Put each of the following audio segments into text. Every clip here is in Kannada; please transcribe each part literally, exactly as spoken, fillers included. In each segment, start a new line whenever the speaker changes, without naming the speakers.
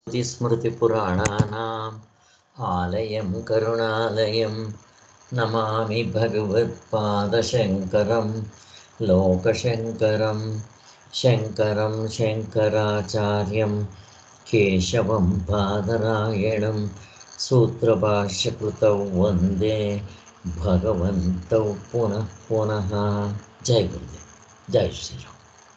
स्मृतिपुराणानाम् आलयं करुणालयं नमामि भगवत्पादशङ्करं लोकशङ्करं शङ्करं शङ्कराचार्यं केशवं बादरायणं सूत्रभाष्यकृतौ वन्दे भगवन्तौ पुनः पुनः. जय गुरुदेव, ಜೈ ಶ್ರೀರಾಮ್.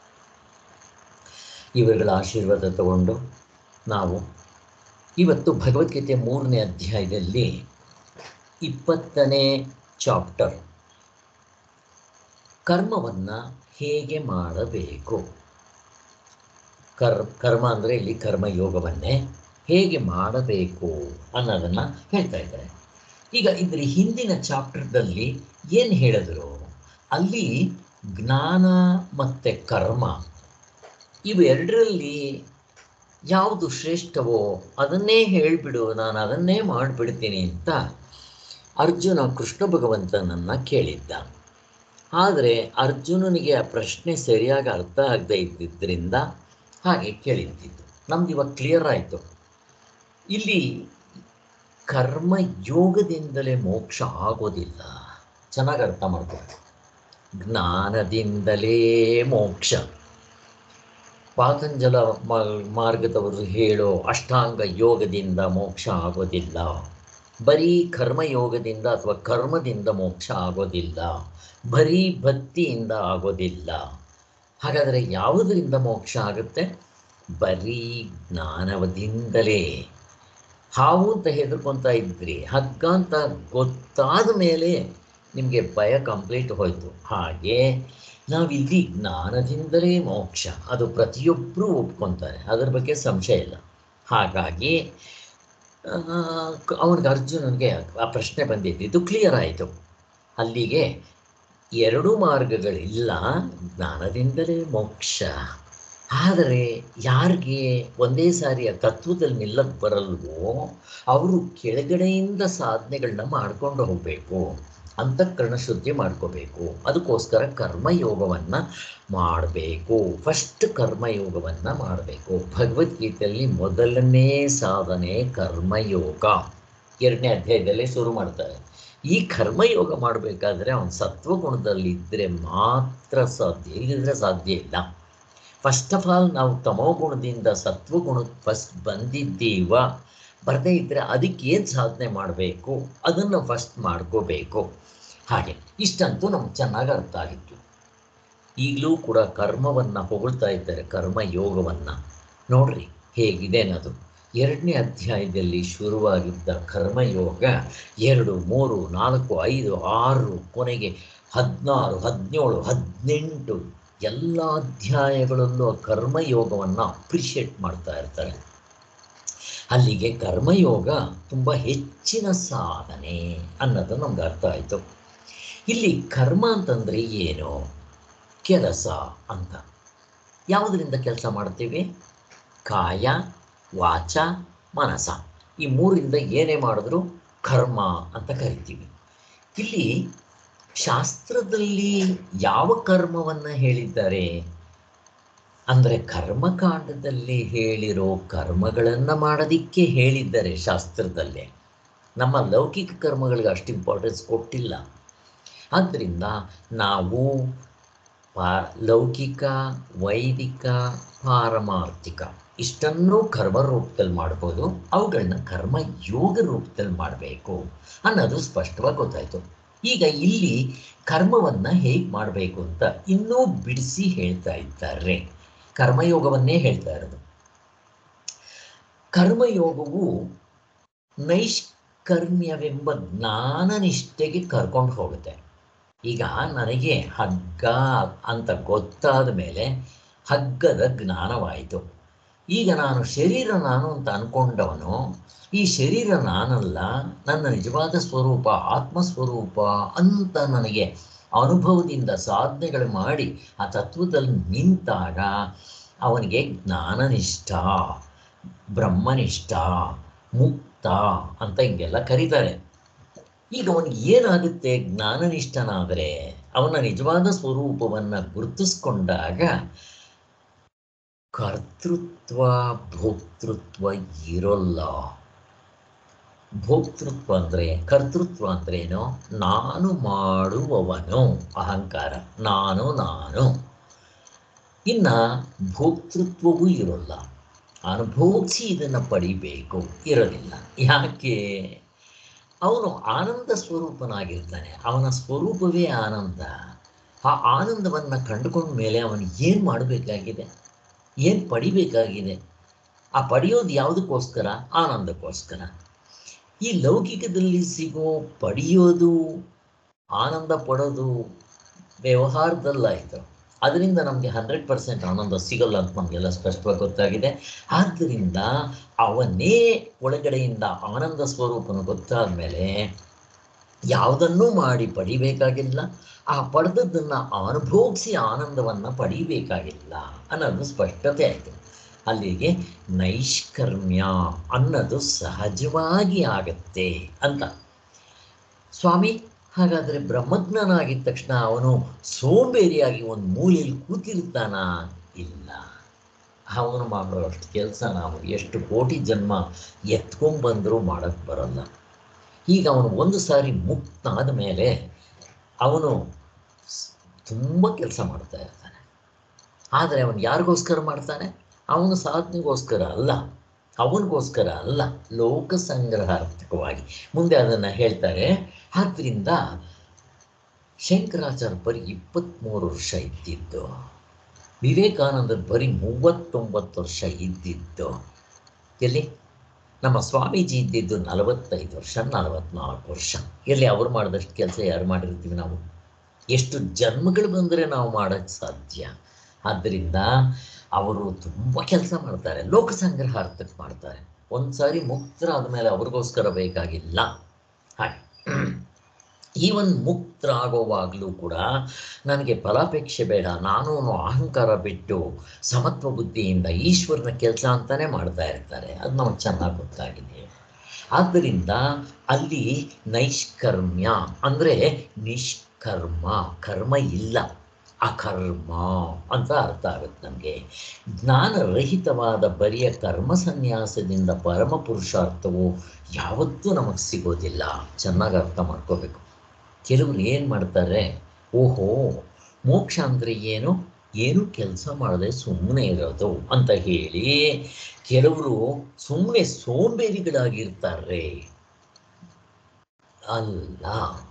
ಇವರುಗಳ ಆಶೀರ್ವಾದ ತಗೊಂಡು ನಾವು ಇವತ್ತು ಭಗವದ್ಗೀತೆಯ ಮೂರನೇ ಅಧ್ಯಾಯದಲ್ಲಿ ಇಪ್ಪತ್ತನೇ ಚಾಪ್ಟರ್ ಕರ್ಮವನ್ನು ಹೇಗೆ ಮಾಡಬೇಕು, ಕರ್ ಕರ್ಮ ಅಂದರೆ ಇಲ್ಲಿ ಕರ್ಮಯೋಗವನ್ನೇ ಹೇಗೆ ಮಾಡಬೇಕು ಅನ್ನೋದನ್ನು ಹೇಳ್ತಾ ಇದ್ದಾರೆ. ಈಗ ಇದ್ರ ಹಿಂದಿನ ಚಾಪ್ಟರ್ದಲ್ಲಿ ಏನು ಹೇಳಿದ್ರು, ಅಲ್ಲಿ ಜ್ಞಾನ ಮತ್ತು ಕರ್ಮ ಇವೆರಡರಲ್ಲಿ ಯಾವುದು ಶ್ರೇಷ್ಠವೋ ಅದನ್ನೇ ಹೇಳಿಬಿಡು, ನಾನು ಅದನ್ನೇ ಮಾಡಿಬಿಡ್ತೀನಿ ಅಂತ ಅರ್ಜುನ ಕೃಷ್ಣ ಭಗವಂತನನ್ನು ಕೇಳಿದ್ದ. ಆದರೆ ಅರ್ಜುನನಿಗೆ ಆ ಪ್ರಶ್ನೆ ಸರಿಯಾಗಿ ಅರ್ಥ ಆಗದೆ ಇದ್ದಿದ್ದರಿಂದ ಹಾಗೆ ಕೇಳಿದ್ದಿದ್ದು. ನಮ್ದು ಇವಾಗ ಕ್ಲಿಯರ್ ಆಯಿತು. ಇಲ್ಲಿ ಕರ್ಮಯೋಗದಿಂದಲೇ ಮೋಕ್ಷ ಆಗೋದಿಲ್ಲ. ಚೆನ್ನಾಗಿ ಅರ್ಥ ಮಾಡ್ಕೊಂಡು, ಜ್ಞಾನದಿಂದಲೇ ಮೋಕ್ಷ. ಪಾತಂಜಲ ಮಾರ್ಗದವರು ಹೇಳೋ ಅಷ್ಟಾಂಗ ಯೋಗದಿಂದ ಮೋಕ್ಷ ಆಗೋದಿಲ್ಲ, ಬರೀ ಕರ್ಮಯೋಗದಿಂದ ಅಥವಾ ಕರ್ಮದಿಂದ ಮೋಕ್ಷ ಆಗೋದಿಲ್ಲ, ಬರೀ ಭಕ್ತಿಯಿಂದ ಆಗೋದಿಲ್ಲ. ಹಾಗಾದರೆ ಯಾವುದರಿಂದ ಮೋಕ್ಷ ಆಗುತ್ತೆ? ಬರೀ ಜ್ಞಾನದಿಂದಲೇ. ಹಾವು ಅಂತ ಹೆದರ್ಕೊತಾ ಇದ್ರಿ, ಹಗ್ಗ ಅಂತ ಗೊತ್ತಾದ ಮೇಲೆ ನಿಮಗೆ ಭಯ ಕಂಪ್ಲೀಟ್ ಹೋಯಿತು. ಹಾಗೆ ನಾವಿಲ್ಲಿ ಜ್ಞಾನದಿಂದಲೇ ಮೋಕ್ಷ, ಅದು ಪ್ರತಿಯೊಬ್ಬರೂ ಒಪ್ಕೊತಾರೆ, ಅದರ ಬಗ್ಗೆ ಸಂಶಯ ಇಲ್ಲ. ಹಾಗಾಗಿ ಅವನಿಗೆ ಅರ್ಜುನನಿಗೆ ಆ ಪ್ರಶ್ನೆ ಬಂದಿದ್ದು ಕ್ಲಿಯರ್ ಆಯಿತು. ಅಲ್ಲಿಗೆ ಎರಡು ಮಾರ್ಗಗಳಿಲ್ಲ, ಜ್ಞಾನದಿಂದಲೇ ಮೋಕ್ಷ. ಆದರೆ ಯಾರಿಗೆ ಒಂದೇ ಸಾರಿ ಆ ತತ್ವದಲ್ಲಿ ನಿಲ್ಲಕ್ಕೆ ಬರಲ್ವೋ ಅವರು ಕೆಳಗಡೆಯಿಂದ ಸಾಧನೆಗಳನ್ನ ಮಾಡ್ಕೊಂಡು ಹೋಗಬೇಕು, ಅಂತಃಕರಣ ಶುದ್ಧಿ ಮಾಡ್ಕೋಬೇಕು. ಅದಕ್ಕೋಸ್ಕರ ಕರ್ಮಯೋಗವನ್ನು ಮಾಡಬೇಕು. ಫಸ್ಟ್ ಕರ್ಮಯೋಗವನ್ನು ಮಾಡಬೇಕು. ಭಗವದ್ಗೀತೆಯಲ್ಲಿ ಮೊದಲನೇ ಸಾಧನೆ ಕರ್ಮಯೋಗ. ಎರಡನೇ ಅಧ್ಯಾಯದಲ್ಲೇ ಶುರು ಮಾಡ್ತಾರೆ. ಈ ಕರ್ಮಯೋಗ ಮಾಡಬೇಕಾದ್ರೆ ಅವನು ಸತ್ವಗುಣದಲ್ಲಿದ್ದರೆ ಮಾತ್ರ ಸಾಧ್ಯ, ಇಲ್ಲದಿದ್ದರೆ ಸಾಧ್ಯ ಇಲ್ಲ. ಫಸ್ಟ್ ಆಫ್ ಆಲ್ ನಾವು ತಮೋಗುಣದಿಂದ ಸತ್ವಗುಣಕ್ಕೆ ಫಸ್ಟ್ ಬಂದಿದ್ದೀವ, ಬರದೇ ಇದ್ದರೆ ಅದಕ್ಕೆ ಏನು ಸಾಧನೆ ಮಾಡಬೇಕು ಅದನ್ನು ಫಸ್ಟ್ ಮಾಡ್ಕೋಬೇಕು. ಹಾಗೆ ಇಷ್ಟಂತೂ ನಮ್ಗೆ ಚೆನ್ನಾಗಿ ಅರ್ಥ ಆಗಿತ್ತು. ಈಗಲೂ ಕೂಡ ಕರ್ಮವನ್ನು ಹೊಗಳ್ತಾ ಇದ್ದಾರೆ, ಕರ್ಮಯೋಗವನ್ನು ನೋಡ್ರಿ ಹೇಗಿದೆ ಅನ್ನೋದು. ಎರಡನೇ ಅಧ್ಯಾಯದಲ್ಲಿ ಶುರುವಾಗಿದ್ದ ಕರ್ಮಯೋಗ ಎರಡು ಮೂರು ನಾಲ್ಕು ಐದು ಆರು ಕೊನೆಗೆ ಹದಿನಾರು ಹದಿನೇಳು ಹದಿನೆಂಟು ಎಲ್ಲ ಅಧ್ಯಾಯಗಳಲ್ಲೂ ಕರ್ಮಯೋಗವನ್ನು ಅಪ್ರಿಷಿಯೇಟ್ ಮಾಡ್ತಾ ಇರ್ತಾರೆ. ಅಲ್ಲಿಗೆ ಕರ್ಮಯೋಗ ತುಂಬ ಹೆಚ್ಚಿನ ಸಾಧನೆ ಅನ್ನೋದು ನಮ್ಗೆ ಅರ್ಥ ಆಯಿತು. ಇಲ್ಲಿ ಕರ್ಮ ಅಂತಂದರೆ ಏನು? ಕೆಲಸ ಅಂತ. ಯಾವುದರಿಂದ ಕೆಲಸ ಮಾಡ್ತೀವಿ? ಕಾಯ, ವಾಚ, ಮನಸ, ಈ ಮೂರಿಂದ ಏನೇ ಮಾಡಿದ್ರು ಕರ್ಮ ಅಂತ ಕರಿತೀವಿ. ಇಲ್ಲಿ ಶಾಸ್ತ್ರದಲ್ಲಿ ಯಾವ ಕರ್ಮವನ್ನು ಹೇಳಿದ್ದಾರೆ ಅಂದರೆ ಕರ್ಮಕಾಂಡದಲ್ಲಿ ಹೇಳಿರೋ ಕರ್ಮಗಳನ್ನು ಮಾಡೋದಕ್ಕೆ ಹೇಳಿದ್ದಾರೆ ಶಾಸ್ತ್ರದಲ್ಲೇ. ನಮ್ಮ ಲೌಕಿಕ ಕರ್ಮಗಳಿಗೆ ಅಷ್ಟು ಇಂಪಾರ್ಟೆನ್ಸ್ ಕೊಟ್ಟಿಲ್ಲ. ಆದ್ದರಿಂದ ನಾವು ಪಾ ಲೌಕಿಕ, ವೈದಿಕ, ಪಾರಮಾರ್ಥಿಕ ಇಷ್ಟನ್ನೂ ಕರ್ಮ ರೂಪದಲ್ಲಿ ಮಾಡ್ಬೋದು, ಅವುಗಳನ್ನ ಕರ್ಮಯೋಗ ರೂಪದಲ್ಲಿ ಮಾಡಬೇಕು ಅನ್ನೋದು ಸ್ಪಷ್ಟವಾಗಿ ಗೊತ್ತಾಯಿತು. ಈಗ ಇಲ್ಲಿ ಕರ್ಮವನ್ನು ಹೇಗೆ ಮಾಡಬೇಕು ಅಂತ ಇನ್ನೂ ಬಿಡಿಸಿ ಹೇಳ್ತಾ ಇದ್ದಾರೆ. ಕರ್ಮಯೋಗವನ್ನೇ ಹೇಳ್ತಾ ಇರೋದು. ಕರ್ಮಯೋಗವು ನೈಷ್ಕರ್ಮ್ಯವೆಂಬ ಜ್ಞಾನನಿಷ್ಠೆಗೆ ಕರ್ಕೊಂಡು ಹೋಗುತ್ತೆ. ಈಗ ನನಗೆ ಹಗ್ಗ ಅಂತ ಗೊತ್ತಾದ ಮೇಲೆ ಹಗ್ಗದ ಜ್ಞಾನವಾಯಿತು. ಈಗ ನಾನು ಶರೀರ ನಾನು ಅಂತ ಅಂದ್ಕೊಂಡವನು ಈ ಶರೀರ ನಾನಲ್ಲ, ನನ್ನ ನಿಜವಾದ ಸ್ವರೂಪ ಆತ್ಮಸ್ವರೂಪ ಅಂತ ನನಗೆ ಅನುಭವದಿಂದ ಸಾಧನೆಗಳು ಮಾಡಿ ಆ ತತ್ವದಲ್ಲಿ ನಿಂತಾಗ ಅವನಿಗೆ ಜ್ಞಾನನಿಷ್ಠ, ಬ್ರಹ್ಮನಿಷ್ಠ, ಮುಕ್ತ ಅಂತ ಹಿಂಗೆಲ್ಲ ಕರೀತಾರೆ. ಈಗ ಅವನಿಗೆ ಏನಾಗುತ್ತೆ? ಜ್ಞಾನನಿಷ್ಠನಾದರೆ ಅವನ ನಿಜವಾದ ಸ್ವರೂಪವನ್ನು ಗುರುತಿಸ್ಕೊಂಡಾಗ ಕರ್ತೃತ್ವ ಭೋಕ್ತೃತ್ವ ಇರೋಲ್ಲ. ಭೋಕ್ತೃತ್ವ ಅಂದರೆ, ಕರ್ತೃತ್ವ ಅಂದ್ರೇನು? ನಾನು ಮಾಡುವವನು, ಅಹಂಕಾರ, ನಾನು ನಾನು. ಇನ್ನು ಭೋಕ್ತೃತ್ವವೂ ಇರೋಲ್ಲ, ಅನುಭವಿಸಿ ಇದನ್ನು ಪಡಿಬೇಕು ಇರೋದಿಲ್ಲ. ಯಾಕೆ? ಅವನು ಆನಂದ ಸ್ವರೂಪನಾಗಿರ್ತಾನೆ, ಅವನ ಸ್ವರೂಪವೇ ಆನಂದ. ಆ ಆನಂದವನ್ನು ಕಂಡುಕೊಂಡ ಮೇಲೆ ಅವನು ಏನು ಮಾಡಬೇಕಾಗಿದೆ, ಏನು ಪಡಿಬೇಕಾಗಿದೆ? ಆ ಪಡೆಯೋದು ಯಾವುದಕ್ಕೋಸ್ಕರ? ಆನಂದಕ್ಕೋಸ್ಕರ. ಈ ಲೌಕಿಕದಲ್ಲಿ ಸಿಗೋ ಪಡೆಯೋದು, ಆನಂದ ಪಡೋದು ವ್ಯವಹಾರದಲ್ಲಾಯಿತು. ಅದರಿಂದ ನಮಗೆ ಹಂಡ್ರೆಡ್ ಪರ್ಸೆಂಟ್ ಆನಂದ ಸಿಗಲ್ಲ ಅಂತ ನಮಗೆಲ್ಲ ಸ್ಪಷ್ಟವಾಗಿ ಗೊತ್ತಾಗಿದೆ. ಆದ್ದರಿಂದ ಅವನೇ ಒಳಗಡೆಯಿಂದ ಆನಂದ ಸ್ವರೂಪನ ಗೊತ್ತಾದ ಮೇಲೆ ಯಾವುದನ್ನೂ ಮಾಡಿ ಪಡಿಬೇಕಾಗಿಲ್ಲ, ಆ ಪಡೆದದ್ದನ್ನು ಅನುಭವಿಸಿ ಆನಂದವನ್ನು ಪಡಿಬೇಕಾಗಿಲ್ಲ ಅನ್ನೋದು ಸ್ಪಷ್ಟತೆ ಆಯಿತು. ಅಲ್ಲಿಗೆ ನೈಷ್ಕರ್ಮ್ಯ ಅನ್ನೋದು ಸಹಜವಾಗಿ ಆಗತ್ತೆ ಅಂತ. ಸ್ವಾಮಿ, ಹಾಗಾದರೆ ಬ್ರಹ್ಮಜ್ಞಾನಾಗಿದ್ದ ತಕ್ಷಣ ಅವನು ಸೋಂಬೇರಿಯಾಗಿ ಒಂದು ಮೂಲೆಯಲ್ಲಿ ಕೂತಿರ್ತಾನ? ಇಲ್ಲ, ಅವನು ಮಾಡೋ ಅಷ್ಟು ಕೆಲಸ ನಾವು ಎಷ್ಟು ಕೋಟಿ ಜನ್ಮ ಎತ್ಕೊಂಡ್ಬಂದರೂ ಮಾಡೋಕ್ಕೆ ಬರೋಲ್ಲ. ಈಗ ಅವನು ಒಂದು ಸಾರಿ ಮುಕ್ತಾದ ಮೇಲೆ ಅವನು ತುಂಬ ಕೆಲಸ ಮಾಡ್ತಾ ಇರ್ತಾನೆ. ಆದರೆ ಅವನು ಯಾರಿಗೋಸ್ಕರ ಮಾಡ್ತಾನೆ? ಅವನು ಸಾಧನೆಗೋಸ್ಕರ ಅಲ್ಲ, ಅವನಿಗೋಸ್ಕರ ಅಲ್ಲ, ಲೋಕ ಸಂಗ್ರಹಾರ್ಥಕವಾಗಿ. ಮುಂದೆ ಅದನ್ನು ಹೇಳ್ತಾರೆ. ಆದ್ದರಿಂದ ಶಂಕರಾಚಾರ್ಯ ಬರೀ ಇಪ್ಪತ್ತ್ಮೂರು ವರ್ಷ ಇದ್ದಿದ್ದು, ವಿವೇಕಾನಂದರು ಬರೀ ಮೂವತ್ತೊಂಬತ್ತು ವರ್ಷ ಇದ್ದಿದ್ದು, ಎಲ್ಲಿ ನಮ್ಮ ಸ್ವಾಮೀಜಿ ಇದ್ದಿದ್ದು ನಲವತ್ತೈದು ವರ್ಷ, ನಲವತ್ತ್ನಾಲ್ಕು ವರ್ಷ. ಎಲ್ಲಿ ಅವ್ರು ಮಾಡಿದಷ್ಟು ಕೆಲಸ ಯಾರು ಮಾಡಿರ್ತೀವಿ ನಾವು? ಎಷ್ಟು ಜನ್ಮಗಳು ಬಂದರೆ ನಾವು ಮಾಡೋಕ್ಕೆ ಸಾಧ್ಯ? ಆದ್ದರಿಂದ ಅವರು ತುಂಬ ಕೆಲಸ ಮಾಡ್ತಾರೆ, ಲೋಕ ಸಂಗ್ರಹಾರ್ಥಕ್ಕೆ ಮಾಡ್ತಾರೆ. ಒಂದು ಸಾರಿ ಮುಕ್ತರಾದ ಮೇಲೆ ಅವ್ರಿಗೋಸ್ಕರ ಬೇಕಾಗಿಲ್ಲ. ಹಾಗೆ ಈವನ್ ಮುಕ್ತರಾಗೋವಾಗಲೂ ಕೂಡ ನನಗೆ ಫಲಾಪೇಕ್ಷೆ ಬೇಡ, ನಾನು ಅಹಂಕಾರ ಬಿಟ್ಟು ಸಮತ್ವ ಬುದ್ಧಿಯಿಂದ ಈಶ್ವರನ ಕೆಲಸ ಅಂತಲೇ ಮಾಡ್ತಾ ಇರ್ತಾರೆ. ಅದು ನಮಗೆ ಚೆನ್ನಾಗಿ ಗೊತ್ತಾಗಿದೆ. ಆದ್ದರಿಂದ ಅಲ್ಲಿ ನೈಷ್ಕರ್ಮ್ಯ ಅಂದರೆ ನಿಷ್ಕರ್ಮ, ಕರ್ಮ ಇಲ್ಲ, ಅಕರ್ಮ ಅಂತ ಅರ್ಥ ಆಗುತ್ತೆ ನಮಗೆ. ಜ್ಞಾನರಹಿತವಾದ ಬರಿಯ ಕರ್ಮ ಸನ್ಯಾಸದಿಂದ ಪರಮ ಪುರುಷಾರ್ಥವು ಯಾವತ್ತೂ ನಮಗೆ ಸಿಗೋದಿಲ್ಲ. ಚೆನ್ನಾಗಿ ಅರ್ಥ ಮಾಡ್ಕೋಬೇಕು. ಕೆಲವರು ಏನು ಮಾಡ್ತಾರೆ, ಓಹೋ ಮೋಕ್ಷ ಅಂದರೆ ಏನು? ಏನು ಕೆಲಸ ಮಾಡದೆ ಸುಮ್ಮನೆ ಇರೋದು ಅಂತ ಹೇಳಿ ಕೆಲವರು ಸುಮ್ಮನೆ ಸೋಂಬೇರಿಗಳಾಗಿರ್ತಾರೆ. ಅಲ್ಲ,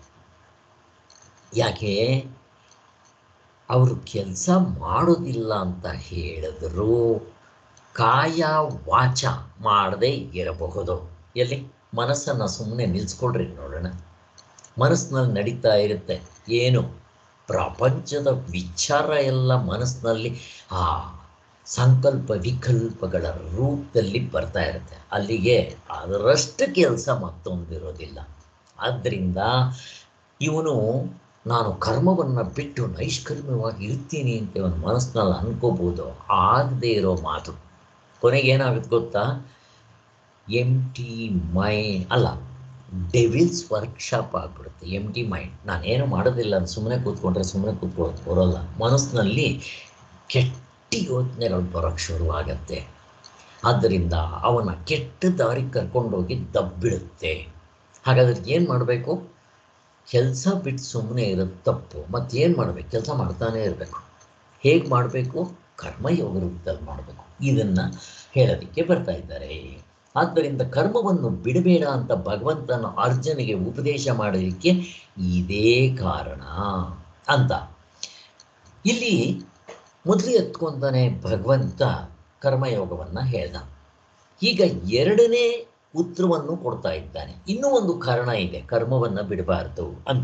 ಯಾಕೆ? ಅವರು ಕೆಲಸ ಮಾಡೋದಿಲ್ಲ ಅಂತ ಹೇಳಿದ್ರು ಕಾಯ ವಾಚ ಮಾಡದೇ ಇರಬಹುದು. ಎಲ್ಲಿ? ಮನಸ್ಸನ್ನು ಸುಮ್ಮನೆ ನಿಲ್ಲಿಸ್ಕೊಳ್ರಿ ನೋಡೋಣ. ಮನಸ್ಸಿನಲ್ಲಿ ನಡೀತಾ ಇರುತ್ತೆ ಏನು? ಪ್ರಪಂಚದ ವಿಚಾರ ಎಲ್ಲ ಮನಸ್ಸಿನಲ್ಲಿ ಆ ಸಂಕಲ್ಪ ವಿಕಲ್ಪಗಳ ರೂಪದಲ್ಲಿ ಬರ್ತಾ ಇರುತ್ತೆ. ಅಲ್ಲಿಗೆ ಅದರಷ್ಟು ಕೆಲಸ ಮತ್ತೊಂದಿರೋದಿಲ್ಲ. ಆದ್ದರಿಂದ ಇವನು ನಾನು ಕರ್ಮವನ್ನು ಬಿಟ್ಟು ನೈಷ್ಕರ್ಮ್ಯವಾಗಿ ಇರ್ತೀನಿ ಅಂತ ಒಂದು ಮನಸ್ಸಿನಲ್ಲಿ ಅನ್ಕೋಬೋದು. ಆಗದೇ ಇರೋ ಮಾತು. ಕೊನೆಗೇನಾಗುತ್ತೆ ಗೊತ್ತಾ? ಎಮ್ ಟಿ ಮೈಂಡ್ ಅಲ್ಲ, ಡೆವಿಲ್ಸ್ ವರ್ಕ್ಶಾಪ್ ಆಗಿಬಿಡುತ್ತೆ. Empty mind. ನಾನೇನು ಮಾಡೋದಿಲ್ಲ ಅಂತ ಸುಮ್ಮನೆ ಕೂತ್ಕೊಂಡ್ರೆ ಸುಮ್ಮನೆ ಕೂತ್ಕೊಳ್ಳೋದು ಬರೋಲ್ಲ. ಮನಸ್ಸಿನಲ್ಲಿ ಕೆಟ್ಟ ಯೋಚನೆಗಳು ಬರೋಕ್ಕೆ ಶುರುವಾಗತ್ತೆ. ಆದ್ದರಿಂದ ಅವನ ಕೆಟ್ಟ ದಾರಿಗೆ ಕರ್ಕೊಂಡೋಗಿ ದಬ್ಬಿಡುತ್ತೆ. ಹಾಗಾದ್ರೆ ಏನು ಮಾಡಬೇಕು? ಕೆಲಸ ಬಿಟ್ಟು ಸುಮ್ಮನೆ ಇರೋದು ತಪ್ಪು. ಮತ್ತೇನು ಮಾಡಬೇಕು? ಕೆಲಸ ಮಾಡ್ತಾನೇ ಇರಬೇಕು. ಹೇಗೆ ಮಾಡಬೇಕು? ಕರ್ಮಯೋಗ ರೂಪದಲ್ಲಿ ಮಾಡಬೇಕು. ಇದನ್ನು ಹೇಳೋದಕ್ಕೆ ಬರ್ತಾ ಇದ್ದಾರೆ. ಆದ್ದರಿಂದ ಕರ್ಮವನ್ನು ಬಿಡಬೇಡ ಅಂತ ಭಗವಂತನ ಅರ್ಜುನಿಗೆ ಉಪದೇಶ ಮಾಡೋದಕ್ಕೆ ಇದೇ ಕಾರಣ ಅಂತ ಇಲ್ಲಿ ಮೊದಲು ಎತ್ಕೊಂತಾನೆ ಭಗವಂತ ಕರ್ಮಯೋಗವನ್ನು ಹೇಳ್ದ. ಈಗ ಎರಡನೇ ಉತ್ತರವನ್ನು ಕೊಡ್ತಾ ಇದ್ದಾನೆ. ಇನ್ನೂ ಒಂದು ಕಾರಣ ಇದೆ ಕರ್ಮವನ್ನು ಬಿಡಬಾರ್ದು ಅಂತ.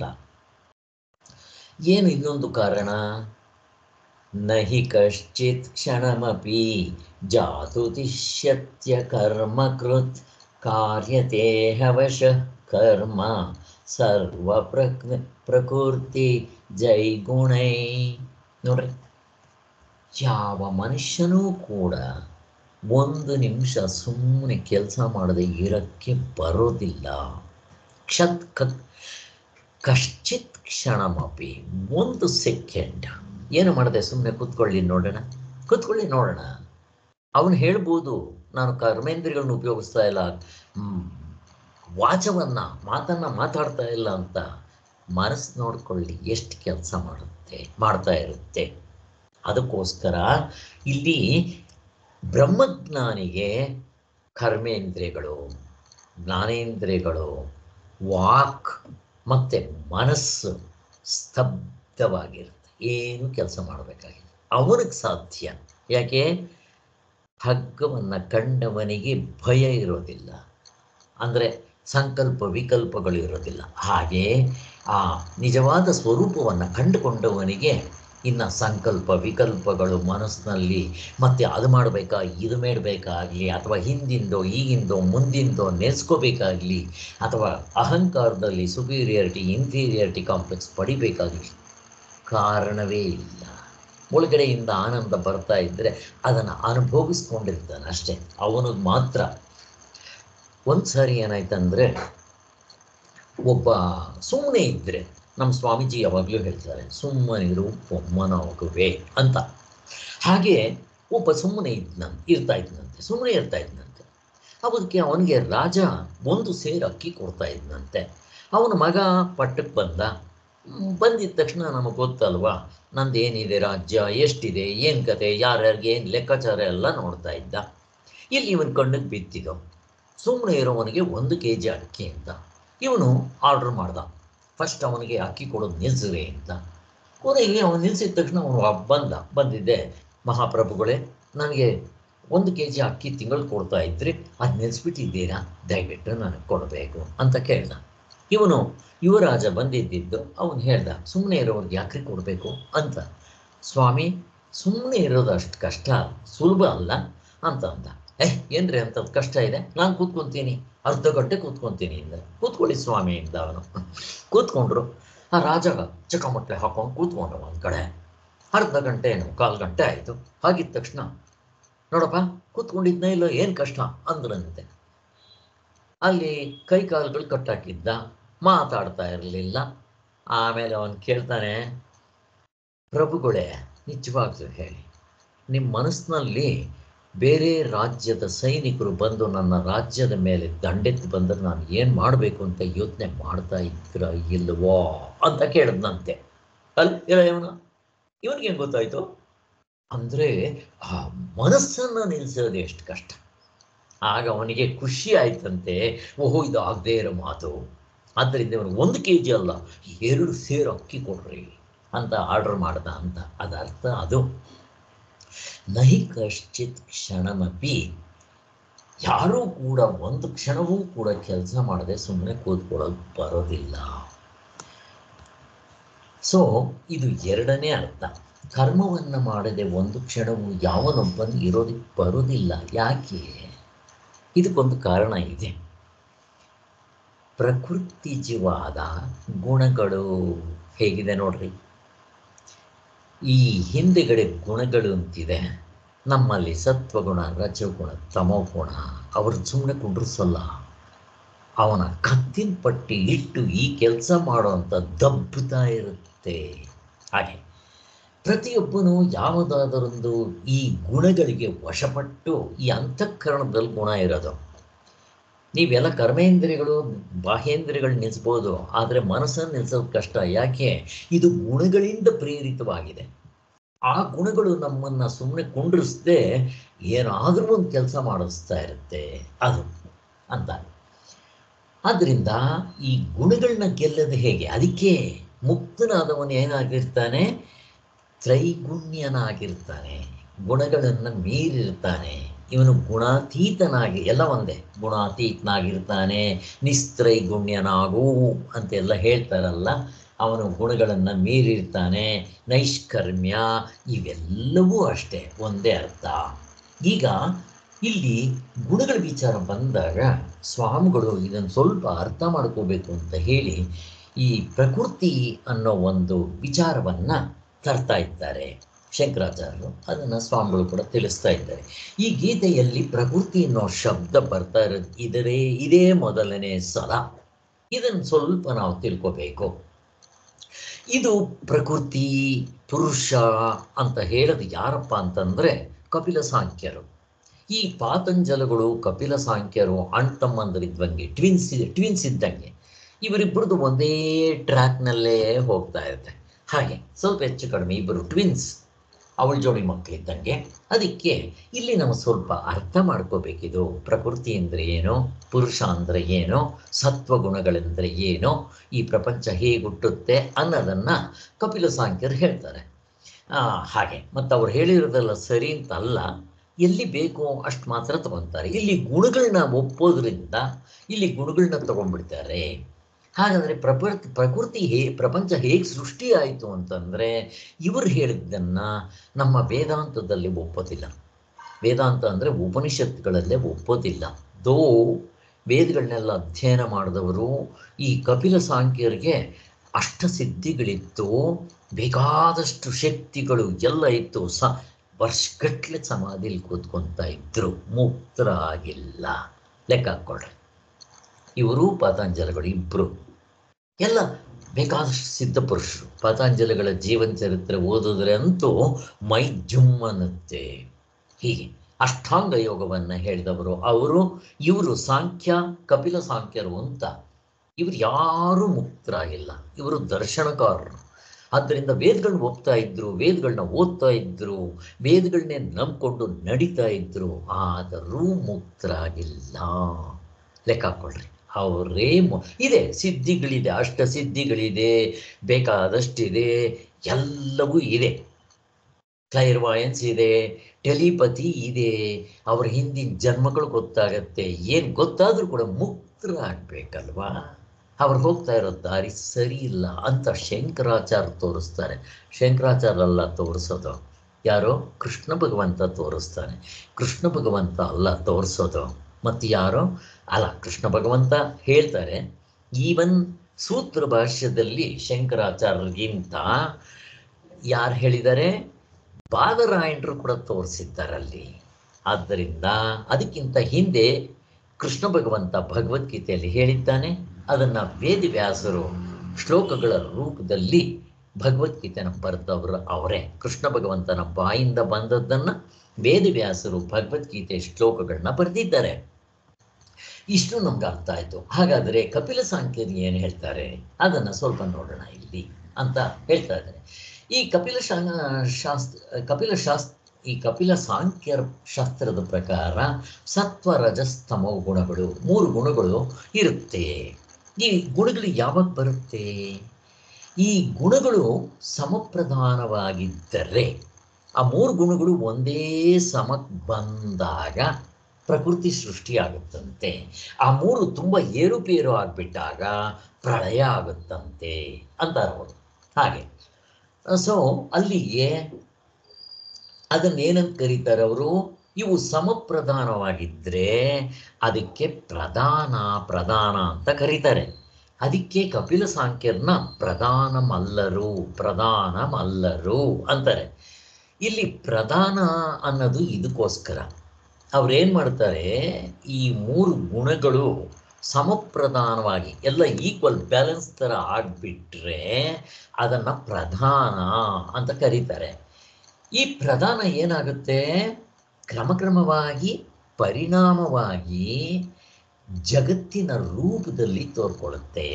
ಏನು ಇನ್ನೊಂದು ಕಾರಣ? ನಹಿ ಕಶ್ಚಿತ್ ಕ್ಷಣಮಪಿ ಜಾತು ತಿಷ್ಯತ್ಯ ಕರ್ಮ ಕೃತ್ ಕಾರ್ಯತೆ ಹವಶಃ ಕರ್ಮ ಸರ್ವ ಪ್ರಕ್ ಪ್ರಕೃತಿ ಜೈಗುಣೈ. ನೋಡ್ರಿ, ಯಾವ ಮನುಷ್ಯನೂ ಕೂಡ ಒಂದು ನಿಮಿಷ ಸುಮ್ಮನೆ ಕೆಲಸ ಮಾಡದೆ ಇರೋಕ್ಕೆ ಬರೋದಿಲ್ಲ. ಕ್ಷತ್ ಕ ಕಶ್ಚಿತ್ ಕ್ಷಣಮಪಿ, ಒಂದು ಸೆಕೆಂಡ್ ಏನು ಮಾಡದೆ ಸುಮ್ಮನೆ ಕೂತ್ಕೊಳ್ಳಿ ನೋಡೋಣ, ಕೂತ್ಕೊಳ್ಳಿ ನೋಡೋಣ. ಅವನು ಹೇಳ್ಬೋದು, ನಾನು ಕರ್ಮೇಂದ್ರಿಯಗಳನ್ನ ಉಪಯೋಗಿಸ್ತಾ ಇಲ್ಲ, ವಾಚವನ್ನು ಮಾತನ್ನು ಮಾತಾಡ್ತಾ ಇಲ್ಲ ಅಂತ. ಮನಸ್ಸು ನೋಡ್ಕೊಳ್ಳಿ ಎಷ್ಟು ಕೆಲಸ ಮಾಡುತ್ತೆ ಮಾಡ್ತಾ ಇರುತ್ತೆ. ಅದಕ್ಕೋಸ್ಕರ ಇಲ್ಲಿ ಬ್ರಹ್ಮಜ್ಞಾನಿಗೆ ಕರ್ಮೇಂದ್ರಿಯಗಳು, ಜ್ಞಾನೇಂದ್ರಿಯಗಳು, ವಾಕ್ ಮತ್ತು ಮನಸ್ಸು ಸ್ತಬ್ಧವಾಗಿರುತ್ತೆ, ಏನು ಕೆಲಸ ಮಾಡಬೇಕಾಗಿಲ್ಲ. ಅವನಿಗೆ ಸಾಧ್ಯ. ಯಾಕೆ? ಹಗ್ಗವನ್ನು ಕಂಡವನಿಗೆ ಭಯ ಇರೋದಿಲ್ಲ, ಅಂದರೆ ಸಂಕಲ್ಪ ವಿಕಲ್ಪಗಳು ಇರೋದಿಲ್ಲ. ಹಾಗೆ ಆ ನಿಜವಾದ ಸ್ವರೂಪವನ್ನು ಕಂಡುಕೊಂಡವನಿಗೆ ಇನ್ನು ಸಂಕಲ್ಪ ವಿಕಲ್ಪಗಳು ಮನಸ್ಸಿನಲ್ಲಿ ಮತ್ತೆ ಅದು ಮಾಡಬೇಕಾ ಇದು ಮಾಡಬೇಕಾಗಲಿ, ಅಥವಾ ಹಿಂದಿಂದೋ ಈಗಿಂದೋ ಮುಂದಿಂದೋ ನೆನೆಸ್ಕೋಬೇಕಾಗಲಿ, ಅಥವಾ ಅಹಂಕಾರದಲ್ಲಿ ಸುಪೀರಿಯರಿಟಿ ಇನ್ಫೀರಿಯರಿಟಿ ಕಾಂಪ್ಲೆಕ್ಸ್ ಪಡಿಬೇಕಾಗಲಿ ಕಾರಣವೇ ಇಲ್ಲ. ಒಳಗಡೆಯಿಂದ ಆನಂದ ಬರ್ತಾ ಇದ್ದರೆ ಅದನ್ನು ಅನುಭವಿಸ್ಕೊಂಡಿರ್ತಾನೆ ಅಷ್ಟೇ, ಅವನಿಗೆ ಮಾತ್ರ. ಒಂದು ಸಾರಿ ಏನಾಯ್ತಂದರೆ, ಒಬ್ಬ ಸುಮ್ಮನೆ ಇದ್ದರೆ, ನಮ್ಮ ಸ್ವಾಮೀಜಿ ಯಾವಾಗಲೂ ಹೇಳ್ತಾರೆ, ಸುಮ್ಮನಿರು ಒಮ್ಮನಾಗುವೆ ಅಂತ. ಹಾಗೆ ಒಬ್ಬ ಸುಮ್ಮನೆ ಇದ್ನ ಇರ್ತಾ ಇದ್ನಂತೆ ಸುಮ್ಮನೆ ಇರ್ತಾ ಇದ್ನಂತೆ ಅದಕ್ಕೆ ಅವನಿಗೆ ರಾಜ ಒಂದು ಸೇರು ಅಕ್ಕಿ ಕೊಡ್ತಾ ಇದ್ನಂತೆ. ಅವನ ಮಗ ಪಟ್ಟಕ್ಕೆ ಬಂದ. ಬಂದಿದ್ದ ತಕ್ಷಣ ನಮಗೆ ಗೊತ್ತಲ್ವಾ, ನಂದೇನಿದೆ ರಾಜ್ಯ, ಎಷ್ಟಿದೆ, ಏನು ಕತೆ, ಯಾರ್ಯಾರಿಗೆ ಏನು ಲೆಕ್ಕಾಚಾರ ಎಲ್ಲ ನೋಡ್ತಾ ಇದ್ದ. ಇಲ್ಲಿ ಇವನು ಕಣ್ಣಿಗೆ ಬಿತ್ತಿದ್ದು ಸುಮ್ಮನೆ ಇರೋವನಿಗೆ ಒಂದು ಕೆ ಜಿ ಅಕ್ಕಿ ಅಂತ. ಇವನು ಆರ್ಡ್ರ್ ಮಾಡ್ದ, ಫಸ್ಟ್ ಅವನಿಗೆ ಅಕ್ಕಿ ಕೊಡೋದು ನಿಲ್ಲಿಸ್ರಿ ಅಂತ. ಕೊನೆಗೆ ಅವನು ನಿಲ್ಲಿಸಿದ ತಕ್ಷಣ ಅವನು ಬಂದ ಬಂದಿದ್ದೆ ಮಹಾಪ್ರಭುಗಳೇ, ನನಗೆ ಒಂದು ಕೆ ಜಿ ಅಕ್ಕಿ ತಿಂಗಳು ಕೊಡ್ತಾ ಇದ್ರಿ, ಅದು ನಿಲ್ಲಿಸ್ಬಿಟ್ಟಿದ್ದೀರಾ, ದಯವಿಟ್ಟು ನನಗೆ ಕೊಡಬೇಕು ಅಂತ ಕೇಳ್ದ. ಇವನು ಯುವರಾಜ ಬಂದಿದ್ದಿದ್ದು, ಅವನು ಹೇಳ್ದ, ಸುಮ್ಮನೆ ಇರೋರಿಗೆ ಯಾಕ್ರಿ ಕೊಡಬೇಕು ಅಂತ. ಸ್ವಾಮಿ, ಸುಮ್ಮನೆ ಇರೋದು ಅಷ್ಟು ಕಷ್ಟ ಸುಲಭ ಅಲ್ಲ ಅಂತ ಅಂದ. ಏಹ್ ಏನ್ರಿ ಅಂಥದ್ದು ಕಷ್ಟ ಇದೆ, ನಾನು ಕೂತ್ಕೊತೀನಿ, ಅರ್ಧ ಗಂಟೆ ಕೂತ್ಕೊತೀನಿ ಅಂದರೆ. ಕೂತ್ಕೊಳ್ಳಿ ಸ್ವಾಮಿ ಇಂದ ಅವನು. ಕೂತ್ಕೊಂಡ್ರು. ಆ ರಾಜ ಚಕಮಟ್ಲೆ ಹಾಕೊಂಡು ಕೂತ್ಕೊಂಡ್ರು ಒಂದು ಕಡೆ. ಅರ್ಧ ಗಂಟೆ ಏನು ಕಾಲು ಗಂಟೆ ಆಯಿತು. ಹಾಗಿದ್ದ ತಕ್ಷಣ, ನೋಡಪ್ಪ ಕೂತ್ಕೊಂಡಿದ್ನ ಇಲ್ಲೋ, ಏನು ಕಷ್ಟ ಅಂದ್ರಂತೆ. ಅಲ್ಲಿ ಕೈ ಕಾಲುಗಳು ಕಟ್ಟಾಕಿದ್ದ, ಮಾತಾಡ್ತಾ ಇರಲಿಲ್ಲ. ಆಮೇಲೆ ಅವನು ಕೇಳ್ತಾನೆ, ಪ್ರಭುಗಳೇ ನಿಜವಾಗ್ಲೂ ಹೇಳಿ, ನಿಮ್ಮ ಮನಸ್ಸಿನಲ್ಲಿ ಬೇರೆ ರಾಜ್ಯದ ಸೈನಿಕರು ಬಂದು ನನ್ನ ರಾಜ್ಯದ ಮೇಲೆ ದಂಡೆತ್ತು ಬಂದರೆ ನಾನು ಏನು ಮಾಡಬೇಕು ಅಂತ ಯೋಚನೆ ಮಾಡ್ತಾ ಇದ್ರ ಇಲ್ವೋ ಅಂತ ಕೇಳಿದ್ನಂತೆ. ಅಲ್ಲಿ ಇಲ್ಲ ಇವನು ಇವನಿಗೇನು ಗೊತ್ತಾಯಿತು ಅಂದರೆ ಆ ಮನಸ್ಸನ್ನು ನಿಲ್ಲಿಸೋದು ಎಷ್ಟು ಕಷ್ಟ. ಆಗ ಅವನಿಗೆ ಖುಷಿ ಆಯ್ತಂತೆ, ಓಹೋ ಇದು ಆಗದೇ ಇರೋ ಮಾತು, ಆದ್ದರಿಂದ ಇವನು ಒಂದು ಕೆ ಜಿ ಅಲ್ಲ ಎರಡು ಸೇರು ಅಕ್ಕಿ ಕೊಡ್ರಿ ಅಂತ ಆರ್ಡರ್ ಮಾಡ್ದ ಅಂತ. ಅದರ್ಥ ಅದು ನಹಿ ಕಶ್ಚಿತ್ ಕ್ಷಣಮಪಿ, ಯಾರೂ ಕೂಡ ಒಂದು ಕ್ಷಣವೂ ಕೂಡ ಕೆಲಸ ಮಾಡದೆ ಸುಮ್ಮನೆ ಕೂತ್ಕೊಳ್ಳೋದು ಬರೋದಿಲ್ಲ. ಸೊ ಇದು ಎರಡನೇ ಅರ್ಥ. ಕರ್ಮವನ್ನು ಮಾಡದೆ ಒಂದು ಕ್ಷಣವೂ ಯಾವನೊಬ್ಬನು ಇರೋದಕ್ಕೆ ಬರೋದಿಲ್ಲ. ಯಾಕೆ? ಇದಕ್ಕೊಂದು ಕಾರಣ ಇದೆ. ಪ್ರಕೃತಿಜವಾದ ಗುಣಗಳು ಹೇಗಿದೆ ನೋಡ್ರಿ. ಈ ಹಿಂದೆಗಡೆ ಗುಣಗಳು ಅಂತಿದೆ ನಮ್ಮಲ್ಲಿ, ಸತ್ವಗುಣ, ರಜಗುಣ, ತಮೋಗುಣ. ಅವರು ಸುಮ್ಮನೆ ಕುಂಡ್ರಿಸಲ್ಲ, ಅವನ ಕತ್ತಿನ ಪಟ್ಟಿ ಇಟ್ಟು ಈ ಕೆಲಸ ಮಾಡೋವಂಥ ದಬ್ಬುತ್ತಾ ಇರುತ್ತೆ. ಹಾಗೆ ಪ್ರತಿಯೊಬ್ಬನು ಯಾವುದಾದರೊಂದು ಈ ಗುಣಗಳಿಗೆ ವಶಪಟ್ಟು, ಈ ಅಂತಃಕರಣದಲ್ಲಿ ಗುಣ ಇರೋದು. ನೀವೆಲ್ಲ ಕರ್ಮೇಂದ್ರಿಯಗಳು ಬಾಹ್ಯೇಂದ್ರಿಯಗಳು ನಿಲ್ಲಿಸ್ಬೋದು, ಆದರೆ ಮನಸ್ಸನ್ನು ನಿಲ್ಲಿಸೋದು ಕಷ್ಟ. ಯಾಕೆ? ಇದು ಗುಣಗಳಿಂದ ಪ್ರೇರಿತವಾಗಿದೆ. ಆ ಗುಣಗಳು ನಮ್ಮನ್ನು ಸುಮ್ಮನೆ ಕುಂಡ್ರಿಸದೆ ಏನಾದರೂ ಒಂದು ಕೆಲಸ ಮಾಡಿಸ್ತಾ ಇರುತ್ತೆ ಅದು ಅಂತ. ಆದ್ದರಿಂದ ಈ ಗುಣಗಳನ್ನ ಗೆಲ್ಲೋದು ಹೇಗೆ? ಅದಕ್ಕೆ ಮುಕ್ತನಾದವನು ಏನಾಗಿರ್ತಾನೆ? ತ್ರೈಗುಣ್ಯನಾಗಿರ್ತಾನೆ, ಗುಣಗಳನ್ನು ಮೀರಿರ್ತಾನೆ. ಇವನು ಗುಣಾತೀತನಾಗಿ, ಎಲ್ಲ ಒಂದೇ, ಗುಣಾತೀತನಾಗಿರ್ತಾನೆ. ನಿಸ್ತ್ರೈಗುಣ್ಯನಾಗು ಅಂತೆಲ್ಲ ಹೇಳ್ತಾರಲ್ಲ, ಅವನು ಗುಣಗಳನ್ನು ಮೀರಿರ್ತಾನೆ. ನೈಷ್ಕರ್ಮ್ಯ, ಇವೆಲ್ಲವೂ ಅಷ್ಟೇ, ಒಂದೇ ಅರ್ಥ. ಈಗ ಇಲ್ಲಿ ಗುಣಗಳ ವಿಚಾರ ಬಂದಾಗ ಸ್ವಾಮಿಗಳು ಇದನ್ನು ಸ್ವಲ್ಪ ಅರ್ಥ ಮಾಡ್ಕೋಬೇಕು ಅಂತ ಹೇಳಿ ಈ ಪ್ರಕೃತಿ ಅನ್ನೋ ಒಂದು ವಿಚಾರವನ್ನು ತರ್ತಾ ಇದ್ದಾರೆ ಶಂಕರಾಚಾರ್ಯರು. ಅದನ್ನು ಸ್ವಾಮಿಗಳು ಕೂಡ ತಿಳಿಸ್ತಾ ಇದ್ದಾರೆ. ಈ ಗೀತೆಯಲ್ಲಿ ಪ್ರಕೃತಿ ಅನ್ನೋ ಶಬ್ದ ಬರ್ತಾ ಇರೋದು ಇದರೇ ಇದೇ ಮೊದಲನೇ ಸಲ. ಇದನ್ನು ಸ್ವಲ್ಪ ನಾವು ತಿಳ್ಕೋಬೇಕು. ಇದು ಪ್ರಕೃತಿ, ಪುರುಷ ಅಂತ ಹೇಳೋದು ಯಾರಪ್ಪ ಅಂತಂದರೆ ಕಪಿಲ ಸಾಂಖ್ಯರು. ಈ ಪಾತಂಜಲಗಳು ಕಪಿಲ ಸಾಂಖ್ಯರು ಅಣ್ಣ ತಮ್ಮಂದರಿದ್ದಂಗೆ, ಟ್ವಿನ್ಸ್ ಟ್ವಿನ್ಸ್ ಇದ್ದಂಗೆ, ಇವರಿಬ್ಬರದು ಒಂದೇ ಟ್ರ್ಯಾಕ್ನಲ್ಲೇ ಹೋಗ್ತಾ ಇರುತ್ತೆ. ಹಾಗೆ ಸ್ವಲ್ಪ ಹೆಚ್ಚು ಕಡಿಮೆ ಇಬ್ಬರು ಟ್ವಿನ್ಸ್, ಅವಳ ಜೋಡಿ ಮಕ್ಕಳಿದ್ದಂಗೆ. ಅದಕ್ಕೆ ಇಲ್ಲಿ ನಾವು ಸ್ವಲ್ಪ ಅರ್ಥ ಮಾಡ್ಕೋಬೇಕಿದು. ಪ್ರಕೃತಿ ಅಂದರೆ ಏನೋ, ಪುರುಷ ಅಂದರೆ ಏನೋ, ಸತ್ವಗುಣಗಳೆಂದರೆ ಏನೋ, ಈ ಪ್ರಪಂಚ ಹೇಗೆ ಹುಟ್ಟುತ್ತೆ ಅನ್ನೋದನ್ನು ಕಪಿಲ ಸಾಂಖ್ಯರು ಹೇಳ್ತಾರೆ. ಹಾಗೆ ಮತ್ತು ಅವ್ರು ಹೇಳಿರೋದೆಲ್ಲ ಸರಿ ಅಂತಲ್ಲ, ಎಲ್ಲಿ ಬೇಕೋ ಅಷ್ಟು ಮಾತ್ರ ತಗೊತಾರೆ. ಇಲ್ಲಿ ಗುಣಗಳನ್ನ ಒಪ್ಪೋದ್ರಿಂದ ಇಲ್ಲಿ ಗುಣಗಳನ್ನ ತಗೊಂಡ್ಬಿಡ್ತಾರೆ. ಹಾಗಾದರೆ ಪ್ರಕೃತಿ ಪ್ರಕೃತಿ ಹೇ ಪ್ರಪಂಚ ಹೇಗೆ ಸೃಷ್ಟಿಯಾಯಿತು ಅಂತಂದರೆ ಇವರು ಹೇಳಿದ್ದನ್ನು ನಮ್ಮ ವೇದಾಂತದಲ್ಲಿ ಒಪ್ಪೋದಿಲ್ಲ. ವೇದಾಂತ ಅಂದರೆ ಉಪನಿಷತ್ತುಗಳಲ್ಲೇ ಒಪ್ಪೋದಿಲ್ಲ. ದೋ ವೇದಗಳನ್ನೆಲ್ಲ ಅಧ್ಯಯನ ಮಾಡಿದವರು ಈ ಕಪಿಲ ಸಾಂಖ್ಯರಿಗೆ ಅಷ್ಟಸಿದ್ಧಿಗಳಿತ್ತು, ಬೇಕಾದಷ್ಟು ಶಕ್ತಿಗಳು ಎಲ್ಲ ಇತ್ತು. ಸ ವರ್ಷಗಟ್ಟಲೆ ಸಮಾಧಿಲಿ ಕೂತ್ಕೊತಾ ಇದ್ದರು, ಮುಕ್ತರಾಗಿಲ್ಲ. ಲೆಕ್ಕ ಹಾಕ್ಕೊಳ್ರಿ. ಇವರು ಪತಂಜಲಿಗಳು ಇಬ್ಬರು ಎಲ್ಲ ಬೇಕಾದಷ್ಟು ಸಿದ್ಧಪುರುಷರು. ಪತಂಜಲಿಗಳ ಜೀವನ ಚರಿತ್ರೆ ಓದಿದ್ರೆ ಅಂತೂ ಮೈ ಜುಮ್ ಅನ್ನುತ್ತೆ. ಹೀಗೆ ಅಷ್ಟಾಂಗ ಯೋಗವನ್ನು ಹೇಳಿದವರು ಅವರು. ಇವರು ಸಾಂಖ್ಯ ಕಪಿಲ ಸಾಂಖ್ಯರು ಅಂತ. ಇವರು ಯಾರೂ ಮುಕ್ತರಾಗಿಲ್ಲ, ಇವರು ದರ್ಶನಕಾರರು. ಆದ್ದರಿಂದ ವೇದಗಳನ್ನ ಒಪ್ತಾ ಇದ್ರು, ವೇದಗಳನ್ನ ಓದ್ತಾ ಇದ್ರು, ವೇದಗಳನ್ನೇ ನಂಬಿಕೊಂಡು ನಡೀತಾ ಇದ್ರು, ಆದರೂ ಮುಕ್ತರಾಗಿಲ್ಲ. ಲೆಕ್ಕ ಹಾಕ್ಕೊಳ್ರಿ. ಅವರೇ ಇದೆ, ಸಿದ್ಧಿಗಳಿದೆ, ಅಷ್ಟ ಸಿದ್ಧಿಗಳಿದೆ, ಬೇಕಾದಷ್ಟಿದೆ, ಎಲ್ಲವೂ ಇದೆ. ಕ್ಲೈರ್ವಾಯನ್ಸ್ ಇದೆ, ಟೆಲಿಪತಿ ಇದೆ, ಅವ್ರ ಹಿಂದಿನ ಜನ್ಮಗಳು ಗೊತ್ತಾಗತ್ತೆ. ಏನು ಗೊತ್ತಾದರೂ ಕೂಡ ಮುಕ್ತರಾಗಬೇಕಲ್ವಾ. ಅವ್ರು ಹೋಗ್ತಾ ಇರೋ ದಾರಿ ಸರಿ ಇಲ್ಲ ಅಂತ ಶಂಕರಾಚಾರ್ಯ ತೋರಿಸ್ತಾರೆ. ಶಂಕರಾಚಾರ್ಯ ತೋರಿಸೋದು ಯಾರೋ ಕೃಷ್ಣ ಭಗವಂತ ತೋರಿಸ್ತಾನೆ. ಕೃಷ್ಣ ಭಗವಂತ ಅಲ್ಲ ತೋರಿಸೋದು, ಮತ್ತು ಯಾರೋ ಅಲ್ಲ ಕೃಷ್ಣ ಭಗವಂತ ಹೇಳ್ತಾರೆ. ಈವನ್ ಸೂತ್ರ ಭಾಷ್ಯದಲ್ಲಿ ಶಂಕರಾಚಾರ್ಯರಿಗಿಂತ ಯಾರು ಹೇಳಿದ್ದಾರೆ, ಬಾದರಾಯಣರು ಕೂಡ ತೋರಿಸಿದ್ದಾರಲ್ಲಿ. ಆದ್ದರಿಂದ ಅದಕ್ಕಿಂತ ಹಿಂದೆ ಕೃಷ್ಣ ಭಗವಂತ ಭಗವದ್ಗೀತೆಯಲ್ಲಿ ಹೇಳಿದ್ದಾನೆ. ಅದನ್ನು ವೇದವ್ಯಾಸರು ಶ್ಲೋಕಗಳ ರೂಪದಲ್ಲಿ ಭಗವದ್ಗೀತೆನ ಬರೆದವರು ಅವರೇ. ಕೃಷ್ಣ ಭಗವಂತನ ಬಾಯಿಂದ ಬಂದದ್ದನ್ನು ವೇದವ್ಯಾಸರು ಭಗವದ್ಗೀತೆ ಶ್ಲೋಕಗಳನ್ನ ಬರೆದಿದ್ದಾರೆ. ಇಷ್ಟು ನಮ್ಗೆ ಅರ್ಥ ಆಯಿತು. ಹಾಗಾದರೆ ಕಪಿಲ ಸಾಂಖ್ಯರು ಏನು ಹೇಳ್ತಾರೆ ಅದನ್ನು ಸ್ವಲ್ಪ ನೋಡೋಣ ಇಲ್ಲಿ ಅಂತ ಹೇಳ್ತಾ ಇದ್ದಾರೆ. ಈ ಕಪಿಲ ಶಾ ಶಾಸ್ತ್ರ ಕಪಿಲ ಶಾಸ್ತ್ರ ಈ ಕಪಿಲ ಸಾಂಖ್ಯರ ಶಾಸ್ತ್ರದ ಪ್ರಕಾರ ಸತ್ವ ರಜಸ್ತಮೋ ಗುಣಗಳು, ಮೂರು ಗುಣಗಳು ಇರುತ್ತೆ. ಈ ಗುಣಗಳು ಯಾವಾಗ ಬರುತ್ತೆ? ಈ ಗುಣಗಳು ಸಮಪ್ರಧಾನವಾಗಿದ್ದರೆ, ಆ ಮೂರು ಗುಣಗಳು ಒಂದೇ ಸಮಕ್ಕೆ ಬಂದಾಗ ಪ್ರಕೃತಿ ಸೃಷ್ಟಿಯಾಗುತ್ತಂತೆ. ಆ ಮೂರು ತುಂಬ ಏರುಪೇರು ಆಗಿಬಿಟ್ಟಾಗ ಪ್ರಳಯ ಆಗುತ್ತಂತೆ ಅಂತಾರೆ ಅವರು. ಹಾಗೆ ಸೊ ಅಲ್ಲಿಗೆ ಅದನ್ನೇನಂತ ಕರೀತಾರೆ ಅವರು, ಇವು ಸಮಪ್ರಧಾನವಾಗಿದ್ದರೆ ಅದಕ್ಕೆ ಪ್ರಧಾನ ಪ್ರಧಾನ ಅಂತ ಕರೀತಾರೆ. ಅದಕ್ಕೆ ಕಪಿಲ ಸಾಂಖ್ಯರನ್ನ ಪ್ರಧಾನ ಮಲ್ಲರು ಪ್ರಧಾನ ಮಲ್ಲರು ಅಂತಾರೆ. ಇಲ್ಲಿ ಪ್ರಧಾನ ಅನ್ನೋದು ಇದಕ್ಕೋಸ್ಕರ ಅವ್ರೇನು ಮಾಡ್ತಾರೆ, ಈ ಮೂರು ಗುಣಗಳು ಸಮಪ್ರಧಾನವಾಗಿ ಎಲ್ಲ ಈಕ್ವಲ್ ಬ್ಯಾಲೆನ್ಸ್ ಥರ ಆಗಿಬಿಟ್ರೆ ಅದನ್ನು ಪ್ರಧಾನ ಅಂತ ಕರೀತಾರೆ. ಈ ಪ್ರಧಾನ ಏನಾಗುತ್ತೆ, ಕ್ರಮಕ್ರಮವಾಗಿ ಪರಿಣಾಮವಾಗಿ ಜಗತ್ತಿನ ರೂಪದಲ್ಲಿ ತೋರ್ಕೊಳ್ಳುತ್ತೆ.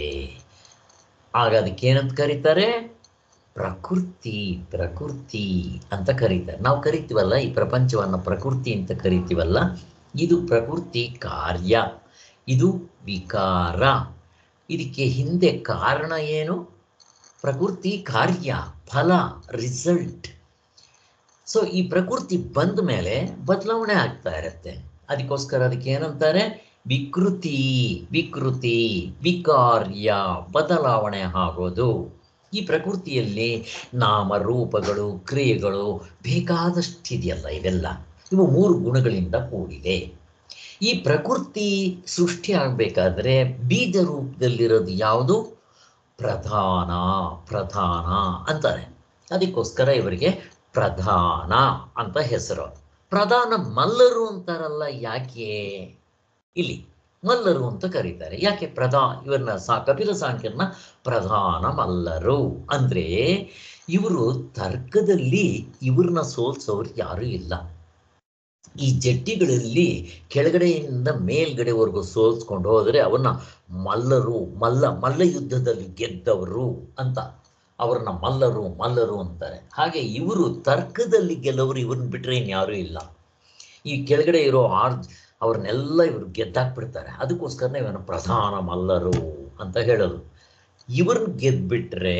ಆಗ ಅದಕ್ಕೇನಂತ ಕರೀತಾರೆ, ಪ್ರಕೃತಿ ಪ್ರಕೃತಿ ಅಂತ ಕರೀತಾರೆ. ನಾವು ಕರಿತೀವಲ್ಲ ಈ ಪ್ರಪಂಚವನ್ನು ಪ್ರಕೃತಿ ಅಂತ ಕರಿತೀವಲ್ಲ, ಇದು ಪ್ರಕೃತಿ ಕಾರ್ಯ, ಇದು ವಿಕಾರ. ಇದಕ್ಕೆ ಹಿಂದೆ ಕಾರಣ ಏನು? ಪ್ರಕೃತಿ ಕಾರ್ಯ, ಫಲ, ರಿಸಲ್ಟ್. ಸೊ ಈ ಪ್ರಕೃತಿ ಬಂದ ಮೇಲೆ ಬದಲಾವಣೆ ಆಗ್ತಾ ಇರುತ್ತೆ. ಅದಕ್ಕೋಸ್ಕರ ಅದಕ್ಕೆ ಏನಂತಾರೆ, ವಿಕೃತಿ ವಿಕೃತಿ ವಿಕಾರ್ಯ, ಬದಲಾವಣೆ ಆಗೋದು. ಈ ಪ್ರಕೃತಿಯಲ್ಲಿ ನಾಮರೂಪಗಳು, ಕ್ರಿಯೆಗಳು ಬೇಕಾದಷ್ಟಿದೆಯಲ್ಲ, ಇವೆಲ್ಲ ಇವು ಮೂರು ಗುಣಗಳಿಂದ ಕೂಡಿದೆ. ಈ ಪ್ರಕೃತಿ ಸೃಷ್ಟಿ ಆಗಬೇಕಾದ್ರೆ ಬೀಜ ರೂಪದಲ್ಲಿರೋದು ಯಾವುದು? ಪ್ರಧಾನ ಪ್ರಧಾನ ಅಂತಾರೆ. ಅದಕ್ಕೋಸ್ಕರ ಇವರಿಗೆ ಪ್ರಧಾನ ಅಂತ ಹೆಸರು. ಪ್ರಧಾನ ಮಲ್ಲರು ಅಂತಾರಲ್ಲ, ಯಾಕೆ ಇಲ್ಲಿ ಮಲ್ಲರು ಅಂತ ಕರೀತಾರೆ? ಯಾಕೆ ಪ್ರಧಾ ಇವರನ್ನ ಸಾ ಕಪಿಲ ಸಾಂಖ್ಯರನ್ನ ಪ್ರಧಾನ ಮಲ್ಲರು ಅಂದರೆ, ಇವರು ತರ್ಕದಲ್ಲಿ ಇವ್ರನ್ನ ಸೋಲ್ಸೋರು ಯಾರೂ ಇಲ್ಲ. ಈ ಜಟ್ಟಿಗಳಲ್ಲಿ ಕೆಳಗಡೆಯಿಂದ ಮೇಲ್ಗಡೆವರೆಗೂ ಸೋಲ್ಸ್ಕೊಂಡು ಹೋದರೆ ಅವನ್ನ ಮಲ್ಲರು ಮಲ್ಲ ಮಲ್ಲ ಯುದ್ಧದಲ್ಲಿ ಗೆದ್ದವರು ಅಂತ ಅವ್ರನ್ನ ಮಲ್ಲರು ಮಲ್ಲರು ಅಂತಾರೆ. ಹಾಗೆ ಇವರು ತರ್ಕದಲ್ಲಿ ಗೆಲ್ಲವರು, ಇವ್ರನ್ನ ಬಿಟ್ಟರೆ ಇನ್ಯಾರೂ ಇಲ್ಲ. ಈ ಕೆಳಗಡೆ ಇರೋ ಆರ್ ಅವ್ರನ್ನೆಲ್ಲ ಇವರು ಗೆದ್ದಾಕ್ಬಿಡ್ತಾರೆ. ಅದಕ್ಕೋಸ್ಕರನೇ ಇವನು ಪ್ರಧಾನ ಮಲ್ಲರು ಅಂತ ಹೇಳೋದು. ಇವ್ರನ್ನ ಗೆದ್ಬಿಟ್ರೆ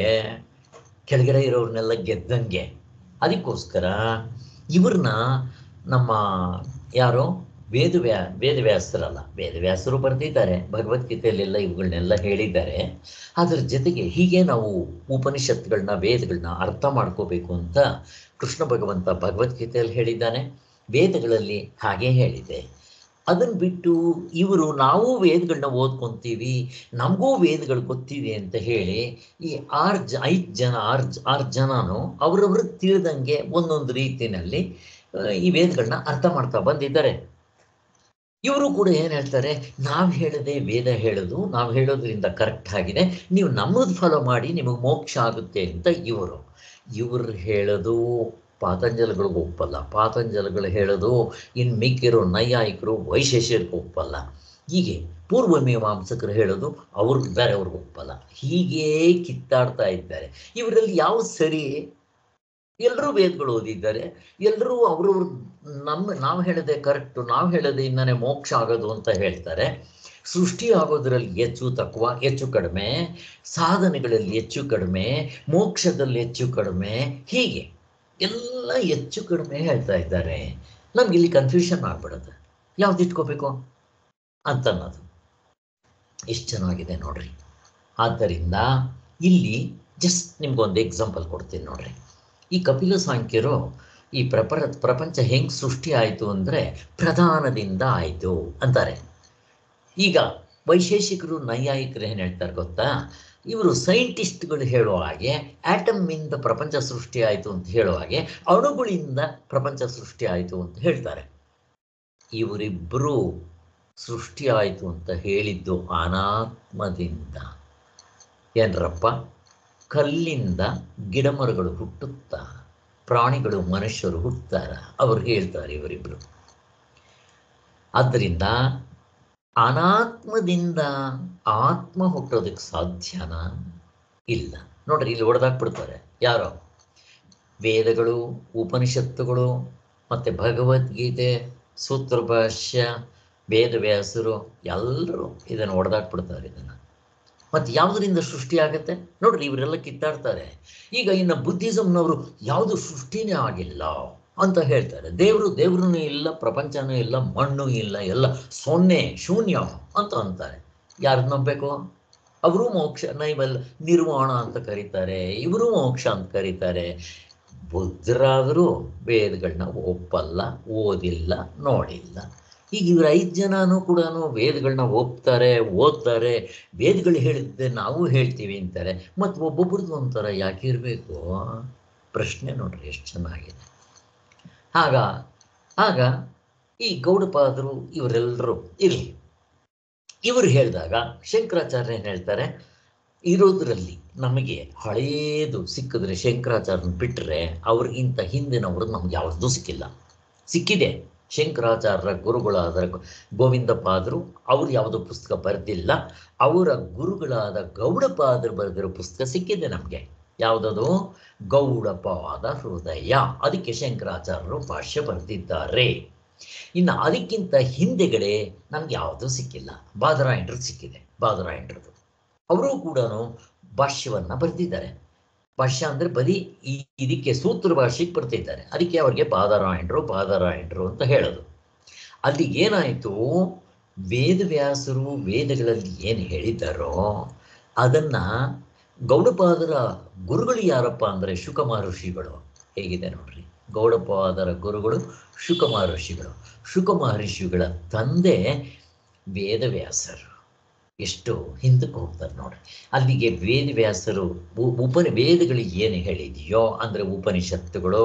ಕೆಳಗಡೆ ಇರೋರ್ನೆಲ್ಲ ಗೆದ್ದಂಗೆ. ಅದಕ್ಕೋಸ್ಕರ ಇವ್ರನ್ನ ನಮ್ಮ ಯಾರೋ ವೇದವ್ಯಾ ವೇದವ್ಯಾಸರಲ್ಲ ವೇದವ್ಯಾಸರು ಬರೆದಿದ್ದಾರೆ, ಭಗವದ್ಗೀತೆಯಲ್ಲೆಲ್ಲ ಇವುಗಳನ್ನೆಲ್ಲ ಹೇಳಿದ್ದಾರೆ. ಅದರ ಜೊತೆಗೆ ಹೀಗೆ ನಾವು ಉಪನಿಷತ್ತುಗಳನ್ನ ವೇದಗಳನ್ನ ಅರ್ಥ ಮಾಡ್ಕೋಬೇಕು ಅಂತ ಕೃಷ್ಣ ಭಗವಂತ ಭಗವದ್ಗೀತೆಯಲ್ಲಿ ಹೇಳಿದ್ದಾನೆ, ವೇದಗಳಲ್ಲಿ ಹಾಗೆ ಹೇಳಿದೆ. ಅದನ್ನು ಬಿಟ್ಟು ಇವರು ನಾವು ವೇದಗಳನ್ನ ಓದ್ಕೊತೀವಿ, ನಮಗೂ ವೇದಗಳು ಗೊತ್ತಿದೆ ಅಂತ ಹೇಳಿ ಈ ಆರು ಜ ಐದು ಜನ ಆರು ಆರು ಜನನು ಅವರವರು ತಿಳಿದಂಗೆ ಒಂದೊಂದು ರೀತಿಯಲ್ಲಿ ಈ ವೇದಗಳನ್ನ ಅರ್ಥ ಮಾಡ್ತಾ ಬಂದಿದ್ದಾರೆ. ಇವರು ಕೂಡ ಏನು ಹೇಳ್ತಾರೆ, ನಾವು ಹೇಳದೆ ವೇದ ಹೇಳೋದು, ನಾವು ಹೇಳೋದ್ರಿಂದ ಕರೆಕ್ಟ್ ಆಗಿದೆ, ನೀವು ನಮ್ಮದು ಫಾಲೋ ಮಾಡಿ ನಿಮಗೆ ಮೋಕ್ಷ ಆಗುತ್ತೆ ಅಂತ ಇವರು ಇವರು ಹೇಳೋದು ಪಾತಂಜಲಿಗಳಿಗೆ ಒಪ್ಪಲ್ಲ. ಪಾತಂಜಲಿಗಳು ಹೇಳೋದು ಇನ್ನು ಮಿಕ್ಕಿರೋ ನೈಯಾಯಿಕರು ವೈಶೇಷಿಕರಿಗೆ ಒಪ್ಪಲ್ಲ. ಹೀಗೆ ಪೂರ್ವ ಮೀಮಾಂಸಕರು ಹೇಳೋದು ಅವ್ರಿಗೆ ಬೇರೆಯವ್ರಿಗೆ ಒಪ್ಪಲ್ಲ. ಹೀಗೇ ಕಿತ್ತಾಡ್ತಾ ಇದ್ದಾರೆ. ಇವರಲ್ಲಿ ಯಾವ ಸರಿ? ಎಲ್ಲರೂ ವೇದಗಳು ಓದಿದ್ದಾರೆ, ಎಲ್ಲರೂ ಅವ್ರವ್ರ ನಮ್ಮ ನಾವು ಹೇಳೋದೇ ಕರೆಕ್ಟು, ನಾವು ಹೇಳೋದೇ ಇಂದಾನೆ ಮೋಕ್ಷ ಆಗೋದು ಅಂತ ಹೇಳ್ತಾರೆ. ಸೃಷ್ಟಿ ಆಗೋದ್ರಲ್ಲಿ ಹೆಚ್ಚು ತక్కుವ, ಹೆಚ್ಚು ಕಡಿಮೆ, ಸಾಧನೆಗಳಲ್ಲಿ ಹೆಚ್ಚು ಕಡಿಮೆ, ಮೋಕ್ಷದಲ್ಲಿ ಹೆಚ್ಚು ಕಡಿಮೆ, ಹೀಗೆ ಎಲ್ಲ ಹೆಚ್ಚು ಕಡಿಮೆ ಹೇಳ್ತಾ ಇದ್ದಾರೆ. ನಮ್ಗೆ ಇಲ್ಲಿ ಕನ್ಫ್ಯೂಷನ್ ಆಗ್ಬಿಡುತ್ತೆ, ಯಾವ್ದು ಇಟ್ಕೋಬೇಕು ಅಂತ ಅನ್ನೋದು. ಎಷ್ಟು ಚೆನ್ನಾಗಿದೆ ನೋಡ್ರಿ. ಆದ್ದರಿಂದ ಇಲ್ಲಿ ಜಸ್ಟ್ ನಿಮ್ಗೊಂದು ಎಕ್ಸಾಂಪಲ್ ಕೊಡ್ತೀನಿ ನೋಡ್ರಿ. ಈ ಕಪಿಲ ಸಾಂಖ್ಯರು ಈ ಪ್ರಪರ ಪ್ರಪಂಚ ಹೆಂಗೆ ಸೃಷ್ಟಿ ಆಯಿತು ಅಂದರೆ ಪ್ರಧಾನದಿಂದ ಆಯಿತು ಅಂತಾರೆ. ಈಗ ವೈಶೇಷಿಕರು ನೈಯಾಯಿಕರು ಏನು ಹೇಳ್ತಾರೆ ಗೊತ್ತಾ, ಇವರು ಸೈಂಟಿಸ್ಟ್ಗಳು ಹೇಳೋ ಹಾಗೆ ಆಟಮ್ಮಿಂದ ಪ್ರಪಂಚ ಸೃಷ್ಟಿ ಆಯಿತು ಅಂತ ಹೇಳೋ ಹಾಗೆ ಅಣುಗಳಿಂದ ಪ್ರಪಂಚ ಸೃಷ್ಟಿ ಆಯಿತು ಅಂತ ಹೇಳ್ತಾರೆ. ಇವರಿಬ್ಬರು ಸೃಷ್ಟಿ ಆಯಿತು ಅಂತ ಹೇಳಿದ್ದು ಅನಾತ್ಮದಿಂದ. ಏನ್ರಪ್ಪ, ಕಲ್ಲಿಂದ ಗಿಡಮರಗಳು ಹುಟ್ಟುತ್ತಾ, ಪ್ರಾಣಿಗಳು ಮನುಷ್ಯರು ಹುಟ್ಟುತ್ತಾರ, ಅವರು ಹೇಳ್ತಾರೆ ಇವರಿಬ್ಬರು. ಆದ್ದರಿಂದ ಅನಾತ್ಮದಿಂದ ಆತ್ಮ ಹುಟ್ಟೋದಕ್ಕೆ ಸಾಧ್ಯನಾ? ಇಲ್ಲ. ನೋಡ್ರಿ, ಇಲ್ಲಿ ಹೊಡೆದಾಕ್ಬಿಡ್ತಾರೆ ಯಾರೋ. ವೇದಗಳು, ಉಪನಿಷತ್ತುಗಳು, ಮತ್ತು ಭಗವದ್ಗೀತೆ, ಸೂತ್ರಭಾಷ್ಯ, ವೇದವ್ಯಾಸರು ಎಲ್ಲರೂ ಇದನ್ನು ಹೊಡೆದಾಕ್ಬಿಡ್ತಾರೆ. ಇದನ್ನು ಮತ್ತು ಯಾವುದರಿಂದ ಸೃಷ್ಟಿ ಆಗುತ್ತೆ ನೋಡ್ರಿ, ಇವರೆಲ್ಲ ಕಿತ್ತಾಡ್ತಾರೆ. ಈಗ ಇನ್ನು ಬುದ್ಧಿಸಮ್ನವರು ಯಾವುದು ಸೃಷ್ಟಿನೇ ಆಗಿಲ್ಲ ಅಂತ ಹೇಳ್ತಾರೆ. ದೇವರು ದೇವ್ರೂ ಇಲ್ಲ, ಪ್ರಪಂಚನೂ ಇಲ್ಲ, ಮಣ್ಣು ಇಲ್ಲ, ಎಲ್ಲ ಸೊನ್ನೆ ಶೂನ್ಯ ಅಂತ ಅಂತಾರೆ. ಯಾರು ನಂಬಬೇಕು? ಅವರು ಮೋಕ್ಷ ನೈವಲ್ ನಿರ್ವಾಣ ಅಂತ ಕರೀತಾರೆ, ಇವರು ಮೋಕ್ಷ ಅಂತ ಕರೀತಾರೆ. ಬುದ್ಧರಾದರೂ ವೇದಗಳನ್ನ ಒಪ್ಪಲ್ಲ, ಓದಿಲ್ಲ, ನೋಡಿಲ್ಲ. ಈಗ ಇವ್ರು ಐದು ಜನನೂ ಕೂಡ ವೇದಗಳನ್ನ ಒಪ್ತಾರೆ, ಓದ್ತಾರೆ, ವೇದಗಳು ಹೇಳಿದ್ದೆ ನಾವು ಹೇಳ್ತೀವಿ ಅಂತಾರೆ. ಮತ್ತು ಒಬ್ಬೊಬ್ರದ್ದು ಒಂಥರ ಯಾಕೆ ಇರಬೇಕು ಪ್ರಶ್ನೆ. ನೋಡ್ರಿ ಎಷ್ಟು ಚೆನ್ನಾಗಿದೆ. ಆಗ ಆಗ ಈ ಗೌಡಪಾದರು ಇವರೆಲ್ಲರೂ ಇರಲಿ, ಇವರು ಹೇಳಿದಾಗ ಶಂಕರಾಚಾರ್ಯ ಏನು ಹೇಳ್ತಾರೆ, ಇರೋದ್ರಲ್ಲಿ ನಮಗೆ ಹಳೇದು ಸಿಕ್ಕಿದ್ರೆ ಶಂಕರಾಚಾರ್ಯನ ಬಿಟ್ಟರೆ ಅವ್ರಿಗಿಂತ ಹಿಂದಿನವರು ನಮ್ಗೆ ಯಾವುದೂ ಸಿಕ್ಕಿಲ್ಲ. ಸಿಕ್ಕಿದೆ ಶಂಕರಾಚಾರ್ಯರ ಗುರುಗಳಾದ ಗೋವಿಂದಪಾದರು, ಅವರು ಯಾವುದೋ ಪುಸ್ತಕ ಬರೆದಿಲ್ಲ. ಅವರ ಗುರುಗಳಾದ ಗೌಡಪಾದರು ಬರೆದಿರೋ ಪುಸ್ತಕ ಸಿಕ್ಕಿದೆ ನಮಗೆ. ಯಾವುದದು? ಗೌಡಪಾದ ಹೃದಯ. ಅದಕ್ಕೆ ಶಂಕರಾಚಾರ್ಯರು ಭಾಷ್ಯ ಬರೆದಿದ್ದಾರೆ. ಇನ್ನು ಅದಕ್ಕಿಂತ ಹಿಂದೆಗಡೆ ನಮ್ಗೆ ಯಾವುದೂ ಸಿಕ್ಕಿಲ್ಲ. ಬಾದರಾಯಣರು ಸಿಕ್ಕಿದೆ, ಬಾದರಾಯಣರದು. ಅವರು ಕೂಡ ಭಾಷ್ಯವನ್ನು ಬರೆದಿದ್ದಾರೆ. ಭಾಷ್ಯ ಅಂದರೆ ಬರೀ ಈ ಇದಕ್ಕೆ ಸೂತ್ರ ಭಾಷೆಗೆ ಬರ್ತಿದ್ದಾರೆ, ಅದಕ್ಕೆ ಅವ್ರಿಗೆ ಬಾದರಾಯಣರು ಬಾದರಾಯಣರು ಅಂತ ಹೇಳೋದು. ಅಲ್ಲಿ ಏನಾಯಿತು, ವೇದವ್ಯಾಸರು ವೇದಗಳಲ್ಲಿ ಏನು ಹೇಳಿದ್ದಾರೋ ಅದನ್ನು ಗೌಡಪಾದರ ಗುರುಗಳು ಯಾರಪ್ಪ ಅಂದರೆ ಶುಕ ಮಹರ್ಷಿಗಳು. ಹೇಗಿದೆ ನೋಡ್ರಿ, ಗೌಡಪಾದರ ಗುರುಗಳು ಶುಕ ಮಹರ್ಷಿಗಳು. ಶುಕ ಮಹರ್ಷಿಗಳ ತಂದೆ ವೇದವ್ಯಾಸರು. ಎಷ್ಟು ಹಿಂದಕ್ಕೆ ಹೋಗ್ತಾರೆ ನೋಡ್ರಿ. ಅಲ್ಲಿಗೆ ವೇದವ್ಯಾಸರು ಉಪನ ವೇದಗಳಿಗೆ ಏನು ಹೇಳಿದೆಯೋ ಅಂದರೆ ಉಪನಿಷತ್ತುಗಳು,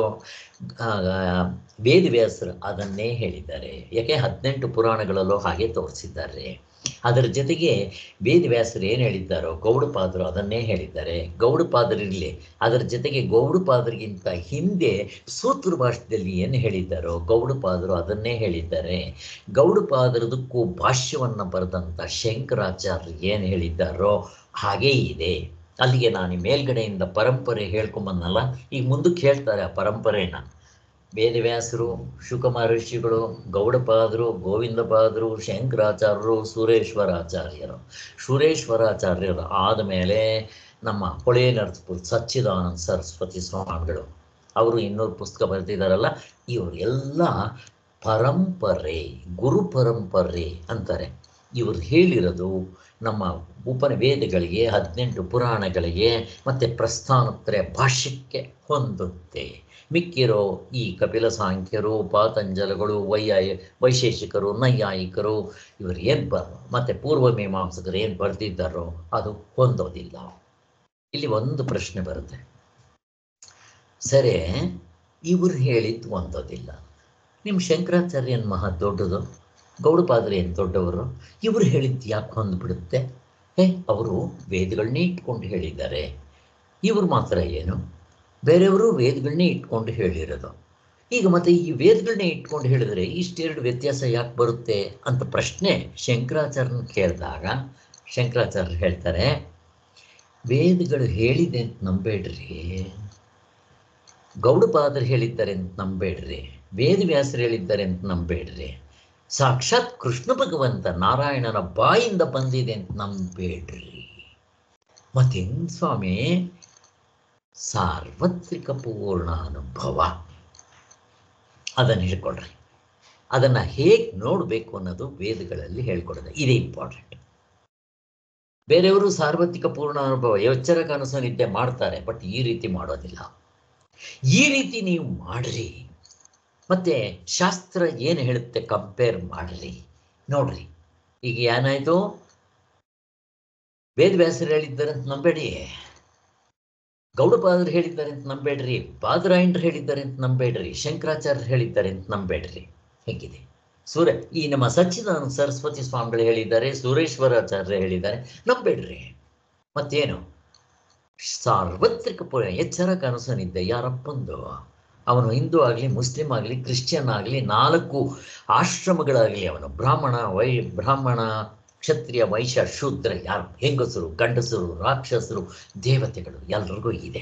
ವೇದವ್ಯಾಸರು ಅದನ್ನೇ ಹೇಳಿದ್ದಾರೆ. ಯಾಕೆ ಹದಿನೆಂಟು ಪುರಾಣಗಳಲ್ಲೂ ಹಾಗೆ ತೋರಿಸಿದ್ದಾರೆ. ಅದರ ಜೊತೆಗೆ ವೇದವ್ಯಾಸರು ಏನು ಹೇಳಿದ್ದಾರೋ ಗೌಡಪಾದರು ಅದನ್ನೇ ಹೇಳಿದ್ದಾರೆ. ಗೌಡಪಾದರಿರಲಿ, ಅದರ ಜೊತೆಗೆ ಗೌಡಪಾದರಿಗಿಂತ ಹಿಂದೆ ಸೂತ್ರ ಭಾಷೆಯಲ್ಲಿ ಏನು ಹೇಳಿದ್ದಾರೋ ಗೌಡಪಾದರು ಅದನ್ನೇ ಹೇಳಿದ್ದಾರೆ. ಗೌಡಪಾದರದಕ್ಕೂ ಭಾಷ್ಯವನ್ನು ಬರೆದಂಥ ಶಂಕರಾಚಾರ್ಯರು ಏನು ಹೇಳಿದ್ದಾರೋ ಹಾಗೇ ಇದೆ. ಅಲ್ಲಿಗೆ ನಾನು ಮೇಲ್ಗಡೆಯಿಂದ ಪರಂಪರೆ ಹೇಳ್ಕೊಂಬನ್ನಲ್ಲ, ಈಗ ಮುಂದಕ್ಕೆ ಹೇಳ್ತಾರೆ ಆ ಪರಂಪರೆನ. ವೇದವ್ಯಾಸರು, ಶುಕ ಮಹರ್ಷಿಗಳು, ಗೌಡಪಾದರು, ಗೋವಿಂದಪಾದರು, ಶಂಕರಾಚಾರ್ಯರು, ಸುರೇಶ್ವರಾಚಾರ್ಯರು. ಸುರೇಶ್ವರಾಚಾರ್ಯರು ಆದಮೇಲೆ ನಮ್ಮ ಹೊಳೆ ನರಸಪುರ ಸಚ್ಚಿದಾನಂದ ಸರಸ್ವತಿ ಸ್ವಾಮಿಗಳು, ಅವರು ಇನ್ನೂರು ಪುಸ್ತಕ ಬರೆದಿದ್ದಾರಲ್ಲ, ಇವರೆಲ್ಲ ಪರಂಪರೆ, ಗುರು ಪರಂಪರೆ ಅಂತಾರೆ. ಇವರು ಹೇಳಿರೋದು ನಮ್ಮ ಉಪನ ವೇದಗಳಿಗೆ, ಹದಿನೆಂಟು ಪುರಾಣಗಳಿಗೆ ಮತ್ತು ಪ್ರಸ್ಥಾನತ್ರಯ ಭಾಷ್ಯಕ್ಕೆ ಹೊಂದುತ್ತೆ. ಮಿಕ್ಕಿರೋ ಈ ಕಪಿಲ ಸಾಂಖ್ಯರು, ಪಾತಂಜಲಗಳು, ವೈಯಾಯ ವೈಶೇಷಿಕರು, ನೈಯಾಯಿಕರು ಇವರು ಏನು ಬ ಮತ್ತು ಪೂರ್ವ ಮೀಮಾಂಸಕರು ಏನು ಬರೆದಿದ್ದಾರೋ ಅದು ಹೊಂದೋದಿಲ್ಲ. ಇಲ್ಲಿ ಒಂದು ಪ್ರಶ್ನೆ ಬರುತ್ತೆ, ಸರಿ ಇವರು ಹೇಳಿದ್ದು ಹೊಂದೋದಿಲ್ಲ, ನಿಮ್ಮ ಶಂಕರಾಚಾರ್ಯ ಏನು ಮಹಾ ದೊಡ್ಡದು, ಗೌಡಪಾದರು ಏನು ದೊಡ್ಡವರು, ಇವರು ಹೇಳಿದ್ದು ಯಾಕೆ ಹೊಂದ್ಬಿಡುತ್ತೆ? ಹೇ, ಅವರು ವೇದಗಳನ್ನೇ ಇಟ್ಕೊಂಡು ಹೇಳಿದ್ದಾರೆ, ಇವರು ಮಾತ್ರ ಏನು, ಬೇರೆಯವರು ವೇದಗಳನ್ನೇ ಇಟ್ಕೊಂಡು ಹೇಳಿರೋದು. ಈಗ ಮತ್ತೆ ಈ ವೇದಗಳನ್ನೇ ಇಟ್ಕೊಂಡು ಹೇಳಿದರೆ ಇಷ್ಟೆರಡು ವ್ಯತ್ಯಾಸ ಯಾಕೆ ಬರುತ್ತೆ ಅಂತ ಪ್ರಶ್ನೆ ಶಂಕರಾಚಾರ್ಯನ ಕೇಳಿದಾಗ ಶಂಕರಾಚಾರ್ಯರು ಹೇಳ್ತಾರೆ, ವೇದಗಳು ಹೇಳಿದೆ ಅಂತ ನಂಬೇಡ್ರಿ, ಗೌಡಪಾದರು ಹೇಳಿದ್ದಾರೆ ಅಂತ ನಂಬೇಡ್ರಿ, ವೇದವ್ಯಾಸರು ಹೇಳಿದ್ದಾರೆ ಅಂತ ನಂಬೇಡ್ರಿ, ಸಾಕ್ಷಾತ್ ಕೃಷ್ಣ ಭಗವಂತ ನಾರಾಯಣನ ಬಾಯಿಂದ ಬಂದಿದೆ ಅಂತ ನಂಬೇಡ್ರಿ. ಮತ್ತೇನು ಸ್ವಾಮಿ, ಸಾರ್ವತ್ರಿಕ ಪೂರ್ಣ ಅನುಭವ ಅದನ್ನು ಹೇಳ್ಕೊಡ್ರಿ. ಅದನ್ನು ಹೇಗೆ ನೋಡಬೇಕು ಅನ್ನೋದು ವೇದಗಳಲ್ಲಿ ಹೇಳ್ಕೊಡೋದು, ಇದೇ ಇಂಪಾರ್ಟೆಂಟ್. ಬೇರೆಯವರು ಸಾರ್ವತ್ರಿಕ ಪೂರ್ಣ ಅನುಭವ ಎಚ್ಚರ ಕನಸು ನಿದ್ದೆ ಮಾಡ್ತಾರೆ, ಬಟ್ ಈ ರೀತಿ ಮಾಡೋದಿಲ್ಲ. ಈ ರೀತಿ ನೀವು ಮಾಡ್ರಿ, ಮತ್ತು ಶಾಸ್ತ್ರ ಏನು ಹೇಳುತ್ತೆ ಕಂಪೇರ್ ಮಾಡ್ರಿ, ನೋಡ್ರಿ. ಈಗ ಏನಾಯಿತು, ವೇದವ್ಯಾಸರು ಹೇಳಿದ್ದಾರೆ ಅಂತ ನಂಬೇಡಿ, ಗೌಡಪಾದರು ಹೇಳಿದ್ದಾರೆ ಅಂತ ನಂಬೇಡ್ರಿ, ಬಾದರಾಯಣರು ಹೇಳಿದ್ದಾರೆ ಅಂತ ನಂಬೇಡ್ರಿ, ಶಂಕರಾಚಾರ್ಯರು ಹೇಳಿದ್ದಾರೆ ಅಂತ ನಂಬೇಡ್ರಿ. ಹೇಗಿದೆ ಸೂರ್ಯ ಈ ನಮ್ಮ ಸಚ್ಚಿದಾನಂದ ಸರಸ್ವತಿ ಸ್ವಾಮಿಗಳು ಹೇಳಿದ್ದಾರೆ, ಸುರೇಶ್ವರಾಚಾರ್ಯರು ಹೇಳಿದ್ದಾರೆ, ನಂಬೇಡ್ರಿ. ಮತ್ತೇನು ಸಾರ್ವತ್ರಿಕ ಪೂರ್ಣ ಎಚ್ಚರ ಕನಸನಿದ್ದೆ ಯಾರಪ್ಪಂದು, ಅವನು ಹಿಂದೂ ಆಗಲಿ, ಮುಸ್ಲಿಂ ಆಗಲಿ, ಕ್ರಿಶ್ಚಿಯನ್ ಆಗಲಿ, ನಾಲ್ಕು ಆಶ್ರಮಗಳಾಗಲಿ, ಅವನು ಬ್ರಾಹ್ಮಣ, ವೈ ಬ್ರಾಹ್ಮಣ ಕ್ಷತ್ರಿಯ, ವೈಶ್ಯ, ಶೂದ್ರ, ಯಾರು ಹೆಂಗಸರು, ಗಂಡಸರು, ರಾಕ್ಷಸರು, ದೇವತೆಗಳು ಎಲ್ರಿಗೂ ಇದೆ.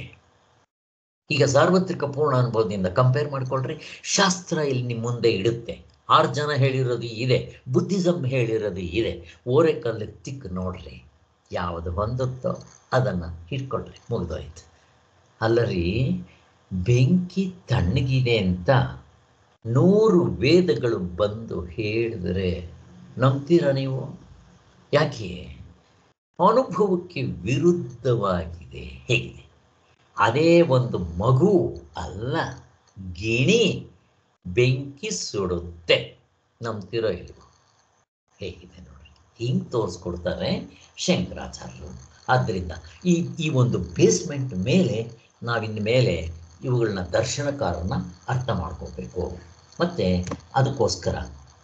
ಈಗ ಸಾರ್ವತ್ರಿಕ ಪೂರ್ಣ ಅನುಭವದಿಂದ ಕಂಪೇರ್ ಮಾಡಿಕೊಳ್ಳ್ರಿ. ಶಾಸ್ತ್ರ ಇಲ್ಲಿ ನಿಮ್ಮ ಮುಂದೆ ಇಡುತ್ತೆ. ಆರು ಜನ ಹೇಳಿರೋದು ಇದೆ, ಬುದ್ಧಿಸಮ್ ಹೇಳಿರೋದು ಇದೆ, ಓರೆಕಲ್ಲು ತಿಕ್ಕು ನೋಡ್ರಿ, ಯಾವುದು ಹೊಂದುತ್ತೋ ಅದನ್ನು ಇಟ್ಕೊಳ್ರಿ, ಮುಗಿದೋಯ್ತು. ಅಲ್ಲರಿ, ಬೆಂಕಿ ತಣ್ಣಗಿದೆ ಅಂತ ನೂರು ವೇದಗಳು ಬಂದು ಹೇಳಿದರೆ ನಂಬ್ತೀರ ನೀವು? ಯಾಕೆ? ಅನುಭವಕ್ಕೆ ವಿರುದ್ಧವಾಗಿದೆ. ಹೇಗಿದೆ? ಅದೇ ಒಂದು ಮಗು ಅಲ್ಲ, ಗಿಣಿ ಬೆಂಕಿ ಸುಡುತ್ತೆ, ನಂಬ್ತಿರೋ ಇಲ್ವೋ? ಹೇಗಿದೆ ನೋಡಿ, ಹಿಂಗೆ ತೋರಿಸ್ಕೊಡ್ತಾರೆ ಶಂಕರಾಚಾರ್ಯರು. ಆದ್ದರಿಂದ ಈ ಈ ಒಂದು ಬೇಸ್ಮೆಂಟ್ ಮೇಲೆ ನಾವಿನ್ನ ಮೇಲೆ ಇವುಗಳನ್ನ ದರ್ಶನಕಾರನ ಅರ್ಥ ಮಾಡ್ಕೋಬೇಕು. ಮತ್ತು ಅದಕ್ಕೋಸ್ಕರ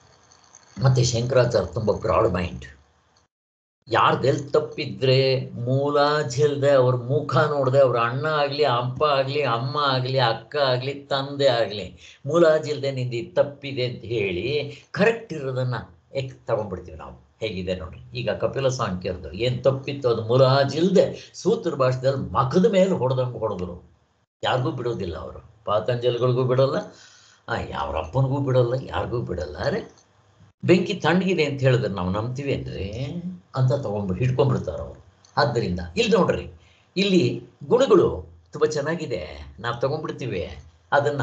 ಮತ್ತು ಶಂಕರಾಚಾರ್ಯ ತುಂಬ ಬ್ರಾಡ್ ಮೈಂಡ್. ಯಾರ್ದೆಲ್ಲಿ ತಪ್ಪಿದ್ರೆ ಮೂಲ ಜಿಲ್ದೆ ಅವ್ರ ಮುಖ ನೋಡಿದೆ, ಅವ್ರ ಅಣ್ಣ ಆಗಲಿ, ಅಪ್ಪ ಆಗಲಿ, ಅಮ್ಮ ಆಗಲಿ, ಅಕ್ಕ ಆಗಲಿ, ತಂದೆ ಆಗಲಿ, ಮೂಲಾಜಿಲ್ದೆ ನಿಂದು ಇದು ತಪ್ಪಿದೆ ಅಂತ ಹೇಳಿ ಕರೆಕ್ಟ್ ಇರೋದನ್ನು ಎಕ್ ತಗೊಂಡ್ಬಿಡ್ತೀವಿ ನಾವು. ಹೇಗಿದೆ ನೋಡ್ರಿ, ಈಗ ಕಪಿಲ ಸಾಂಖ್ಯರ್ದು ಏನು ತಪ್ಪಿತ್ತು ಅದು ಮೂಲಾಜಿಲ್ದೆ ಸೂತ್ರ ಭಾಷೆದಲ್ಲಿ ಮಖದ ಮೇಲೆ ಹೊಡೆದಂಗೆ ಹೊಡೆದ್ರು. ಯಾರಿಗೂ ಬಿಡೋದಿಲ್ಲ ಅವರು, ಪಾತಂಜಲಿಗಳಿಗೂ ಬಿಡೋಲ್ಲ, ಯಾವ್ರಪ್ಪನಿಗೂ ಬಿಡೋಲ್ಲ, ಯಾರಿಗೂ ಬಿಡೋಲ್ಲ. ಅರೆ ಬೆಂಕಿ ತಣ್ಣಗಿದೆ ಅಂತ ಹೇಳಿದ್ರೆ ನಾವು ನಂಬ್ತೀವಿ ಅಂದರೆ ಅಂತ ತೊಗೊಂಡು ಹಿಡ್ಕೊಂಡ್ಬಿಡ್ತಾರೆ ಅವರು. ಆದ್ದರಿಂದ ಇಲ್ಲಿ ನೋಡ್ರಿ, ಇಲ್ಲಿ ಗುಣಗಳು ತುಂಬ ಚೆನ್ನಾಗಿದೆ, ನಾವು ತೊಗೊಂಡ್ಬಿಡ್ತೀವಿ ಅದನ್ನು.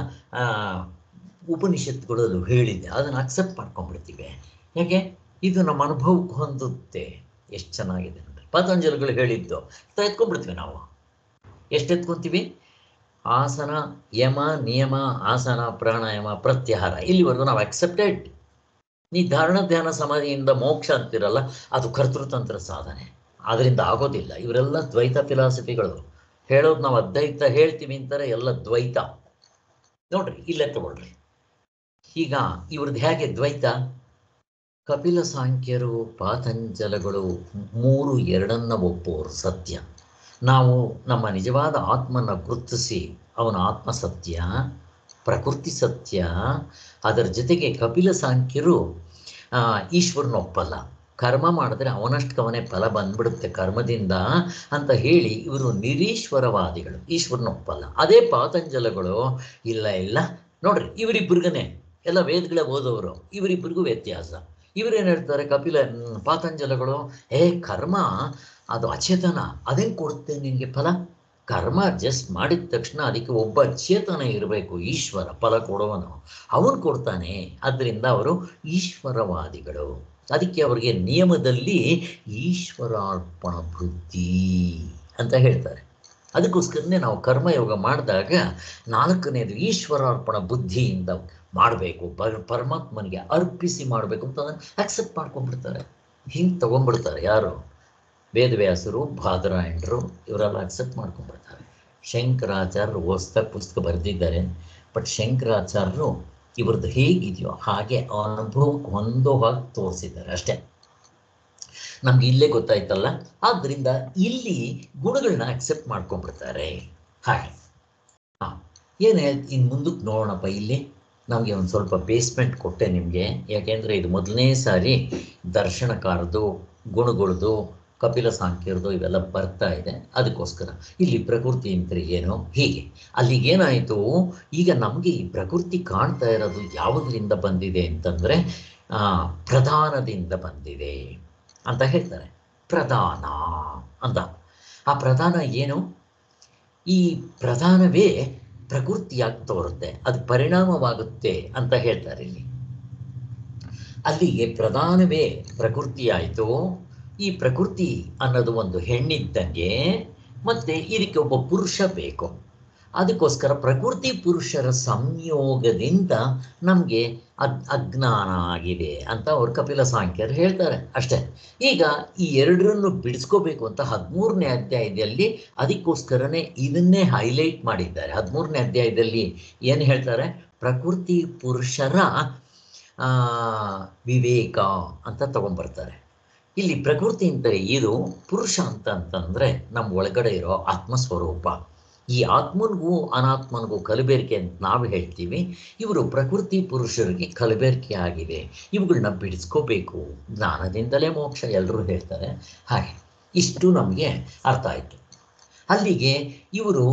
ಉಪನಿಷತ್ತುಗಳಲ್ಲೂ ಹೇಳಿದ್ದೆ, ಅದನ್ನು ಅಕ್ಸೆಪ್ಟ್ ಮಾಡ್ಕೊಂಡ್ಬಿಡ್ತೀವಿ. ಯಾಕೆ? ಇದು ನಮ್ಮ ಅನುಭವಕ್ಕೆ ಹೊಂದುತ್ತೆ. ಎಷ್ಟು ಚೆನ್ನಾಗಿದೆ ನೋಡ್ರಿ. ಪತಂಜಲಿಗಳು ಹೇಳಿದ್ದು ಎತ್ಕೊಂಡ್ಬಿಡ್ತೀವಿ ನಾವು. ಎಷ್ಟು ಎತ್ಕೊತೀವಿ? ಆಸನ, ಯಮ, ನಿಯಮ, ಆಸನ, ಪ್ರಾಣಾಯಾಮ, ಪ್ರತ್ಯಾಹಾರ, ಇಲ್ಲಿವರೆಗೂ ನಾವು ಅಕ್ಸೆಪ್ಟೆಡ್. ನೀ ಧಾರಣ, ಧ್ಯಾನ, ಸಮಾಧಿಯಿಂದ ಮೋಕ್ಷ ಅಂತಿರಲ್ಲ, ಅದು ಕರ್ತೃತಂತ್ರ ಸಾಧನೆ, ಅದರಿಂದ ಆಗೋದಿಲ್ಲ. ಇವರೆಲ್ಲ ದ್ವೈತ ಫಿಲಾಸಫಿಗಳು ಹೇಳೋದು. ನಾವು ಅದ್ವೈತ ಹೇಳ್ತೀವಿ ಅಂತಾರೆ, ಎಲ್ಲ ದ್ವೈತ. ನೋಡ್ರಿ ಇಲ್ಲೇ ತಗೊಳ್ರಿ. ಈಗ ಇವ್ರದ್ದು ಹೇಗೆ ದ್ವೈತ? ಕಪಿಲ ಸಾಂಖ್ಯರು ಪಾತಂಜಲಗಳು ಮೂರು ಎರಡನ್ನ ಒಪ್ಪುವರು ಸತ್ಯ. ನಾವು ನಮ್ಮ ನಿಜವಾದ ಆತ್ಮನ ಗುರುತಿಸಿ ಅವನ ಆತ್ಮ ಸತ್ಯ, ಪ್ರಕೃತಿ ಸತ್ಯ, ಅದರ ಜೊತೆಗೆ ಕಪಿಲ ಸಾಂಖ್ಯರು ಈಶ್ವರನ ಒಪ್ಪಲ್ಲ. ಕರ್ಮ ಮಾಡಿದ್ರೆ ಅವನಷ್ಟು ಅವನೇ ಫಲ ಬಂದ್ಬಿಡುತ್ತೆ ಕರ್ಮದಿಂದ ಅಂತ ಹೇಳಿ ಇವರು ನಿರೀಶ್ವರವಾದಿಗಳು, ಈಶ್ವರನ ಒಪ್ಪಲ್ಲ. ಅದೇ ಪಾತಂಜಲಗಳು ಇಲ್ಲ ಇಲ್ಲ ನೋಡ್ರಿ, ಇವರಿಬ್ಬರಿಗೇ ಎಲ್ಲ ವೇದಗಳೇ ಓದೋರು, ಇವರಿಬ್ಬರಿಗೂ ವ್ಯತ್ಯಾಸ. ಇವರೇನು ಹೇಳ್ತಾರೆ ಕಪಿಲ ಪಾತಂಜಲಗಳು, ಏ ಕರ್ಮ ಅದು ಅಚೇತನ, ಅದೇನು ಕೊಡುತ್ತೆ ನಿನಗೆ ಫಲ? ಕರ್ಮ ಜಸ್ಟ್ ಮಾಡಿದ ತಕ್ಷಣ ಅದಕ್ಕೆ ಒಬ್ಬ ಚೇತನ ಇರಬೇಕು, ಈಶ್ವರ ಫಲ ಕೊಡುವನು, ಅವನು ಕೊಡ್ತಾನೆ. ಅದರಿಂದ ಅವರು ಈಶ್ವರವಾದಿಗಳು. ಅದಕ್ಕೆ ಅವರಿಗೆ ನಿಯಮದಲ್ಲಿ ಈಶ್ವರಾರ್ಪಣ ಬುದ್ಧಿ ಅಂತ ಹೇಳ್ತಾರೆ. ಅದಕ್ಕೋಸ್ಕರನೇ ನಾವು ಕರ್ಮಯೋಗ ಮಾಡಿದಾಗ ನಾಲ್ಕನೇದು ಈಶ್ವರಾರ್ಪಣ ಬುದ್ಧಿಯಿಂದ ಮಾಡಬೇಕು, ಪರ್ ಪರಮಾತ್ಮನಿಗೆ ಅರ್ಪಿಸಿ ಮಾಡಬೇಕು ಅಂತ ಅದನ್ನು ಅಕ್ಸೆಪ್ಟ್ ಮಾಡ್ಕೊಂಡ್ಬಿಡ್ತಾರೆ. ಹಿಂಗೆ ತೊಗೊಂಡ್ಬಿಡ್ತಾರೆ ಯಾರು? ವೇದವ್ಯಾಸರು, ಬಾದರಾಯಣರು ಇವರೆಲ್ಲ ಅಕ್ಸೆಪ್ಟ್ ಮಾಡ್ಕೊಂಡ್ಬಿಡ್ತಾರೆ. ಶಂಕರಾಚಾರ್ಯರು ಹೊಸ್ದಾಗಿ ಪುಸ್ತಕ ಬರೆದಿದ್ದಾರೆ, ಬಟ್ ಶಂಕರಾಚಾರ್ಯರು ಇವ್ರದ್ದು ಹೇಗಿದೆಯೋ ಹಾಗೆ ಅನುಭವಕ್ಕೆ ಹೊಂದೋ ಹಾಗೆ ತೋರಿಸಿದ್ದಾರೆ ಅಷ್ಟೇ. ನಮ್ಗೆ ಇಲ್ಲೇ ಗೊತ್ತಾಯ್ತಲ್ಲ, ಆದ್ದರಿಂದ ಇಲ್ಲಿ ಗುಣಗಳನ್ನ ಅಕ್ಸೆಪ್ಟ್ ಮಾಡ್ಕೊಂಡ್ಬಿಡ್ತಾರೆ. ಹಾಗೆ ಹಾಂ ಏನು ಹೇಳ್ತಿ ಇನ್ನು ಮುಂದಕ್ಕೆ ನೋಡೋಣಪ್ಪ. ಇಲ್ಲಿ ನಮಗೆ ಒಂದು ಸ್ವಲ್ಪ ಬೇಸ್ಮೆಂಟ್ ಕೊಟ್ಟೆ ನಿಮಗೆ, ಯಾಕೆಂದರೆ ಇದು ಮೊದಲನೇ ಸಾರಿ ದರ್ಶನಕಾರದು, ಗುಣಗಳದು, ಕಪಿಲ ಸಾಂಖ್ಯರದು ಇವೆಲ್ಲ ಬರ್ತಾ ಇದೆ. ಅದಕ್ಕೋಸ್ಕರ ಇಲ್ಲಿ ಪ್ರಕೃತಿ ಅಂದರೆ ಏನು, ಹೀಗೆ ಅಲ್ಲಿಗೇನಾಯಿತು, ಈಗ ನಮಗೆ ಈ ಪ್ರಕೃತಿ ಕಾಣ್ತಾ ಇರೋದು ಯಾವುದರಿಂದ ಬಂದಿದೆ ಅಂತಂದರೆ ಪ್ರಧಾನದಿಂದ ಬಂದಿದೆ ಅಂತ ಹೇಳ್ತಾರೆ. ಪ್ರಧಾನ ಅಂತ, ಆ ಪ್ರಧಾನ ಏನು? ಈ ಪ್ರಧಾನವೇ ಪ್ರಕೃತಿಯಾಗಿ ತೋರುತ್ತೆ, ಅದು ಪರಿಣಾಮವಾಗುತ್ತೆ ಅಂತ ಹೇಳ್ತಾರೆ ಇಲ್ಲಿ. ಅಲ್ಲಿಗೆ ಪ್ರಧಾನವೇ ಪ್ರಕೃತಿ ಆಯಿತು. ಈ ಪ್ರಕೃತಿ ಅನ್ನೋದು ಒಂದು ಹೆಣ್ಣಿದ್ದಂಗೆ, ಮತ್ತು ಇದಕ್ಕೆ ಒಬ್ಬ ಪುರುಷ ಬೇಕು. ಅದಕ್ಕೋಸ್ಕರ ಪ್ರಕೃತಿ ಪುರುಷರ ಸಂಯೋಗದಿಂದ ನಮಗೆ ಅದ್ ಅಜ್ಞಾನ ಆಗಿದೆ ಅಂತ ಅವ್ರು ಕಪಿಲ ಸಾಂಖ್ಯರು ಹೇಳ್ತಾರೆ ಅಷ್ಟೇ. ಈಗ ಈ ಎರಡರನ್ನು ಬಿಡಿಸ್ಕೋಬೇಕು ಅಂತ ಹದಿಮೂರನೇ ಅಧ್ಯಾಯದಲ್ಲಿ ಅದಕ್ಕೋಸ್ಕರನೇ ಇದನ್ನೇ ಹೈಲೈಟ್ ಮಾಡಿದ್ದಾರೆ. ಹದಿಮೂರನೇ ಅಧ್ಯಾಯದಲ್ಲಿ ಏನು ಹೇಳ್ತಾರೆ? ಪ್ರಕೃತಿ ಪುರುಷರ ವಿವೇಕ ಅಂತ ತಗೊಂಡ್ಬರ್ತಾರೆ. ಇಲ್ಲಿ ಪ್ರಕೃತಿ ಅಂತಾರೆ ಇದು, ಪುರುಷ ಅಂತ ಅಂತಂದರೆ ನಮ್ಮ ಒಳಗಡೆ ಇರೋ ಆತ್ಮಸ್ವರೂಪ. ಈ ಆತ್ಮನಿಗೂ ಅನಾತ್ಮನಿಗೂ ಕಲಬೇರಿಕೆ ಅಂತ ನಾವು ಹೇಳ್ತೀವಿ. ಇವರು ಪ್ರಕೃತಿ ಪುರುಷರಿಗೆ ಕಲಬೇರಿಕೆ ಆಗಿದೆ, ಇವುಗಳನ್ನ ಬಿಡಿಸ್ಕೋಬೇಕು, ಜ್ಞಾನದಿಂದಲೇ ಮೋಕ್ಷ ಎಲ್ಲರೂ ಹೇಳ್ತಾರೆ. ಹಾಗೆ ಇಷ್ಟು ನಮಗೆ ಅರ್ಥ ಆಯಿತು. ಅಲ್ಲಿಗೆ ಇವರು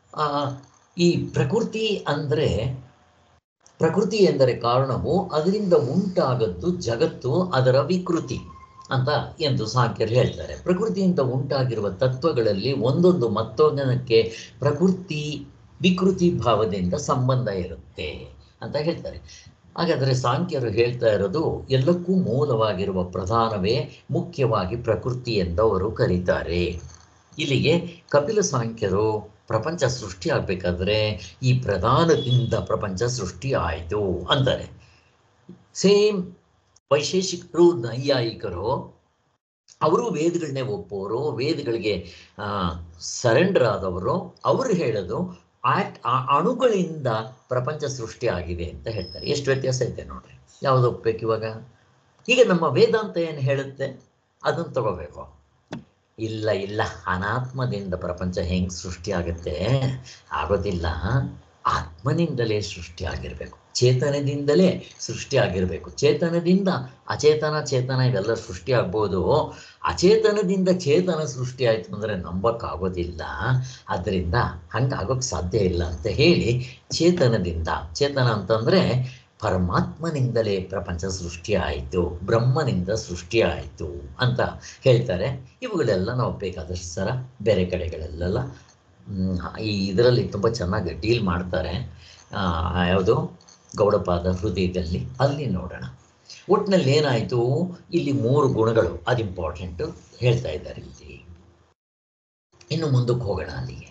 ಈ ಪ್ರಕೃತಿ ಅಂದರೆ, ಪ್ರಕೃತಿ ಎಂದರೆ ಕಾರಣವು, ಅದರಿಂದ ಉಂಟಾಗದ್ದು ಜಗತ್ತು, ಅದರ ವಿಕೃತಿ ಅಂತ ಎಂದು ಸಾಂಖ್ಯರು ಹೇಳ್ತಾರೆ. ಪ್ರಕೃತಿಯಿಂದ ಉಂಟಾಗಿರುವ ತತ್ವಗಳಲ್ಲಿ ಒಂದೊಂದು ಮತ್ತೊಂದಕ್ಕೆ ಪ್ರಕೃತಿ ವಿಕೃತಿ ಭಾವದಿಂದ ಸಂಬಂಧ ಇರುತ್ತೆ ಅಂತ ಹೇಳ್ತಾರೆ. ಹಾಗಾದರೆ ಸಾಂಖ್ಯರು ಹೇಳ್ತಾ ಇರೋದು ಎಲ್ಲಕ್ಕೂ ಮೂಲವಾಗಿರುವ ಪ್ರಧಾನವೇ ಮುಖ್ಯವಾಗಿ ಪ್ರಕೃತಿ ಎಂದವರು ಕರೀತಾರೆ. ಇಲ್ಲಿಗೆ ಕಪಿಲ ಸಾಂಖ್ಯರು ಪ್ರಪಂಚ ಸೃಷ್ಟಿ ಆಗಬೇಕಾದ್ರೆ ಈ ಪ್ರಧಾನದಿಂದ ಪ್ರಪಂಚ ಸೃಷ್ಟಿ ಆಯಿತು ಅಂತಾರೆ. ಸೇಮ್ ವೈಶೇಷಿಕರು, ನೈಯಾಯಿಕರು, ಅವರು ವೇದಗಳನ್ನೇ ಒಪ್ಪೋರು, ವೇದಗಳಿಗೆ ಸರೆಂಡರ್ ಆದವರು. ಅವರು ಹೇಳೋದು ಆಟ್ ಅಣುಗಳಿಂದ ಪ್ರಪಂಚ ಸೃಷ್ಟಿ ಆಗಿದೆ ಅಂತ ಹೇಳ್ತಾರೆ. ಎಷ್ಟು ವ್ಯತ್ಯಾಸ ಐತೆ ನೋಡ್ರಿ, ಯಾವುದು ಒಪ್ಪಬೇಕು ಇವಾಗ? ಈಗ ನಮ್ಮ ವೇದಾಂತ ಏನು ಹೇಳುತ್ತೆ ಅದನ್ನು ತಗೋಬೇಕು. ಇಲ್ಲ ಇಲ್ಲ ಅನಾತ್ಮದಿಂದ ಪ್ರಪಂಚ ಹೆಂಗೆ ಸೃಷ್ಟಿ ಆಗುತ್ತೆ? ಆಗೋದಿಲ್ಲ. ಆತ್ಮನಿಂದಲೇ ಸೃಷ್ಟಿ ಆಗಿರಬೇಕು, ಚೇತನದಿಂದಲೇ ಸೃಷ್ಟಿ ಆಗಿರಬೇಕು. ಚೇತನದಿಂದ ಅಚೇತನ, ಚೇತನ ಇವೆಲ್ಲ ಸೃಷ್ಟಿ ಆಗ್ಬೋದು. ಅಚೇತನದಿಂದ ಚೇತನ ಸೃಷ್ಟಿ ಆಯಿತು ಅಂದರೆ ನಂಬಕ್ಕಾಗೋದಿಲ್ಲ. ಆದ್ದರಿಂದ ಹಂಗೆ ಆಗೋಕ್ಕೆ ಸಾಧ್ಯ ಇಲ್ಲ ಅಂತ ಹೇಳಿ ಚೇತನದಿಂದ, ಚೇತನ ಅಂತಂದರೆ ಪರಮಾತ್ಮನಿಂದಲೇ ಪ್ರಪಂಚ ಸೃಷ್ಟಿ ಆಯಿತು, ಬ್ರಹ್ಮನಿಂದ ಸೃಷ್ಟಿ ಆಯಿತು ಅಂತ ಹೇಳ್ತಾರೆ. ಇವುಗಳೆಲ್ಲ ನಾವು ಬೇಕಾದಷ್ಟು ಸರ ಬೇರೆ ಕಡೆಗಳೆಲ್ಲ ಈ ಇದರಲ್ಲಿ ತುಂಬ ಚೆನ್ನಾಗಿ ಡೀಲ್ ಮಾಡ್ತಾರೆ. ಯಾವುದು ಗೌಡಪಾದ ಹೃದಯದಲ್ಲಿ, ಅಲ್ಲಿ ನೋಡೋಣ. ಒಟ್ಟಿನಲ್ಲಿ ಏನಾಯಿತು, ಇಲ್ಲಿ ಮೂರು ಗುಣಗಳು ಅದು ಇಂಪಾರ್ಟೆಂಟು ಹೇಳ್ತಾ ಇದ್ದಾರೆ ಇಲ್ಲಿ. ಇನ್ನು ಮುಂದಕ್ಕೆ ಹೋಗೋಣ. ಅಲ್ಲಿಗೆ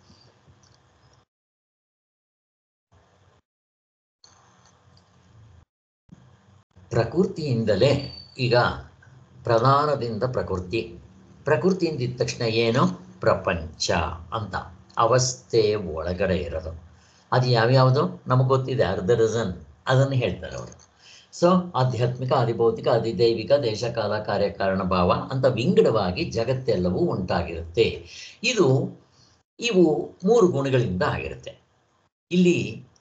ಪ್ರಕೃತಿಯಿಂದಲೇ, ಈಗ ಪ್ರಧಾನದಿಂದ ಪ್ರಕೃತಿ, ಪ್ರಕೃತಿ ಅಂದಿದ ತಕ್ಷಣ ಏನು? ಪ್ರಪಂಚ ಅಂತ ಅವಸ್ಥೆ ಒಳಗಡೆ ಇರೋದು. ಅದು ಯಾವ್ಯಾವುದು ನಮಗೆ ಗೊತ್ತಿದೆ, ಅರ್ಧ ಡಜನ್ ಅದನ್ನು ಹೇಳ್ತಾರೆ ಅವರು. ಸೊ ಆಧ್ಯಾತ್ಮಿಕ, ಆದಿಭೌತಿಕ, ಅಧಿದೈವಿಕ, ದೇಶಕಾಲ, ಕಾರ್ಯಕಾರಣ ಭಾವ ಅಂತ ವಿಂಗಡವಾಗಿ ಜಗತ್ತೆಲ್ಲವೂ ಉಂಟಾಗಿರುತ್ತೆ. ಇದು ಇವು ಮೂರು ಗುಣಗಳಿಂದ ಆಗಿರುತ್ತೆ. ಇಲ್ಲಿ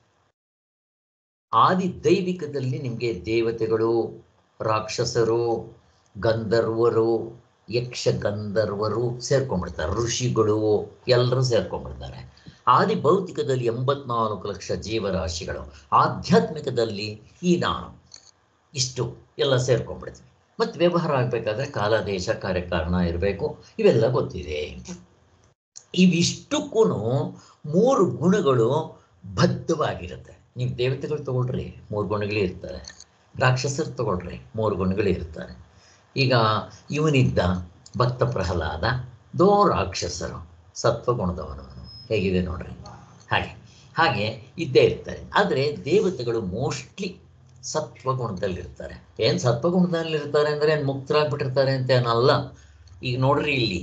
ಆದಿದೈವಿಕದಲ್ಲಿ ನಿಮಗೆ ದೇವತೆಗಳು, ರಾಕ್ಷಸರು, ಗಂಧರ್ವರು, ಯಕ್ಷ ಗಂಧರ್ವರು ಸೇರ್ಕೊಂಡ್ಬಿಡ್ತಾರೆ, ಋಷಿಗಳು ಎಲ್ಲರೂ ಸೇರ್ಕೊಂಡ್ಬಿಡ್ತಾರೆ. ಆದಿ ಭೌತಿಕದಲ್ಲಿ ಎಂಬತ್ನಾಲ್ಕು ಲಕ್ಷ ಜೀವರಾಶಿಗಳು, ಆಧ್ಯಾತ್ಮಿಕದಲ್ಲಿ ಈ ನಾನು ಇಷ್ಟು ಎಲ್ಲ ಸೇರ್ಕೊಂಡ್ಬಿಡ್ತೀವಿ. ಮತ್ತು ವ್ಯವಹಾರ ಆಗಬೇಕಾದ್ರೆ ಕಾಲ, ದೇಶ, ಕಾರ್ಯಕಾರಣ ಇರಬೇಕು, ಇವೆಲ್ಲ ಗೊತ್ತಿದೆ. ಇವಿಷ್ಟಕ್ಕೂ ಮೂರು ಗುಣಗಳು ಬದ್ಧವಾಗಿರುತ್ತೆ. ನೀವು ದೇವತೆಗಳು ತಗೊಳ್ರಿ, ಮೂರು ಗುಣಗಳೇ ಇರ್ತಾರೆ. ರಾಕ್ಷಸರು ತಗೊಳ್ರಿ, ಮೂರು ಗುಣಗಳೇ ಇರ್ತಾರೆ. ಈಗ ಇವನಿದ್ದ ಭಕ್ತ ಪ್ರಹ್ಲಾದ, ದೋ ರಾಕ್ಷಸರು, ಸತ್ವಗುಣದವನು ಹೇಗಿದೆ ನೋಡ್ರಿ. ಹಾಗೆ ಹಾಗೆ ಇದ್ದೇ ಇರ್ತಾರೆ. ಆದರೆ ದೇವತೆಗಳು ಮೋಸ್ಟ್ಲಿ ಸತ್ವಗುಣದಲ್ಲಿರ್ತಾರೆ. ಏನು ಸತ್ವಗುಣದಲ್ಲಿರ್ತಾರೆ ಅಂದರೆ ಏನು ಮುಕ್ತರಾಗ್ಬಿಟ್ಟಿರ್ತಾರೆ ಅಂತ ಏನಲ್ಲ. ಈಗ ನೋಡ್ರಿ, ಇಲ್ಲಿ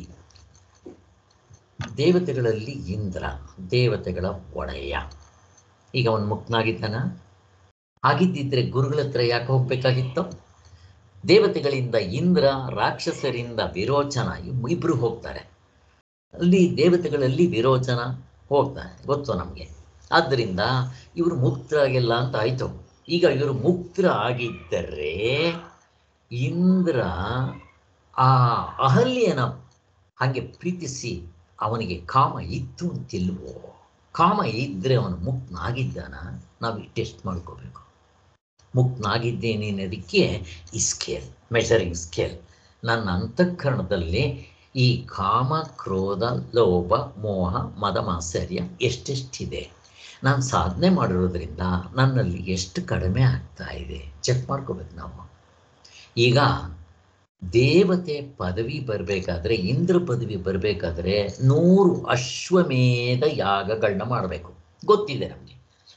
ದೇವತೆಗಳಲ್ಲಿ ಇಂದ್ರ ದೇವತೆಗಳ ಒಡೆಯ. ಈಗ ಅವನು ಮುಕ್ತನಾಗಿದ್ದಾನ? ಆಗಿದ್ದಿದ್ರೆ ಗುರುಗಳ ಹತ್ರ ಯಾಕೆ ಹೋಗ್ಬೇಕಾಗಿತ್ತು? ದೇವತೆಗಳಿಂದ ಇಂದ್ರ, ರಾಕ್ಷಸರಿಂದ ವಿರೋಚನ, ಇಬ್ಬರು ಹೋಗ್ತಾರೆ. ಅಲ್ಲಿ ದೇವತೆಗಳಲ್ಲಿ ವಿರೋಚನ ಹೋಗ್ತಾನೆ, ಗೊತ್ತು ನಮಗೆ. ಆದ್ದರಿಂದ ಇವರು ಮುಕ್ತರಾಗಿಲ್ಲ ಅಂತ ಆಯಿತು. ಈಗ ಇವರು ಮುಕ್ತರ ಆಗಿದ್ದರೆ ಇಂದ್ರ ಆ ಅಹಲ್ಯನ ಹಾಗೆ ಪ್ರೀತಿಸಿ ಅವನಿಗೆ ಕಾಮ ಇತ್ತು ಅಂತಿಲ್ವೋ? ಕಾಮ ಇದ್ದರೆ ಅವನು ಮುಕ್ತನಾಗಿದ್ದಾನ? ನಾವು ಟೆಸ್ಟ್ ಮಾಡ್ಕೋಬೇಕು. ಮುಕ್ತನಾಗಿದ್ದೇನೆ ಅನ್ನೋದಕ್ಕೆ ಈ ಸ್ಕೇಲ್, ಮೆಷರಿಂಗ್ ಸ್ಕೇಲ್. ನನ್ನ ಅಂತಃಕರಣದಲ್ಲಿ ಈ ಕಾಮ, ಕ್ರೋಧ, ಲೋಭ, ಮೋಹ, ಮದ, ಮಾತ್ಸರ್ಯ ಎಷ್ಟೆಷ್ಟಿದೆ, ನಾನು ಸಾಧನೆ ಮಾಡಿರೋದ್ರಿಂದ ನನ್ನಲ್ಲಿ ಎಷ್ಟು ಕಡಿಮೆ ಆಗ್ತಾ ಇದೆ ಚೆಕ್ ಮಾಡ್ಕೋಬೇಕು ನಾವು. ಈಗ ದೇವತೆ ಪದವಿ ಬರಬೇಕಾದ್ರೆ, ಇಂದ್ರ ಪದವಿ ಬರಬೇಕಾದ್ರೆ ನೂರು ಅಶ್ವಮೇಧ ಯಾಗಗಳನ್ನ ಮಾಡಬೇಕು, ಗೊತ್ತಿದೆ ನಮಗೆ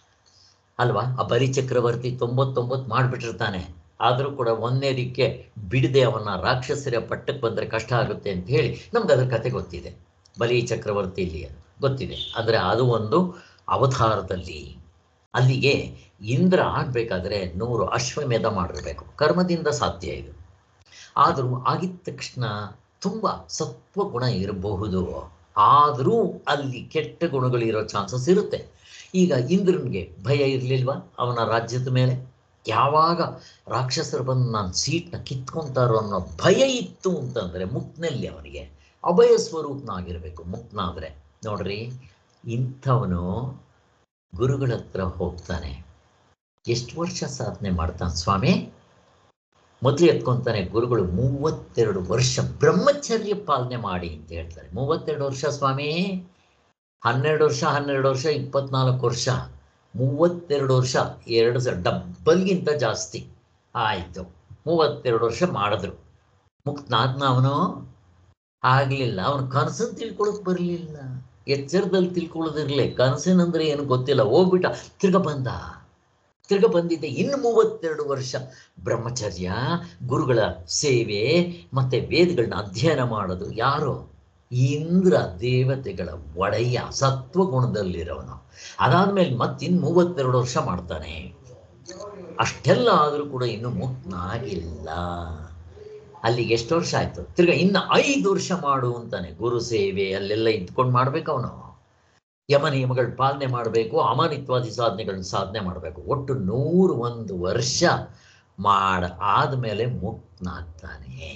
ಅಲ್ವಾ? ಆ ಬಲಿ ಚಕ್ರವರ್ತಿ ತೊಂಬತ್ತೊಂಬತ್ತು ಮಾಡಿಬಿಟ್ಟಿರ್ತಾನೆ, ಆದರೂ ಕೂಡ ಒಂದನೇದಕ್ಕೆ ಬಿಡದೆ ಅವನ್ನ ರಾಕ್ಷಸರ ಪಟ್ಟಕ್ಕೆ ಬಂದರೆ ಕಷ್ಟ ಆಗುತ್ತೆ ಅಂತ ಹೇಳಿ ನಮ್ಗೆ ಅದ್ರ ಕತೆ ಗೊತ್ತಿದೆ. ಬಲಿ ಚಕ್ರವರ್ತಿ ಇಲ್ಲಿ ಗೊತ್ತಿದೆ. ಅಂದರೆ ಅದು ಒಂದು ಅವತಾರದಲ್ಲಿ ಅಲ್ಲಿಗೆ ಇಂದ್ರ ಆಗಬೇಕಾದ್ರೆ ನೂರು ಅಶ್ವಮೇಧ ಮಾಡಿರಬೇಕು. ಕರ್ಮದಿಂದ ಸಾಧ್ಯ ಇದು. ಆದರೂ ಆಗಿದ ತಕ್ಷಣ ತುಂಬ ಸತ್ವಗುಣ ಇರಬಹುದು, ಆದರೂ ಅಲ್ಲಿ ಕೆಟ್ಟ ಗುಣಗಳಿರೋ ಚಾನ್ಸಸ್ ಇರುತ್ತೆ. ಈಗ ಇಂದ್ರನಿಗೆ ಭಯ ಇರಲಿಲ್ವಾ ಅವನ ರಾಜ್ಯದ ಮೇಲೆ? ಯಾವಾಗ ರಾಕ್ಷಸರು ಬಂದು ನಾನು ಸೀಟ್ನ ಕಿತ್ಕೊತಾರೋ ಅನ್ನೋ ಭಯ ಇತ್ತು ಅಂತಂದರೆ ಮುಕ್ತನಲ್ಲಿ ಅವನಿಗೆ ಅಭಯ ಸ್ವರೂಪನಾಗಿರಬೇಕು. ಮುಕ್ತನಾದರೆ ನೋಡ್ರಿ, ಇಂಥವನು ಗುರುಗಳ ಹತ್ರ ಹೋಗ್ತಾನೆ. ಎಷ್ಟು ವರ್ಷ ಸಾಧನೆ ಮಾಡ್ತಾನೆ ಸ್ವಾಮಿ? ಮೊದಲು ಎತ್ಕೊತಾನೆ ಗುರುಗಳು ಮೂವತ್ತೆರಡು ವರ್ಷ ಬ್ರಹ್ಮಚರ್ಯ ಪಾಲನೆ ಮಾಡಿ ಅಂತ ಹೇಳ್ತಾರೆ. ಮೂವತ್ತೆರಡು ವರ್ಷ ಸ್ವಾಮಿ, ಹನ್ನೆರಡು ವರ್ಷ ಹನ್ನೆರಡು ವರ್ಷ ಇಪ್ಪತ್ನಾಲ್ಕು ವರ್ಷ, ಮೂವತ್ತೆರಡು ವರ್ಷ, ಎರಡು ಸ ಡಬ್ಬಲ್ಗಿಂತ ಜಾಸ್ತಿ ಆಯಿತು. ಮೂವತ್ತೆರಡು ವರ್ಷ ಮಾಡಿದ್ರು. ಮುಕ್ತನಾದ್ನ ಅವನು? ಆಗಲಿಲ್ಲ. ಅವನು ಕನಸನ್ನು ತಿಳ್ಕೊಳಕ್ಕೆ ಬರಲಿಲ್ಲ. ಎಚ್ಚರದಲ್ಲಿ ತಿಳ್ಕೊಳ್ಳೋದಿರಲಿ, ಕನಸಿನಂದ್ರೆ ಏನು ಗೊತ್ತಿಲ್ಲ. ಹೋಗ್ಬಿಟ್ಟ, ತಿರ್ಗ ಬಂದ. ತಿರ್ಗ ಬಂದಿದ್ದೆ ಇನ್ನು ಮೂವತ್ತೆರಡು ವರ್ಷ ಬ್ರಹ್ಮಚರ್ಯ, ಗುರುಗಳ ಸೇವೆ, ಮತ್ತು ವೇದಗಳನ್ನ ಅಧ್ಯಯನ ಮಾಡೋದು. ಯಾರು? ಇಂದ್ರ, ದೇವತೆಗಳ ಒಡೆಯ, ಸತ್ವಗುಣದಲ್ಲಿರೋನು. ಅದಾದ್ಮೇಲೆ ಮತ್ತಿನ್ನು ಮೂವತ್ತೆರಡು ವರ್ಷ ಮಾಡ್ತಾನೆ. ಅಷ್ಟೆಲ್ಲ ಆದರೂ ಕೂಡ ಇನ್ನೂ ಮುಕ್ತನಾಗಿಲ್ಲ. ಅಲ್ಲಿಗೆ ಎಷ್ಟು ವರ್ಷ ಆಯಿತು? ತಿರ್ಗಾ ಇನ್ನು ಐದು ವರ್ಷ ಮಾಡು ಅಂತಾನೆ. ಗುರು ಸೇವೆ ಅಲ್ಲೆಲ್ಲ ಇದ್ಕೊಂಡು ಮಾಡ್ಬೇಕು ಅವನು. ಯಮ ನಿಯಮಗಳು ಪಾಲನೆ ಮಾಡಬೇಕು, ಅಮಾನಿತ್ವಾದಿ ಸಾಧನೆಗಳನ್ನ ಸಾಧನೆ ಮಾಡಬೇಕು. ಒಟ್ಟು ನೂರು ಒಂದು ವರ್ಷ ಮಾಡ ಆದಮೇಲೆ ಮುಕ್ತನಾಗ್ತಾನೆ.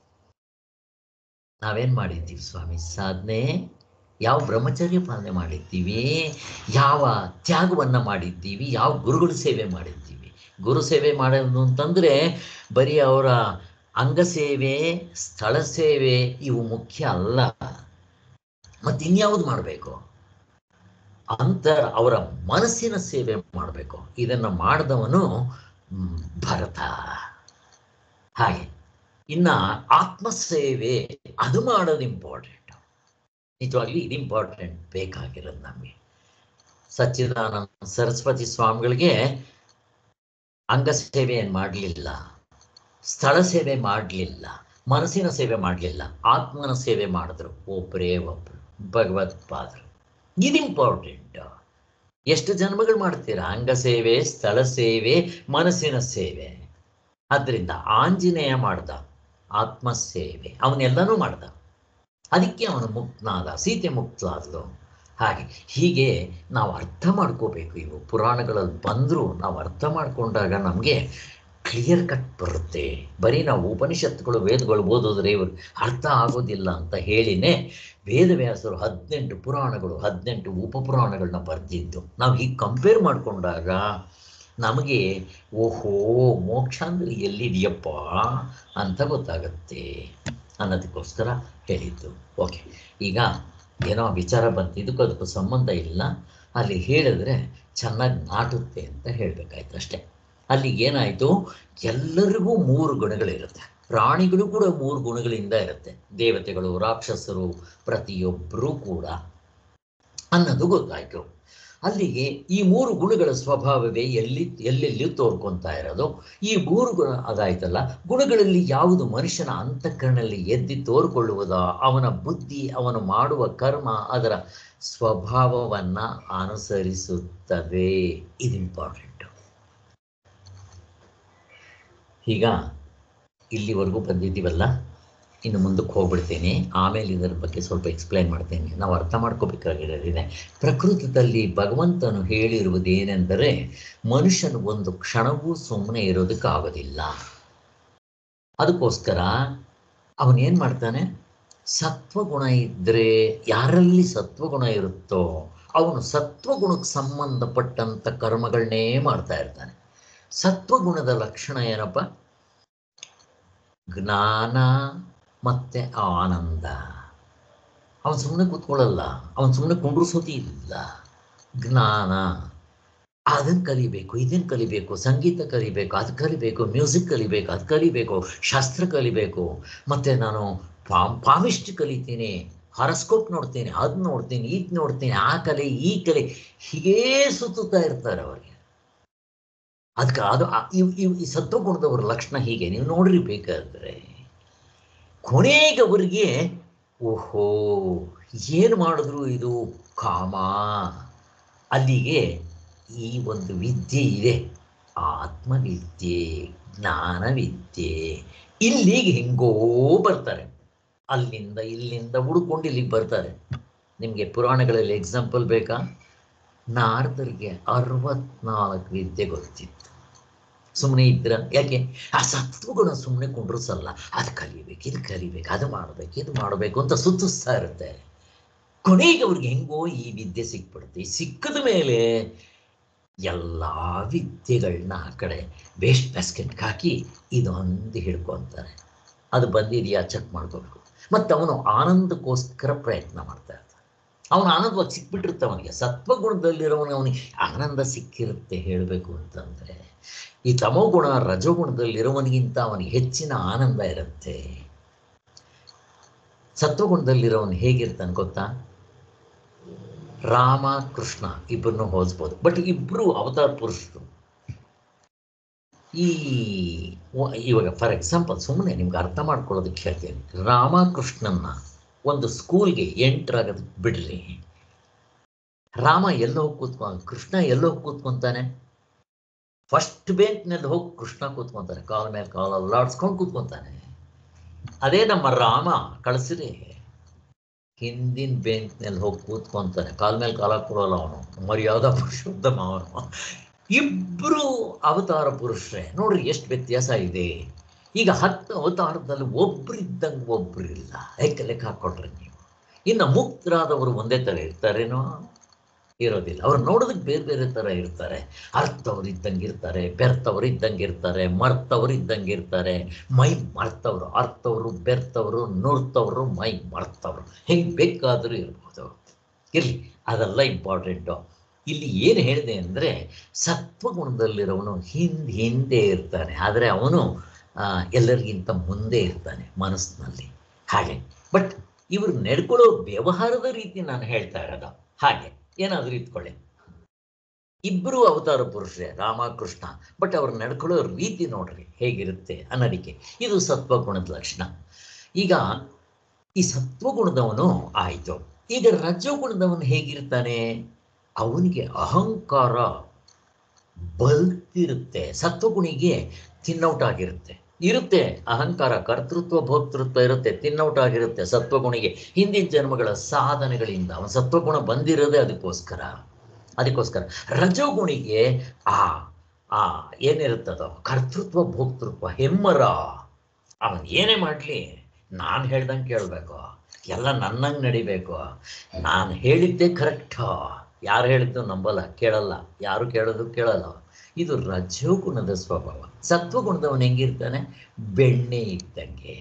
ನಾವೇನು ಮಾಡಿದ್ದೀವಿ ಸ್ವಾಮಿ ಸಾಧನೆ? ಯಾವ ಬ್ರಹ್ಮಚರ್ಯ ಪಾಲನೆ ಮಾಡಿದ್ದೀವಿ? ಯಾವ ತ್ಯಾಗವನ್ನು ಮಾಡಿದ್ದೀವಿ? ಯಾವ ಗುರುಗಳ ಸೇವೆ ಮಾಡಿದ್ದೀವಿ? ಗುರು ಸೇವೆ ಮಾಡೋದು ಅಂತಂದರೆ ಬರೀ ಅವರ ಅಂಗಸೇವೆ, ಸ್ಥಳ ಸೇವೆ ಇವು ಮುಖ್ಯ ಅಲ್ಲ. ಮತ್ತು ಇನ್ಯಾವುದು ಮಾಡಬೇಕು ಅಂತ ಅವರ ಮನಸ್ಸಿನ ಸೇವೆ ಮಾಡಬೇಕು. ಇದನ್ನು ಮಾಡಿದವನು ಭರತ. ಹಾಗೆ ಇನ್ನು ಆತ್ಮಸೇವೆ ಅದು ಮಾಡೋದು ಇಂಪಾರ್ಟೆಂಟ್. ನಿಜವಾಗ್ಲೂ ಇದು ಇಂಪಾರ್ಟೆಂಟ್ ಬೇಕಾಗಿರೋದು ನಮಗೆ. ಸಚ್ಚಿದಾನಂದ ಸರಸ್ವತಿ ಸ್ವಾಮಿಗಳಿಗೆ ಅಂಗಸೇವೆ ಏನು ಮಾಡಲಿಲ್ಲ, ಸ್ಥಳ ಸೇವೆ ಮಾಡಲಿಲ್ಲ, ಮನಸ್ಸಿನ ಸೇವೆ ಮಾಡಲಿಲ್ಲ, ಆತ್ಮನ ಸೇವೆ ಮಾಡಿದ್ರು. ಒಬ್ಬರೇ ಒಬ್ಬರು ಭಗವತ್ಪಾದರು. ಇದು ಇಂಪಾರ್ಟೆಂಟ್. ಎಷ್ಟು ಜನ್ಮಗಳು ಮಾಡ್ತೀರಾ? ಅಂಗ ಸೇವೆ, ಸ್ಥಳ ಸೇವೆ, ಮನಸ್ಸಿನ ಸೇವೆ. ಆದ್ದರಿಂದ ಆಂಜನೇಯ ಮಾಡ್ದ ಆತ್ಮಸೇವೆ, ಅವನೆಲ್ಲನೂ ಮಾಡ್ದ, ಅದಕ್ಕೆ ಅವನು ಮುಕ್ತನಾದ, ಸೀತೆ ಮುಕ್ತಲಾದಳು. ಹಾಗೆ ಹೀಗೆ ನಾವು ಅರ್ಥ ಮಾಡ್ಕೋಬೇಕು. ಇವು ಪುರಾಣಗಳಲ್ಲಿ ಬಂದರೂ ನಾವು ಅರ್ಥ ಮಾಡಿಕೊಂಡಾಗ ನಮಗೆ ಕ್ಲಿಯರ್ ಕಟ್ ಬರುತ್ತೆ. ಬರೀ ನಾವು ಉಪನಿಷತ್ತುಗಳು ವೇದಗಳು ಓದಿದ್ರೆ ಇವರು ಅರ್ಥ ಆಗೋದಿಲ್ಲ ಅಂತ ಹೇಳಿನೇ ವೇದವ್ಯಾಸರು ಹದಿನೆಂಟು ಪುರಾಣಗಳು ಹದಿನೆಂಟು ಉಪಪುರಾಣಗಳನ್ನ ಬರೆದಿದ್ದು. ನಾವು ಹೀಗೆ ಕಂಪೇರ್ ಮಾಡಿಕೊಂಡಾಗ ನಮಗೆ ಓಹೋ ಮೋಕ್ಷ ಅಂದರೆ ಎಲ್ಲಿದೆಯಪ್ಪ ಅಂತ ಗೊತ್ತಾಗುತ್ತೆ ಅನ್ನೋದಕ್ಕೋಸ್ಕರ ಹೇಳಿದ್ದು. ಓಕೆ, ಈಗ ಏನೋ ವಿಚಾರ ಬಂತು, ಇದಕ್ಕೂ ಅದಕ್ಕೂ ಸಂಬಂಧ ಇಲ್ಲ, ಅಲ್ಲಿ ಹೇಳಿದ್ರೆ ಚೆನ್ನಾಗಿ ನಾಟುತ್ತೆ ಅಂತ ಹೇಳಬೇಕಾಯ್ತು ಅಷ್ಟೇ. ಅಲ್ಲಿ ಏನಾಯಿತು, ಎಲ್ಲರಿಗೂ ಮೂರು ಗುಣಗಳಿರುತ್ತೆ, ಪ್ರಾಣಿಗಳು ಕೂಡ ಮೂರು ಗುಣಗಳಿಂದ ಇರುತ್ತೆ, ದೇವತೆಗಳು ರಾಕ್ಷಸರು ಪ್ರತಿಯೊಬ್ಬರೂ ಕೂಡ ಅನ್ನೋದು ಗೊತ್ತಾಯಿತು. ಅಲ್ಲಿಗೆ ಈ ಮೂರು ಗುಣಗಳ ಸ್ವಭಾವವೇ ಎಲ್ಲಿ ಎಲ್ಲೆಲ್ಲಿಯೂ ತೋರ್ಕೊತಾ ಇರೋದು. ಈ ಮೂರು ಗುಣ ಅದಾಯ್ತಲ್ಲ, ಗುಣಗಳಲ್ಲಿ ಯಾವುದು ಮನುಷ್ಯನ ಅಂತಃಕರಣದಲ್ಲಿ ಎದ್ದಿ ತೋರ್ಕೊಳ್ಳುವುದ, ಅವನ ಬುದ್ಧಿ ಅವನು ಮಾಡುವ ಕರ್ಮ ಅದರ ಸ್ವಭಾವವನ್ನು ಅನುಸರಿಸುತ್ತವೆ. ಇದು ಇಂಪಾರ್ಟೆಂಟು. ಈಗ ಇಲ್ಲಿವರೆಗೂ ಬಂದಿದ್ದೀವಲ್ಲ, ಇನ್ನು ಮುಂದಕ್ಕೆ ಹೋಗ್ಬಿಡ್ತೇನೆ, ಆಮೇಲೆ ಇದರ ಬಗ್ಗೆ ಸ್ವಲ್ಪ ಎಕ್ಸ್ಪ್ಲೈನ್ ಮಾಡ್ತೇನೆ. ನಾವು ಅರ್ಥ ಮಾಡ್ಕೋಬೇಕಾಗಿರೋದಿದೆ. ಪ್ರಕೃತದಲ್ಲಿ ಭಗವಂತನು ಹೇಳಿರುವುದೇನೆಂದರೆ, ಮನುಷ್ಯನು ಒಂದು ಕ್ಷಣವೂ ಸುಮ್ಮನೆ ಇರೋದಕ್ಕಾಗೋದಿಲ್ಲ. ಅದಕ್ಕೋಸ್ಕರ ಅವನೇನು ಮಾಡ್ತಾನೆ, ಸತ್ವಗುಣ ಇದ್ದರೆ, ಯಾರಲ್ಲಿ ಸತ್ವಗುಣ ಇರುತ್ತೋ ಅವನು ಸತ್ವಗುಣಕ್ಕೆ ಸಂಬಂಧಪಟ್ಟಂಥ ಕರ್ಮಗಳನ್ನೇ ಮಾಡ್ತಾ ಇರ್ತಾನೆ. ಸತ್ವಗುಣದ ಲಕ್ಷಣ ಏನಪ್ಪ? ಜ್ಞಾನ ಮತ್ತೆ ಆನಂದ. ಅವನು ಸುಮ್ಮನೆ ಕೂತ್ಕೊಳ್ಳಲ್ಲ, ಅವನು ಸುಮ್ಮನೆ ಕುಂಡ್ರಿಸೋದೇ ಇಲ್ಲ. ಜ್ಞಾನ, ಅದನ್ನು ಕಲಿಬೇಕು, ಇದನ್ನು ಕಲಿಬೇಕು, ಸಂಗೀತ ಕಲಿಬೇಕು, ಅದು ಕಲಿಬೇಕು, ಮ್ಯೂಸಿಕ್ ಕಲಿಬೇಕು, ಅದು ಕಲಿಬೇಕು, ಶಾಸ್ತ್ರ ಕಲಿಬೇಕು, ಮತ್ತು ನಾನು ಪಾಮ್ ಪಾಮಿಸ್ಟ್ ಕಲಿತೀನಿ, ಹಾರಸ್ಕೋಪ್ ನೋಡ್ತೀನಿ, ಅದು ನೋಡ್ತೀನಿ, ಇದು ನೋಡ್ತೀನಿ, ಆ ಕಲೆ ಈ ಕಲೆ, ಹೀಗೇ ಸುತ್ತುತ್ತಾ ಇರ್ತಾರೆ ಅವರಿಗೆ. ಅದಕ್ಕೆ ಅದು ಇವ್ ಇವ್ ಈ ಸತ್ವಗುಣದವ್ರ ಲಕ್ಷಣ ಹೀಗೆ. ನೀವು ನೋಡ್ರಿ ಬೇಕಾದ್ರೆ ಕೊನೆಗೆ ಅವರಿಗೆ ಓಹೋ ಏನು ಮಾಡಿದ್ರು ಇದು ಕಾಮ. ಅಲ್ಲಿಗೆ ಈ ಒಂದು ವಿದ್ಯೆ ಇದೆ, ಆತ್ಮವಿದ್ಯೆ, ಜ್ಞಾನವಿದ್ಯೆ. ಇಲ್ಲಿಗೆ ಹೆಂಗೋ ಬರ್ತಾರೆ, ಅಲ್ಲಿಂದ ಇಲ್ಲಿಂದ ಹುಡ್ಕೊಂಡು ಇಲ್ಲಿಗೆ ಬರ್ತಾರೆ. ನಿಮಗೆ ಪುರಾಣಗಳಲ್ಲಿ ಎಕ್ಸಾಂಪಲ್ ಬೇಕಾ? ನಾರದರಿಗೆ ಅರವತ್ನಾಲ್ಕು ವಿದ್ಯೆ ಗೊತ್ತಿತ್ತು. ಸುಮ್ಮನೆ ಇದ್ರ ಯಾಕೆ? ಆ ಸತ್ವಗುಣ ಸುಮ್ಮನೆ ಕುಂಡ್ರಿಸಲ್ಲ, ಅದು ಕಲಿಬೇಕು, ಇದು ಕಲಿಬೇಕು, ಅದು ಮಾಡಬೇಕು, ಇದು ಮಾಡಬೇಕು ಅಂತ ಸುತ್ತಿಸ್ತಾ ಇರುತ್ತೆ. ಕೊನೆಗೆ ಅವ್ರಿಗೆ ಹೆಂಗೋ ಈ ವಿದ್ಯೆ ಸಿಕ್ಬಿಡುತ್ತೆ. ಸಿಕ್ಕಿದ ಮೇಲೆ ಎಲ್ಲ ವಿದ್ಯೆಗಳನ್ನ ಆ ಕಡೆ ವೇಸ್ಟ್ ಬ್ಯಾಸ್ಕೆಟ್ಗೆ ಹಾಕಿ ಇದೊಂದು ಹಿಡ್ಕೊತಾರೆ. ಅದು ಬಂದಿದೆಯಾ ಚೆಕ್ ಮಾಡ್ಕೋಬೇಕು. ಮತ್ತು ಅವನು ಆನಂದಕ್ಕೋಸ್ಕರ ಪ್ರಯತ್ನ ಮಾಡ್ತಾ ಇರ್ತಾನೆ. ಅವನು ಆನಂದವಾಗಿ ಸಿಕ್ಬಿಟ್ಟಿರುತ್ತೆ. ಅವನಿಗೆ ಸತ್ವಗುಣದಲ್ಲಿರೋವನಿಗೆ ಅವನಿಗೆ ಆನಂದ ಸಿಕ್ಕಿರುತ್ತೆ. ಹೇಳಬೇಕು ಅಂತಂದರೆ ಈ ತಮೋಗುಣ ರಜೋಗುಣದಲ್ಲಿರೋವನಿಗಿಂತ ಅವನಿಗೆ ಹೆಚ್ಚಿನ ಆನಂದ ಇರುತ್ತೆ. ಸತ್ವಗುಣದಲ್ಲಿರೋವನು ಹೇಗಿರ್ತಾನೆ ಗೊತ್ತಾ? ರಾಮ ಕೃಷ್ಣ ಇಬ್ಬರನ್ನು ಹೋಲಿಸ್ಬೋದು, ಬಟ್ ಇಬ್ಬರು ಅವತಾರ ಪುರುಷರು. ಈ ಇವಾಗ ಫಾರ್ ಎಕ್ಸಾಂಪಲ್ ಸುಮ್ಮನೆ ನಿಮ್ಗೆ ಅರ್ಥ ಮಾಡ್ಕೊಳ್ಳೋದಕ್ಕೆ ಹೇಳ್ತೀನಿ. ರಾಮ ಕೃಷ್ಣನ್ನ ಒಂದು ಸ್ಕೂಲ್ಗೆ ಎಂಟ್ರಾಗೋದಕ್ಕೆ ಬಿಡ್ರಿ. ರಾಮ ಎಲ್ಲೋ ಕೂತ್ಕೊ ಕೃಷ್ಣ ಎಲ್ಲೋ ಕೂತ್ಕೊಂತಾನೆ, ಫಸ್ಟ್ ಬೆಂಚ್ನಲ್ಲಿ ಹೋಗಿ ಕೃಷ್ಣ ಕೂತ್ಕೊಂತಾನೆ, ಕಾಲ ಮೇಲೆ ಕಾಲ ಅಲ್ಲಾಡ್ಸ್ಕೊಂಡು ಕೂತ್ಕೊಂತಾನೆ. ಅದೇ ನಮ್ಮ ರಾಮ ಕಳಿಸ್ರಿ ಹಿಂದಿನ ಬೆಂಚ್ನಲ್ಲಿ ಹೋಗಿ ಕೂತ್ಕೊಂತಾನೆ, ಕಾಲ ಮೇಲೆ ಕಾಲ ಕೊಡೋಲ್ಲ ಅವನು, ಮರ್ಯಾದಾ ಪುರುಷೋತ್ತಮ ಅವನು. ಇಬ್ಬರು ಅವತಾರ ಪುರುಷರೇ. ನೋಡ್ರಿ ಎಷ್ಟು ವ್ಯತ್ಯಾಸ ಇದೆ. ಈಗ ಹತ್ತು ಅವತಾರದಲ್ಲಿ ಒಬ್ರಿದ್ದಂಗೆ ಒಬ್ರು ಇಲ್ಲ. ಲೆಕ್ಕ ಲೆಕ್ಕ ಹಾಕ್ಕೊಳ್ರಿ ನೀವು. ಇನ್ನು ಮುಕ್ತರಾದವರು ಒಂದೇ ಥರ ಇರ್ತಾರೇನೋ? ಇರೋದಿಲ್ಲ. ಅವ್ರು ನೋಡೋದಕ್ಕೆ ಬೇರೆ ಬೇರೆ ಥರ ಇರ್ತಾರೆ. ಅರ್ಥವ್ರು ಇದ್ದಂಗೆ ಇರ್ತಾರೆ, ಬೆರ್ತವ್ರು ಇದ್ದಂಗೆ ಇರ್ತಾರೆ, ಮರ್ತವ್ರು ಇದ್ದಂಗೆ ಇರ್ತಾರೆ, ಮೈ ಮರ್ತವ್ರು, ಅರ್ಥವ್ರು, ಬೆರ್ತವ್ರು, ನುರ್ತವ್ರು, ಮೈ ಮರ್ತವ್ರು, ಹೆಂಗೆ ಬೇಕಾದರೂ ಇರ್ಬೋದು. ಇರಲಿ, ಅದೆಲ್ಲ ಇಂಪಾರ್ಟೆಂಟು. ಇಲ್ಲಿ ಏನು ಹೇಳಿದೆ ಅಂದರೆ, ಸತ್ವಗುಣದಲ್ಲಿರೋವನು ಹಿಂದೆ ಹಿಂದೆ ಇರ್ತಾನೆ, ಆದರೆ ಅವನು ಎಲ್ಲರಿಗಿಂತ ಮುಂದೆ ಇರ್ತಾನೆ ಮನಸ್ಸಿನಲ್ಲಿ. ಹಾಗೆ ಬಟ್ ಇವರು ನಡ್ಕೊಳ್ಳೋ ವ್ಯವಹಾರದ ರೀತಿ ನಾನು ಹೇಳ್ತಾ ಇರೋದು. ಹಾಗೆ ಏನಾದರೂ ಇಟ್ಕೊಳ್ಳಿ, ಇಬ್ಬರು ಅವತಾರ ಪುರುಷರೇ ರಾಮ ಕೃಷ್ಣ, ಬಟ್ ಅವ್ರು ನಡ್ಕೊಳ್ಳೋ ರೀತಿ ನೋಡ್ರಿ ಹೇಗಿರುತ್ತೆ ಅನ್ನೋದಕ್ಕೆ ಇದು ಸತ್ವಗುಣದ ಲಕ್ಷಣ. ಈಗ ಈ ಸತ್ವಗುಣದವನು ಆಯಿತು. ಈಗ ರಜೋಗುಣದವನು ಹೇಗಿರ್ತಾನೆ? ಅವನಿಗೆ ಅಹಂಕಾರ ಬಲ್ತಿರುತ್ತೆ. ಸತ್ವಗುಣಿಗೆ ತಿನ್ನೌಟ್ ಆಗಿರುತ್ತೆ, ಇರುತ್ತೆ ಅಹಂಕಾರ, ಕರ್ತೃತ್ವ, ಭೋಕ್ತೃತ್ವ ಇರುತ್ತೆ, ತಿನ್ನೌಟ್ ಆಗಿರುತ್ತೆ ಸತ್ವಗುಣಿಗೆ. ಹಿಂದಿನ ಜನ್ಮಗಳ ಸಾಧನೆಗಳಿಂದ ಅವನ ಸತ್ವಗುಣ ಬಂದಿರೋದೇ ಅದಕ್ಕೋಸ್ಕರ ಅದಕ್ಕೋಸ್ಕರ ರಜೋಗುಣಿಗೆ ಆ ಆ ಏನಿರುತ್ತದೋ ಕರ್ತೃತ್ವ, ಭೋಕ್ತೃತ್ವ, ಹೆಮ್ಮರ. ಅವನು ಏನೇ ಮಾಡಲಿ ನಾನು ಹೇಳ್ದಂಗೆ ಕೇಳಬೇಕು, ಎಲ್ಲ ನನ್ನಂಗೆ ನಡಿಬೇಕು, ನಾನು ಹೇಳಿದ್ದೇ ಕರೆಕ್ಟು, ಯಾರು ಹೇಳಿದ್ದು ನಂಬಲ್ಲ, ಕೇಳಲ್ಲ, ಯಾರು ಕೇಳೋದು ಕೇಳಲ್ಲ. ಇದು ರಜೋಗುಣದ ಸ್ವಭಾವ. ಸತ್ವಗುಣದವನು ಹೆಂಗಿರ್ತಾನೆ? ಬೆಣ್ಣೆ ಇದ್ದಂಗೆ.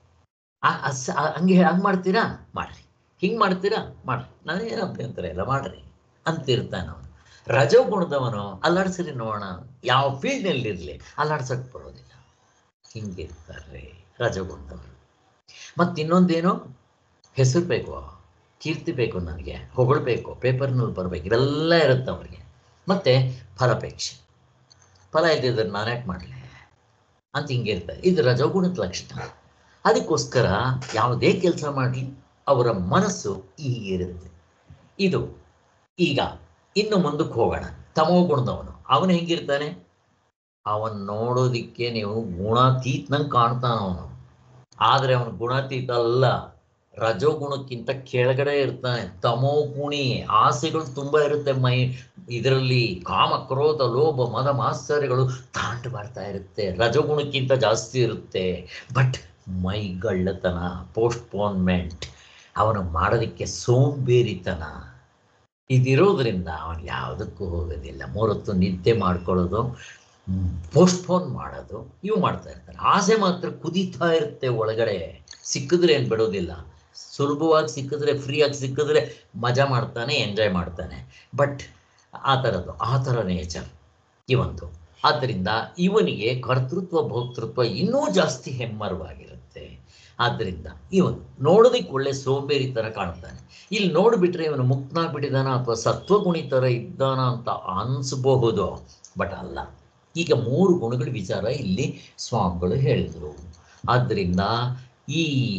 ಹಂಗೆ ಹಂಗೆ ಮಾಡ್ತೀರಾ ಮಾಡ್ರಿ, ಹಿಂಗೆ ಮಾಡ್ತೀರಾ ಮಾಡ್ರಿ, ನಾನೇನು ಅಭ್ಯಂತರ ಇಲ್ಲ ಮಾಡ್ರಿ ಅಂತಿರ್ತಾನೆ ಅವನು. ರಜೋಗುಣದವನು ಅಲ್ಲಾಡ್ಸ್ರಿ ನೋಡೋಣ, ಯಾವ ಫೀಲ್ಡ್ನಲ್ಲಿರಲಿ ಅಲ್ಲಾಡ್ಸಕ್ಕೆ ಬರೋದಿಲ್ಲ, ಹಿಂಗಿರ್ತಾರೆ ರಜೋಗುಣದವರು. ಮತ್ತು ಇನ್ನೊಂದೇನು, ಹೆಸರು ಬೇಕು, ಕೀರ್ತಿ ಬೇಕು, ನನಗೆ ಹೊಗಳ್ಬೇಕು, ಪೇಪರ್ನಲ್ಲಿ ಬರಬೇಕು, ಇವೆಲ್ಲ ಇರುತ್ತೆ ಅವರಿಗೆ. ಮತ್ತು ಫಲಾಪೇಕ್ಷೆ, ಫಲ ಇದ್ದಿದ್ರೆ ನಾನು ಯಾಕೆ ಮಾಡಲಿ ಅಂತ ಹಿಂಗಿರ್ತಾರೆ. ಇದು ರಜೋಗುಣದ ಲಕ್ಷಣ. ಅದಕ್ಕೋಸ್ಕರ ಯಾವುದೇ ಕೆಲಸ ಮಾಡಲಿ ಅವರ ಮನಸ್ಸು ಹೀಗಿರುತ್ತೆ. ಇದು ಈಗ ಇನ್ನು ಮುಂದಕ್ಕೆ ಹೋಗೋಣ. ತಮೋ ಗುಣದವನು ಅವನು ಹೆಂಗಿರ್ತಾನೆ? ಅವನು ನೋಡೋದಿಕ್ಕೆ ನೀವು ಗುಣಾತೀತನಂಗೆ ಕಾಣ್ತಾನ ಅವನು, ಆದರೆ ಅವನು ಗುಣಾತೀತ ಅಲ್ಲ, ರಜೋಗುಣಕ್ಕಿಂತ ಕೆಳಗಡೆ ಇರ್ತಾನೆ. ತಮೋ ಗುಣಿ, ಆಸೆಗಳು ತುಂಬ ಇರುತ್ತೆ ಮೈ ಇದರಲ್ಲಿ, ಕಾಮ, ಕ್ರೋಧ, ಲೋಭ, ಮದ, ಮಾತ್ಸರ್ಯಗಳು ತಾಂಡು ಬರ್ತಾ ಇರುತ್ತೆ, ರಜೋಗುಣಕ್ಕಿಂತ ಜಾಸ್ತಿ ಇರುತ್ತೆ. ಬಟ್ ಮೈಗಳ್ಳತನ, ಪೋಸ್ಟ್ಪೋನ್ಮೆಂಟ್, ಅವನು ಮಾಡೋದಕ್ಕೆ ಸೋಂಬೇರಿತನ ಇದಿರೋದ್ರಿಂದ ಅವನು ಯಾವುದಕ್ಕೂ ಹೋಗೋದಿಲ್ಲ. ಮೂರೊತ್ತು ನಿದ್ದೆ ಮಾಡ್ಕೊಳ್ಳೋದು, ಪೋಸ್ಟ್ಪೋನ್ ಮಾಡೋದು, ಇವು ಮಾಡ್ತಾ ಇರ್ತಾನೆ. ಆಸೆ ಮಾತ್ರ ಕುದೀತಾ ಇರುತ್ತೆ ಒಳಗಡೆ, ಸಿಕ್ಕಿದ್ರೆ ಏನು ಬಿಡೋದಿಲ್ಲ. ಸುಲಭವಾಗಿ ಸಿಕ್ಕಿದ್ರೆ, ಫ್ರೀಯಾಗಿ ಸಿಕ್ಕಿದ್ರೆ ಮಜಾ ಮಾಡ್ತಾನೆ, ಎಂಜಾಯ್ ಮಾಡ್ತಾನೆ. ಬಟ್ ಆ ಥರದ್ದು ಆ ಥರ ನೇಚರ್ ಇವಂತು. ಆದ್ದರಿಂದ ಇವನಿಗೆ ಕರ್ತೃತ್ವ, ಭೋಕ್ತೃತ್ವ ಇನ್ನೂ ಜಾಸ್ತಿ ಹೆಮ್ಮರವಾಗಿರುತ್ತೆ. ಆದ್ದರಿಂದ ಇವನು ನೋಡೋದಕ್ಕೆ ಒಳ್ಳೆ ಸೋಂಬೇರಿ ಥರ ಕಾಣ್ತಾನೆ. ಇಲ್ಲಿ ನೋಡಿಬಿಟ್ರೆ ಇವನು ಮುಕ್ತನಾಗ್ಬಿಟ್ಟಿದ್ದಾನ ಅಥವಾ ಸತ್ವಗುಣಿ ಥರ ಇದ್ದಾನ ಅಂತ ಅನಿಸ್ಬಹುದು, ಬಟ್ ಅಲ್ಲ. ಈಗ ಮೂರು ಗುಣಗಳ ವಿಚಾರ ಇಲ್ಲಿ ಸ್ವಾಮಿಗಳು ಹೇಳಿದರು. ಆದ್ದರಿಂದ ಈ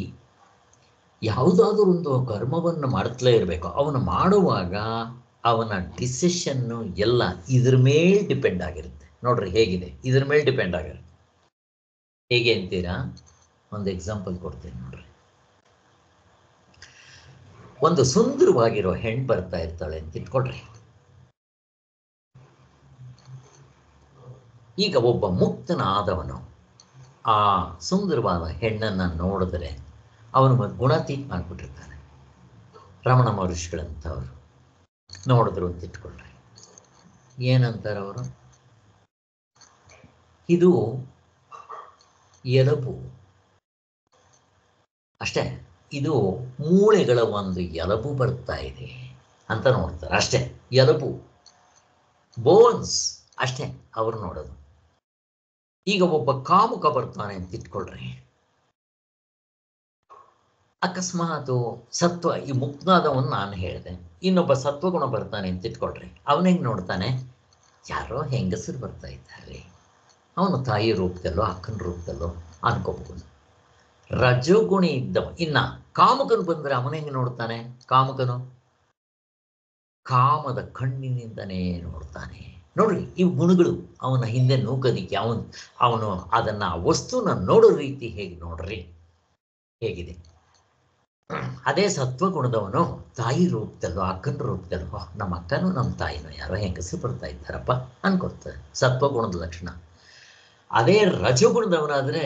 ಯಾವುದಾದ್ರೂ ಒಂದು ಕರ್ಮವನ್ನು ಮಾಡ್ತಲೇ ಇರಬೇಕು. ಅವನು ಮಾಡುವಾಗ ಅವನ ಡಿಸಿಷನ್ನು ಎಲ್ಲ ಇದ್ರ ಮೇಲೆ ಡಿಪೆಂಡ್ ಆಗಿರುತ್ತೆ. ನೋಡ್ರಿ ಹೇಗಿದೆ, ಇದ್ರ ಮೇಲೆ ಡಿಪೆಂಡ್ ಆಗಿರುತ್ತೆ. ಹೇಗೆ ಅಂತೀರಾ? ಒಂದು ಎಕ್ಸಾಂಪಲ್ ಕೊಡ್ತೀನಿ ನೋಡ್ರಿ. ಒಂದು ಸುಂದರವಾಗಿರೋ ಹೆಣ್ಣು ಬರ್ತಾ ಇರ್ತಾಳೆ ಅಂತ ಇಟ್ಕೊಳ್ರಿ. ಈಗ ಒಬ್ಬ ಮುಕ್ತನಾದವನು ಆ ಸುಂದರವಾದ ಹೆಣ್ಣನ್ನು ನೋಡಿದ್ರೆ ಅವನು ಗುಣಾತೀತ ಮಾಡಿಬಿಟ್ಟಿರ್ತಾನೆ. ರಮಣ ಮಹರ್ಷಿಗಳಂಥವ್ರು ನೋಡಿದ್ರು ಅಂತ ಇಟ್ಕೊಳ್ರಿ. ಏನಂತಾರೆ ಅವರು? ಇದು ಎಲುಬು ಅಷ್ಟೇ, ಇದು ಮೂಳೆಗಳ ಒಂದು ಎಲುಬು ಬರ್ತಾ ಇದೆ ಅಂತ ನೋಡ್ತಾರೆ ಅಷ್ಟೇ. ಎಲುಬು, ಬೋನ್ಸ್ ಅಷ್ಟೇ ಅವ್ರು ನೋಡೋದು. ಈಗ ಒಬ್ಬ ಕಾಮುಕ ಬರ್ತಾನೆ ಅಂತ ಇಟ್ಕೊಳ್ರಿ. ಅಕಸ್ಮಾತು ಸತ್ವ, ಈ ಮುಕ್ತನಾದವನು ನಾನು ಹೇಳಿದೆ, ಇನ್ನೊಬ್ಬ ಸತ್ವಗುಣ ಬರ್ತಾನೆ ಅಂತ ಇಟ್ಕೊಳ್ರಿ. ಅವನ ಹೆಂಗೆ ನೋಡ್ತಾನೆ? ಯಾರೋ ಹೆಂಗಸರು ಬರ್ತಾ ಇದ್ದಾರೆ, ಅವನು ತಾಯಿ ರೂಪದಲ್ಲೋ ಅಕ್ಕನ ರೂಪದಲ್ಲೋ ಅನ್ಕೋಬಹುದು. ರಜೋಗುಣಿ ಇದ್ದವ. ಇನ್ನ ಕಾಮುಕನು ಬಂದರೆ ಅವನ ಹೆಂಗೆ ನೋಡ್ತಾನೆ? ಕಾಮುಕನು ಕಾಮದ ಕಣ್ಣಿನಿಂದನೇ ನೋಡ್ತಾನೆ. ನೋಡ್ರಿ, ಇವು ಗುಣಗಳು ಅವನ ಹಿಂದೆ ನೂಕೋದಿಕ್ಕೆ, ಅವನು ಅವನು ಅದನ್ನು ವಸ್ತುನ ನೋಡೋ ರೀತಿ ಹೇಗೆ ನೋಡ್ರಿ ಹೇಗಿದೆ. ಅದೇ ಸತ್ವಗುಣದವನು ತಾಯಿ ರೂಪದಲ್ಲೋ ಅಕ್ಕನ ರೂಪದಲ್ಲೋ, ನಮ್ಮ ಅಕ್ಕನೂ ನಮ್ಮ ತಾಯಿನೋ ಯಾರೋ ಹೆಂಗಸರು ಬರ್ತಾ ಇದ್ದಾರಪ್ಪ ಅನ್ಕೊಳ್ತಾರೆ, ಸತ್ವಗುಣದ ಲಕ್ಷಣ. ಅದೇ ರಜೋಗುಣದವನಾದರೆ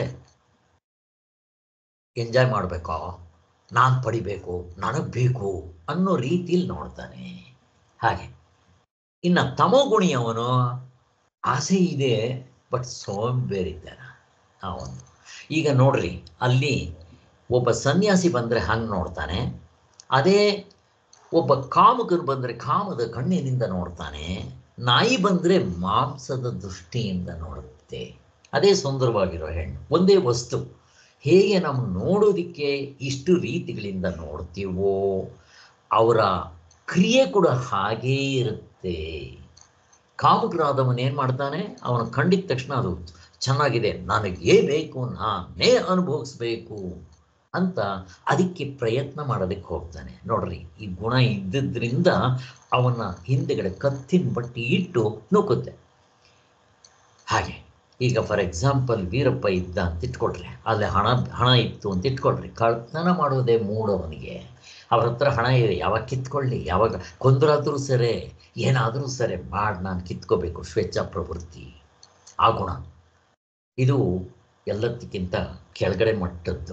ಎಂಜಾಯ್ ಮಾಡಬೇಕೋ, ನಾನು ಪಡಿಬೇಕು, ನನಗೆ ಬೇಕು ಅನ್ನೋ ರೀತಿಯಲ್ಲಿ ನೋಡ್ತಾನೆ. ಹಾಗೆ ಇನ್ನು ತಮೋಗುಣಿಯವನು ಆಸೆ ಇದೆ ಬಟ್ ಸೋಂಬೇರಿದ್ದಾನ ಅವನು. ಈಗ ನೋಡ್ರಿ, ಅಲ್ಲಿ ಒಬ್ಬ ಸನ್ಯಾಸಿ ಬಂದರೆ ಹಂಗೆ ನೋಡ್ತಾನೆ. ಅದೇ ಒಬ್ಬ ಕಾಮಕನು ಬಂದರೆ ಕಾಮದ ಕಣ್ಣಿನಿಂದ ನೋಡ್ತಾನೆ. ನಾಯಿ ಬಂದರೆ ಮಾಂಸದ ದೃಷ್ಟಿಯಿಂದ ನೋಡುತ್ತೆ. ಅದೇ ಸುಂದರವಾಗಿರೋ ಹೆಣ್ಣು. ಒಂದೇ ವಸ್ತು ಹೇಗೆ ನಾವು ನೋಡೋದಕ್ಕೆ ಇಷ್ಟು ರೀತಿಗಳಿಂದ ನೋಡ್ತೀವೋ ಅವರ ಕ್ರಿಯೆ ಕೂಡ ಹಾಗೇ ಇರುತ್ತೆ. ಕಾಮಕರಾದವನು ಏನು ಮಾಡ್ತಾನೆ? ಅವನು ಕಂಡಿದ ತಕ್ಷಣ ಅದು ಚೆನ್ನಾಗಿದೆ, ನನಗೇ ಬೇಕು, ನಾನೇ ಅನುಭವಿಸ್ಬೇಕು ಅಂತ ಅದಕ್ಕೆ ಪ್ರಯತ್ನ ಮಾಡೋದಕ್ಕೆ ಹೋಗ್ತಾನೆ. ನೋಡ್ರಿ, ಈ ಗುಣ ಇದ್ದಿದ್ದರಿಂದ ಅವನ ಹಿಂದೆಗಡೆ ಕತ್ತಿನ ಬಟ್ಟಿ ಇಟ್ಟು ನೂಕುತ್ತೆ. ಹಾಗೆ ಈಗ ಫಾರ್ ಎಕ್ಸಾಂಪಲ್ ವೀರಪ್ಪ ಇದ್ದ ಅಂತ ಇಟ್ಕೊಳ್ರಿ, ಅಲ್ಲಿ ಹಣ ಹಣ ಇತ್ತು ಅಂತ ಇಟ್ಕೊಳ್ರಿ. ಕಳ್ತನ ಮಾಡೋದೇ ಮೂಡವನಿಗೆ. ಅವ್ರ ಹತ್ರ ಹಣ ಇದೆ, ಯಾವಾಗ ಕಿತ್ಕೊಳ್ಳಿ, ಯಾವಾಗ ಕೊಂದರಾದರೂ ಸರಿ, ಏನಾದರೂ ಸರಿ ಮಾಡಿ ನಾನು ಕಿತ್ಕೋಬೇಕು, ಸ್ವೇಚ್ಛಾ ಪ್ರವೃತ್ತಿ, ಆ ಗುಣ. ಇದು ಎಲ್ಲದಕ್ಕಿಂತ ಕೆಳಗಡೆ ಮಟ್ಟದ್ದು.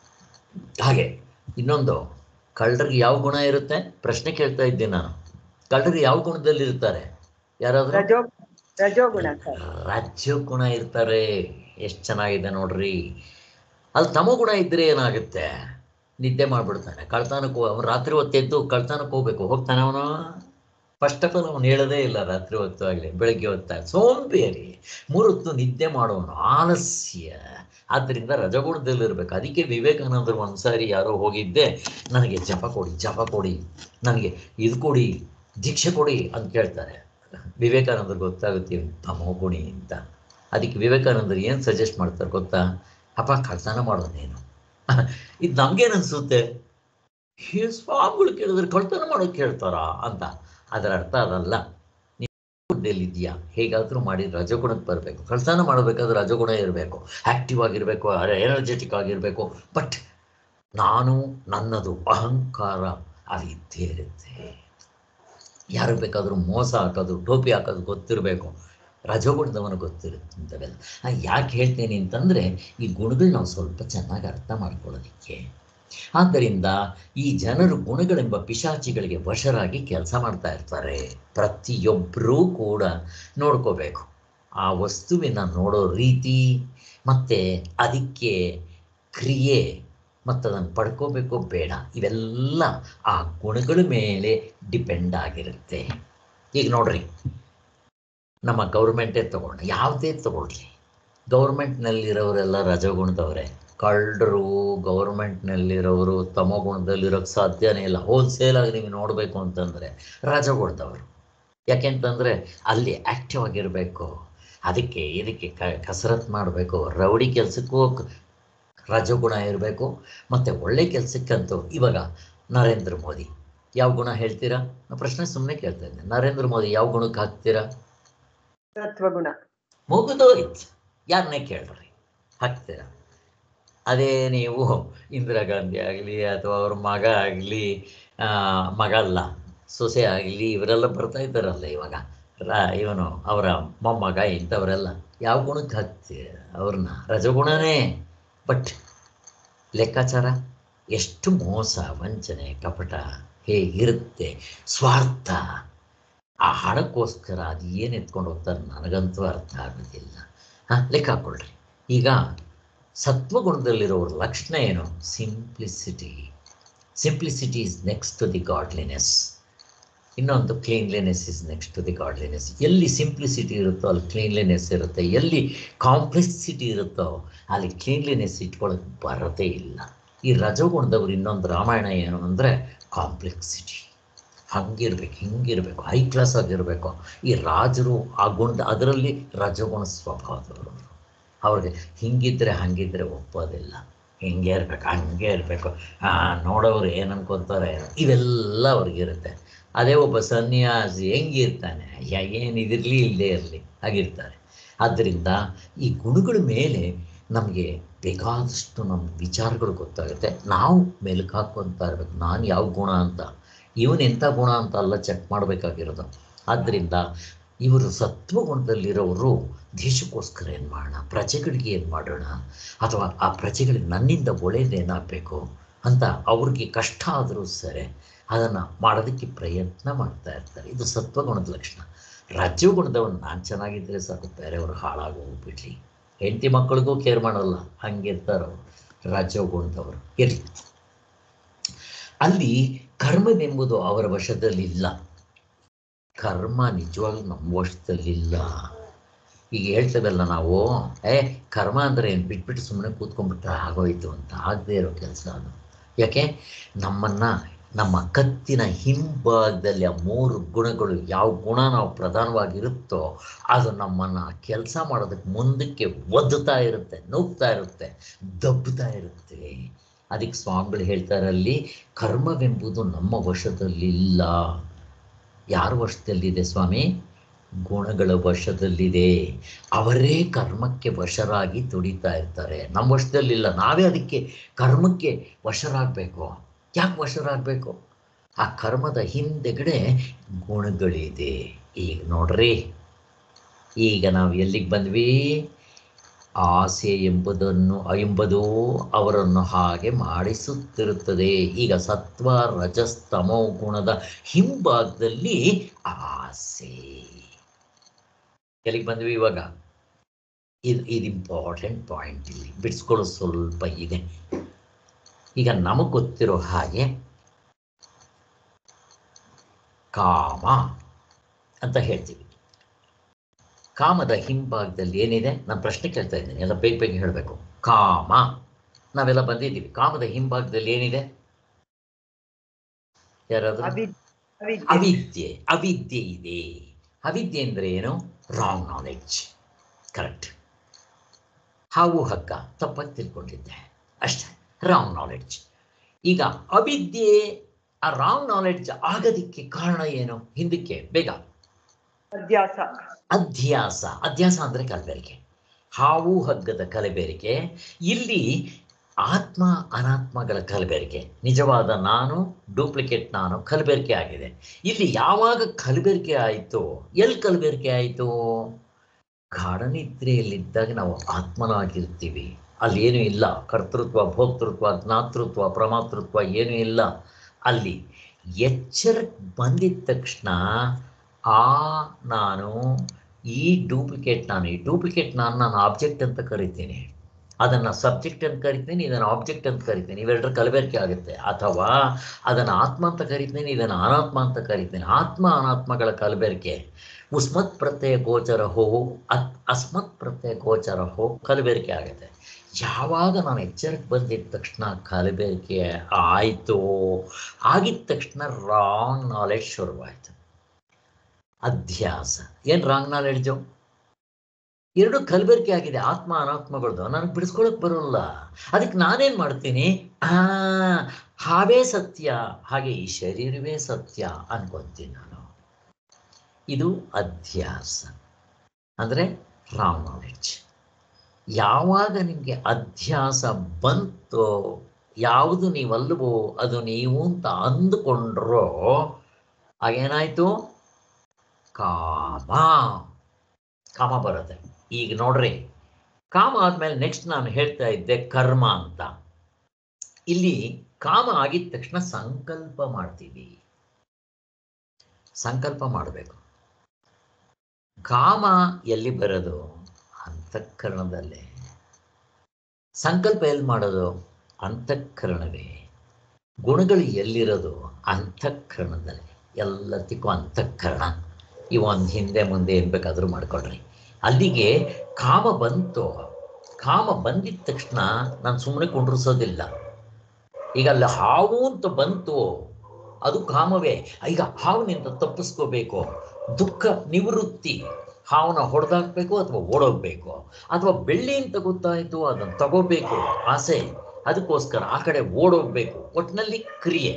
ಹಾಗೆ ಇನ್ನೊಂದು, ಕಳ್ಳರಿಗೆ ಯಾವ ಗುಣ ಇರುತ್ತೆ? ಪ್ರಶ್ನೆ ಕೇಳ್ತಾ ಇದ್ದೀನಿ ನಾನು. ಕಳ್ಳರಿಗೆ ಯಾವ ಗುಣದಲ್ಲಿ ಇರ್ತಾರೆ? ಯಾರಾದರೂ?
ರಜೋಗುಣ.
ರಜೋಗುಣ ಇರ್ತಾರೆ. ಎಷ್ಟು ಚೆನ್ನಾಗಿದೆ ನೋಡ್ರಿ. ಅಲ್ಲಿ ತಮೋ ಗುಣ ಇದ್ದರೆ ಏನಾಗುತ್ತೆ? ನಿದ್ದೆ ಮಾಡಿಬಿಡ್ತಾನೆ, ಕಳ್ತನಕ್ಕೆ ಅವನು ರಾತ್ರಿ ಹೊತ್ತೆದ್ದು ಕಳ್ತನಕ್ಕೆ ಹೋಗ್ಬೇಕು, ಹೋಗ್ತಾನೆ ಅವನು? ಫಸ್ಟ್ ಆಫ್ ಆಲ್ ಅವನು ಹೇಳೋದೇ ಇಲ್ಲ ರಾತ್ರಿ ಹೊತ್ತು ಆಗಲಿ ಬೆಳಗ್ಗೆ ಹೊತ್ತ, ಸೋಂಬೇರಿ, ಮೂರು ಹೊತ್ತು ನಿದ್ದೆ ಮಾಡೋನು, ಆಲಸ್ಯ. ಆದ್ದರಿಂದ ರಜಗುಣದಲ್ಲಿರ್ಬೇಕು. ಅದಕ್ಕೆ ವಿವೇಕಾನಂದರು ಒಂದ್ಸಾರಿ ಯಾರೋ ಹೋಗಿದ್ದೆ, ನನಗೆ ಜಪ ಕೊಡಿ, ಜಪ ಕೊಡಿ, ನನಗೆ ಇದು ಕೊಡಿ, ದೀಕ್ಷೆ ಕೊಡಿ ಅಂತ ಕೇಳ್ತಾರೆ. ವಿವೇಕಾನಂದರು ಗೊತ್ತಾಗುತ್ತೆ ತಮೋಗುಣಿ ಅಂತ. ಅದಕ್ಕೆ ವಿವೇಕಾನಂದರು ಏನು ಸಜೆಸ್ಟ್ ಮಾಡ್ತಾರೆ ಗೊತ್ತಾ? ಅಪ್ಪ ಕಳ್ತನ ಮಾಡೋದೇನು, ಇದು ನಮ್ಗೇನು ಅನಿಸುತ್ತೆ, ಸ್ವಾಮಿಗಳು ಕೇಳಿದ್ರೆ ಕಳ್ತನ ಮಾಡೋಕೆ ಕೇಳ್ತಾರ ಅಂತ. ಅದರ ಅರ್ಥ ಅದಲ್ಲ. ನೀಲ್ಲಿದೆಯಾ, ಹೇಗಾದರೂ ಮಾಡಿ ರಜಗುಣಕ್ಕೆ ಬರಬೇಕು. ಕಳ್ತನ ಮಾಡಬೇಕಾದ್ರೆ ರಜಗುಣ ಇರಬೇಕು, ಆ್ಯಕ್ಟಿವ್ ಆಗಿರಬೇಕು, ಎನರ್ಜೆಟಿಕ್ ಆಗಿರಬೇಕು. ಬಟ್ ನಾನು ನನ್ನದು ಅಹಂಕಾರ ಅದು ಇದ್ದೇ ಇರುತ್ತೆ. ಯಾರು ಬೇಕಾದರೂ ಮೋಸ ಹಾಕೋದು, ಟೋಪಿ ಹಾಕೋದು ಗೊತ್ತಿರಬೇಕು. ರಜಗುಣದವನು ಗೊತ್ತಿರುತ್ತೆ ಇಂಥವೆಲ್ಲ. ಯಾಕೆ ಹೇಳ್ತೇನೆ ಅಂತಂದರೆ, ಈ ಗುಣಗಳು ನಾವು ಸ್ವಲ್ಪ ಚೆನ್ನಾಗಿ ಅರ್ಥ ಮಾಡ್ಕೊಳ್ಳೋದಕ್ಕೆ. ಆದ್ದರಿಂದ ಈ ಜನರು ಗುಣಗಳೆಂಬ ಪಿಶಾಚಿಗಳಿಗೆ ವಶರಾಗಿ ಕೆಲಸ ಮಾಡ್ತಾ ಇರ್ತಾರೆ. ಪ್ರತಿಯೊಬ್ಬರೂ ಕೂಡ ನೋಡ್ಕೋಬೇಕು ಆ ವಸ್ತುವಿನ ನೋಡೋ ರೀತಿ, ಮತ್ತು ಅದಕ್ಕೆ ಕ್ರಿಯೆ, ಮತ್ತು ಅದನ್ನು ಪಡ್ಕೋಬೇಕು ಬೇಡ, ಇವೆಲ್ಲ ಆ ಗುಣಗಳ ಮೇಲೆ ಡಿಪೆಂಡ್ ಆಗಿರುತ್ತೆ. ಈಗ ನೋಡ್ರಿ, ನಮ್ಮ ಗೌರ್ಮೆಂಟೇ ತಗೊಂಡು ಯಾವುದೇ ತಗೊಳ್ರಿ, ಗೌರ್ಮೆಂಟ್ನಲ್ಲಿರೋರೆಲ್ಲ ರಜಗುಣದವರೇ. ಕಳ್ಳರು ಗೌರ್ಮೆಂಟ್ನಲ್ಲಿರೋರು ತಮೋಗುಣದಲ್ಲಿರೋಕ್ಕೆ ಸಾಧ್ಯನೇ ಇಲ್ಲ. ಹೋಲ್ಸೇಲಾಗಿ ನೀವು ನೋಡಬೇಕು ಅಂತಂದರೆ ರಜಗುಣದವರು. ಯಾಕೆಂತಂದರೆ ಅಲ್ಲಿ ಆ್ಯಕ್ಟಿವ್ ಆಗಿರಬೇಕು, ಅದಕ್ಕೆ ಇದಕ್ಕೆ ಕ ಕಸರತ್ತು ಮಾಡಬೇಕು. ರೌಡಿ ಕೆಲಸಕ್ಕೂ ರಜಗುಣ ಇರಬೇಕು, ಮತ್ತು ಒಳ್ಳೆ ಕೆಲಸಕ್ಕಂತೂ. ಇವಾಗ ನರೇಂದ್ರ ಮೋದಿ ಯಾವ ಗುಣ ಹೇಳ್ತೀರಾ? ನಾನು ಪ್ರಶ್ನೆ ಸುಮ್ಮನೆ ಕೇಳ್ತಾ ಇದ್ದೆ. ನರೇಂದ್ರ ಮೋದಿ ಯಾವ ಗುಣಕ್ಕೆ ಹಾಕ್ತೀರಾ?
ಸತ್ವಗುಣ.
ಮುಗಿದೋಯ್ತು, ಯಾರನ್ನೇ ಕೇಳ್ರಿ, ಹಾಕ್ತೀರಾ. ಅದೇ ನೀವು ಇಂದಿರಾ ಗಾಂಧಿ ಆಗಲಿ, ಅಥವಾ ಅವ್ರ ಮಗ ಆಗಲಿ, ಮಗ ಅಲ್ಲ ಸೊಸೆ ಆಗಲಿ, ಇವರೆಲ್ಲ ಬರ್ತಾ ಇದ್ದಾರಲ್ಲ ಇವಾಗ, ರಾ ಇವನು ಅವರ ಮೊಮ್ಮಗ, ಇಂಥವರೆಲ್ಲ ಯಾವ ಗುಣಕ್ಕೆ ಹಾಕ್ತೀರ ಅವ್ರನ್ನ? ರಜಗುಣನೇ. ಬಟ್ ಲೆಕ್ಕಾಚಾರ ಎಷ್ಟು ಮೋಸ, ವಂಚನೆ, ಕಪಟ ಹೇಗಿರುತ್ತೆ, ಸ್ವಾರ್ಥ. ಆ ಹಣಕ್ಕೋಸ್ಕರ ಅದು ಏನು ಎತ್ಕೊಂಡು ಹೋಗ್ತಾರೆ ನನಗಂತೂ ಅರ್ಥ ಆಗೋದಿಲ್ಲ. ಹಾಂ, ಲೆಕ್ಕ ಹಾಕ್ಕೊಳ್ರಿ. ಈಗ ಸತ್ವಗುಣದಲ್ಲಿರೋರ ಲಕ್ಷಣ ಏನು? Simplicity. Simplicity is next to the godliness. ಇನ್ನೊಂದು cleanliness is next to the godliness. ಎಲ್ಲಿ ಸಿಂಪ್ಲಿಸಿಟಿ ಇರುತ್ತೋ ಅಲ್ಲಿ ಕ್ಲೀನ್ಲಿನೆಸ್ ಇರುತ್ತೆ, ಎಲ್ಲಿ ಕಾಂಪ್ಲೆಕ್ಸಿಟಿ ಇರುತ್ತೋ ಅಲ್ಲಿ ಕ್ಲೀನ್ಲಿನೆಸ್ ಇಟ್ಕೊಳ್ಳೋಕೆ ಬರೋದೇ ಇಲ್ಲ. ಈ ರಜಗುಣದವರು ಇನ್ನೊಂದು ರಾಮಾಯಣ ಏನು ಅಂದರೆ ಕಾಂಪ್ಲೆಕ್ಸಿಟಿ. ಹಂಗಿರ್ಬೇಕು, ಹಿಂಗಿರಬೇಕು, ಹೈ ಕ್ಲಾಸ್ ಆಗಿರಬೇಕು. ಈ ರಾಜರು ಆ ಗುಣದ ಅದರಲ್ಲಿ ರಜಗುಣ ಸ್ವಭಾವದವರು. ಅವ್ರಿಗೆ ಹಿಂಗಿದ್ರೆ ಹಂಗಿದ್ರೆ ಒಪ್ಪೋದಿಲ್ಲ, ಹಿಂಗೆ ಇರಬೇಕು, ಹಂಗೆ ಇರಬೇಕು, ನೋಡೋರು ಏನು ಅನ್ಕೊತಾರೆ, ಇವೆಲ್ಲ ಅವ್ರಿಗಿರುತ್ತೆ. ಅದೇ ಒಬ್ಬ ಸನ್ಯಾಸಿ ಹೆಂಗಿರ್ತಾನೆ, ಏನು ಇದಿರಲಿ ಇಲ್ಲದೇ ಇರಲಿ ಆಗಿರ್ತಾರೆ. ಆದ್ದರಿಂದ ಈ ಗುಣಗಳ ಮೇಲೆ ನಮಗೆ ಬೇಕಾದಷ್ಟು ನಮ್ಮ ವಿಚಾರಗಳು ಗೊತ್ತಾಗುತ್ತೆ. ನಾವು ಮೆಲುಕು ಹಾಕ್ಕೊತಾ ಇರಬೇಕು, ನಾನು ಯಾವ ಗುಣ ಅಂತ, ಇವನು ಎಂಥ ಗುಣ ಅಂತ ಎಲ್ಲ ಚೆಕ್ ಮಾಡಬೇಕಾಗಿರೋದು. ಆದ್ದರಿಂದ ಇವರು ಸತ್ವಗುಣದಲ್ಲಿರೋರು ದೇಶಕ್ಕೋಸ್ಕರ ಏನು ಮಾಡೋಣ, ಪ್ರಜೆಗಳಿಗೆ ಏನು ಮಾಡೋಣ, ಅಥವಾ ಆ ಪ್ರಜೆಗಳಿಗೆ ನನ್ನಿಂದ ಒಳ್ಳೆಯದೇನಾಗಬೇಕು ಅಂತ ಅವ್ರಿಗೆ ಕಷ್ಟ ಆದರೂ ಸರಿ ಅದನ್ನು ಮಾಡೋದಕ್ಕೆ ಪ್ರಯತ್ನ ಮಾಡ್ತಾ ಇರ್ತಾರೆ. ಇದು ಸತ್ವಗುಣದ ಲಕ್ಷಣ. ರಜೋಗುಣದವನು ನಾನು ಚೆನ್ನಾಗಿದ್ದರೆ ಸಾಕು, ಬೇರೆಯವರು ಹಾಳಾಗಿ ಹೋಗ್ಬಿಡ್ಲಿ, ಹೆಂಡತಿ ಮಕ್ಕಳಿಗೂ ಕೇರ್ ಮಾಡೋಲ್ಲ, ಹಂಗಿರ್ತಾರವರು ರಜೋಗುಣದವರು. ಇರಲಿ, ಅಲ್ಲಿ ಕರ್ಮವೆಂಬುದು ಅವರ ವಶದಲ್ಲಿಲ್ಲ. ಕರ್ಮ ನಿಜವಾಗ್ಲೂ ನಮ್ಮ ವಶದಲ್ಲಿಲ್ಲ. ಈಗ ಹೇಳ್ತೇವಲ್ಲ ನಾವು, ಏ ಕರ್ಮ ಅಂದರೆ ಏನು, ಬಿಟ್ಬಿಟ್ಟು ಸುಮ್ಮನೆ ಕೂತ್ಕೊಂಡ್ಬಿಟ್ರೆ ಆಗೋಯ್ತು ಅಂತ. ಆಗದೆ ಇರೋ ಕೆಲಸ ಅದು. ಯಾಕೆ? ನಮ್ಮನ್ನು ನಮ್ಮ ಕತ್ತಿನ ಹಿಂಭಾಗದಲ್ಲಿ ಆ ಮೂರು ಗುಣಗಳು, ಯಾವ ಗುಣ ನಾವು ಪ್ರಧಾನವಾಗಿರುತ್ತೋ ಅದು ನಮ್ಮನ್ನು ಕೆಲಸ ಮಾಡೋದಕ್ಕೆ ಮುಂದಕ್ಕೆ ಒದ್ದುತ್ತಾ ಇರುತ್ತೆ, ನೂಗ್ತಾ ಇರುತ್ತೆ, ದಬ್ಬುತ್ತಾ ಇರುತ್ತೆ. ಅದಕ್ಕೆ ಸ್ವಾಮಿಗಳು ಹೇಳ್ತಾರಲ್ಲಿ, ಕರ್ಮವೆಂಬುದು ನಮ್ಮ ವಶದಲ್ಲಿಲ್ಲ. ಯಾರ ವಶದಲ್ಲಿದೆ ಸ್ವಾಮಿ? ಗುಣಗಳ ವಶದಲ್ಲಿದೆ. ಅವರೇ ಕರ್ಮಕ್ಕೆ ವಶರಾಗಿ ದುಡಿತಾ ಇರ್ತಾರೆ. ನಮ್ಮ ವಶದಲ್ಲಿಲ್ಲ, ನಾವೇ ಅದಕ್ಕೆ ಕರ್ಮಕ್ಕೆ ವಶರಾಗಬೇಕು. ಯಾಕೆ ವಶರಾಗಬೇಕು? ಆ ಕರ್ಮದ ಹಿಂದೆಗಡೆ ಗುಣಗಳಿದೆ. ಈಗ ನೋಡ್ರಿ, ಈಗ ನಾವು ಎಲ್ಲಿಗೆ ಬಂದ್ವಿ? ಆಸೆ ಎಂಬುದನ್ನು ಎಂಬುದು ಅವರನ್ನು ಹಾಗೆ ಮಾಡಿಸುತ್ತಿರುತ್ತದೆ. ಈಗ ಸತ್ವ ರಜಸ್ತಮೋ ಗುಣದ ಹಿಂಭಾಗದಲ್ಲಿ ಆಸೆ. ಎಲ್ಲಿಗೆ ಬಂದ್ವಿ ಇವಾಗ? ಇದು ಇದು ಇಂಪಾರ್ಟೆಂಟ್ ಪಾಯಿಂಟ್, ಇಲ್ಲಿ ಬಿಡಿಸ್ಕೊಳ್ಳೋ ಸ್ವಲ್ಪ ಇದೆ. ಈಗ ನಮಗೆ ಗೊತ್ತಿರೋ ಹಾಗೆ ಕಾಮ ಅಂತ ಹೇಳ್ತೀವಿ. ಕಾಮದ ಹಿಂಭಾಗದಲ್ಲಿ ಏನಿದೆ? ನಾನು ಪ್ರಶ್ನೆ ಕೇಳ್ತಾ ಇದ್ದೀನಿ, ಎಲ್ಲ ಬೇಗ ಬೇಗ ಹೇಳಬೇಕು. ಕಾಮ, ನಾವೆಲ್ಲ ಬಂದಿದ್ದೀವಿ. ಕಾಮದ ಹಿಂಭಾಗದಲ್ಲಿ ಏನಿದೆ? ಯಾರಾದ್ರೂ? ಅವಿದ್ಯೆ. ಅವಿದ್ಯೆ ಇದೆ. ಅವಿದ್ಯೆ ಅಂದರೆ ಏನು? Wrong knowledge. ಕರೆಕ್ಟ್. ಹಾವು ಹಗ್ಗ ತಪ್ಪಾಗಿ ತಿಳ್ಕೊಂಡಿದ್ದೆ ಅಷ್ಟೇ, ರಾಂಗ್ ನಾಲೆಡ್ಜ್. ಈಗ ಅವಿದ್ಯೆ, ಆ ರಾಂಗ್ ನಾಲೆಡ್ಜ್ ಆಗೋದಿಕ್ಕೆ ಕಾರಣ ಏನು? ಹಿಂದಕ್ಕೆ ಬೇಗ.
ಅಧ್ಯಾಸ.
ಅಧ್ಯಾಸ. ಅಧ್ಯಾಸ ಅಂದರೆ ಕಲಬೆರಕೆ. ಹಾವು ಹಗ್ಗದ ಕಲಬೆರಕೆ. ಇಲ್ಲಿ ಆತ್ಮ ಅನಾತ್ಮಗಳ ಕಲಬೆರಕೆ. ನಿಜವಾದ ನಾನು, ಡೂಪ್ಲಿಕೇಟ್ ನಾನು ಕಲಬೆರಕೆ ಆಗಿದೆ. ಇಲ್ಲಿ ಯಾವಾಗ ಕಲಬೆರಕೆ ಆಯಿತು? ಎಲ್ಲಿ ಕಲಬೆರಕೆ ಆಯಿತು? ಗಾಢನಿದ್ರೆಯಲ್ಲಿದ್ದಾಗ ನಾವು ಆತ್ಮನಾಗಿರ್ತೀವಿ. ಅಲ್ಲಿ ಏನೂ ಇಲ್ಲ. ಕರ್ತೃತ್ವ, ಭೋಕ್ತೃತ್ವ, ಜ್ಞಾತೃತ್ವ, ಪ್ರಮಾತೃತ್ವ ಏನೂ ಇಲ್ಲ. ಅಲ್ಲಿ ಎಚ್ಚರಕ್ಕೆ ಬಂದಿದ್ದ ತಕ್ಷಣ ಆ ನಾನು, ಈ ಡೂಪ್ಲಿಕೇಟ್ ನಾನು, ಈ ಡೂಪ್ಲಿಕೇಟ್ ನಾನು ನಾನು ಆಬ್ಜೆಕ್ಟ್ ಅಂತ ಕರಿತೀನಿ, ಅದನ್ನು ಸಬ್ಜೆಕ್ಟ್ ಅಂತ ಕರಿತೀನಿ, ಇದನ್ನು ಆಬ್ಜೆಕ್ಟ್ ಅಂತ ಕರಿತೀನಿ. ಇವೆರಡರ ಕಲಬೆರಕೆ ಆಗುತ್ತೆ. ಅಥವಾ ಅದನ್ನು ಆತ್ಮ ಅಂತ ಕರಿತೀನಿ, ಇದನ್ನು ಅನಾತ್ಮ ಅಂತ ಕರಿತೀನಿ. ಆತ್ಮ ಅನಾತ್ಮಗಳ ಕಲಬೆರಕೆ. ಉಸ್ಮತ್ ಪ್ರತ್ಯಯ ಗೋಚರ ಹೋ, ಅತ್ ಅಸ್ಮತ್ ಪ್ರತ್ಯಯ ಗೋಚರ ಹೋ, ಕಲಬೆರಕೆ ಆಗುತ್ತೆ. ಯಾವಾಗ ನಾನು ಎಚ್ಚರಕ್ಕೆ ಬಂದಿದ್ದ ತಕ್ಷಣ ಕಲಬೆರಕೆ ಆಯಿತು, ಆಗಿದ್ದ ತಕ್ಷಣ ರಾಂಗ್ ನಾಲೆಡ್ಜ್ ಶುರುವಾಯಿತು. ಅಧ್ಯಾಸ. ಏನು ರಾಂಗ್ ನಾಲೆಡ್ಜು? ಎರಡು ಕಲಬೆರಕೆ ಆಗಿದೆ, ಆತ್ಮ ಅನಾತ್ಮಗಳದ್ದು. ನನಗೆ ಬಿಡಿಸ್ಕೊಳಕ್ಕೆ ಬರೋಲ್ಲ. ಅದಕ್ಕೆ ನಾನೇನು ಮಾಡ್ತೀನಿ? ಆ ಹಾವೇ ಸತ್ಯ, ಹಾಗೆ ಈ ಶರೀರವೇ ಸತ್ಯ ಅನ್ಕೊತೀನಿ ನಾನು. ಇದು ಅಧ್ಯಾಸ, ಅಂದರೆ ರಾಂಗ್ ನಾಲೆಡ್ಜ್. ಯಾವಾಗ ನಿಮಗೆ ಅಧ್ಯಾಸ ಬಂತೋ, ಯಾವುದು ನೀವಲ್ವೋ ಅದು ನೀವು ಅಂತ ಅಂದುಕೊಂಡ್ರೋ, ಆಗೇನಾಯಿತು? ಕಾಮ. ಕಾಮ ಬರುತ್ತೆ. ಈಗ ನೋಡ್ರಿ, ಕಾಮ ಆದಮೇಲೆ ನೆಕ್ಸ್ಟ್ ನಾನು ಹೇಳ್ತಾ ಇದ್ದೆ ಕರ್ಮ ಅಂತ. ಇಲ್ಲಿ ಕಾಮ ಆಗಿದ ತಕ್ಷಣ ಸಂಕಲ್ಪ ಮಾಡ್ತೀವಿ. ಸಂಕಲ್ಪ ಮಾಡಬೇಕು. ಕಾಮ ಎಲ್ಲಿ ಬರೋದು? ಅಂತಃಕರಣದಲ್ಲೇ. ಸಂಕಲ್ಪ ಎಲ್ಲಿ ಮಾಡೋದು? ಅಂತಃಕರಣವೇ. ಗುಣಗಳು ಎಲ್ಲಿರೋದು? ಅಂತಃಕರಣದಲ್ಲೇ. ಎಲ್ಲದಕ್ಕೂ ಅಂತಃಕರಣ. ಇವೊಂದು ಹಿಂದೆ ಮುಂದೆ ಏನು ಬೇಕಾದರೂ ಮಾಡ್ಕೊಳ್ರಿ. ಅಲ್ಲಿಗೆ ಕಾಮ ಬಂತು. ಕಾಮ ಬಂದಿದ್ದ ತಕ್ಷಣ ನಾನು ಸುಮ್ಮನೆ ಕುಂಡ್ರಿಸೋದಿಲ್ಲ. ಈಗ ಅಲ್ಲಿ ಹಾವು ಅಂತ ಬಂತು, ಅದು ಕಾಮವೇ. ಈಗ ಹಾವಿನಿಂದ ತಪ್ಪಿಸ್ಕೋಬೇಕು, ದುಃಖ ನಿವೃತ್ತಿ. ಹಾವನ್ನ ಹೊಡೆದಾಕಬೇಕು ಅಥವಾ ಓಡೋಗ್ಬೇಕು, ಅಥವಾ ಬೆಳ್ಳಿ ಅಂತ ಗೊತ್ತಾಯಿತು ಅದನ್ನು ತಗೋಬೇಕು ಆಸೆ, ಅದಕ್ಕೋಸ್ಕರ ಆ ಕಡೆ ಓಡೋಗ್ಬೇಕು. ಒಟ್ಟಿನಲ್ಲಿ ಕ್ರಿಯೆ.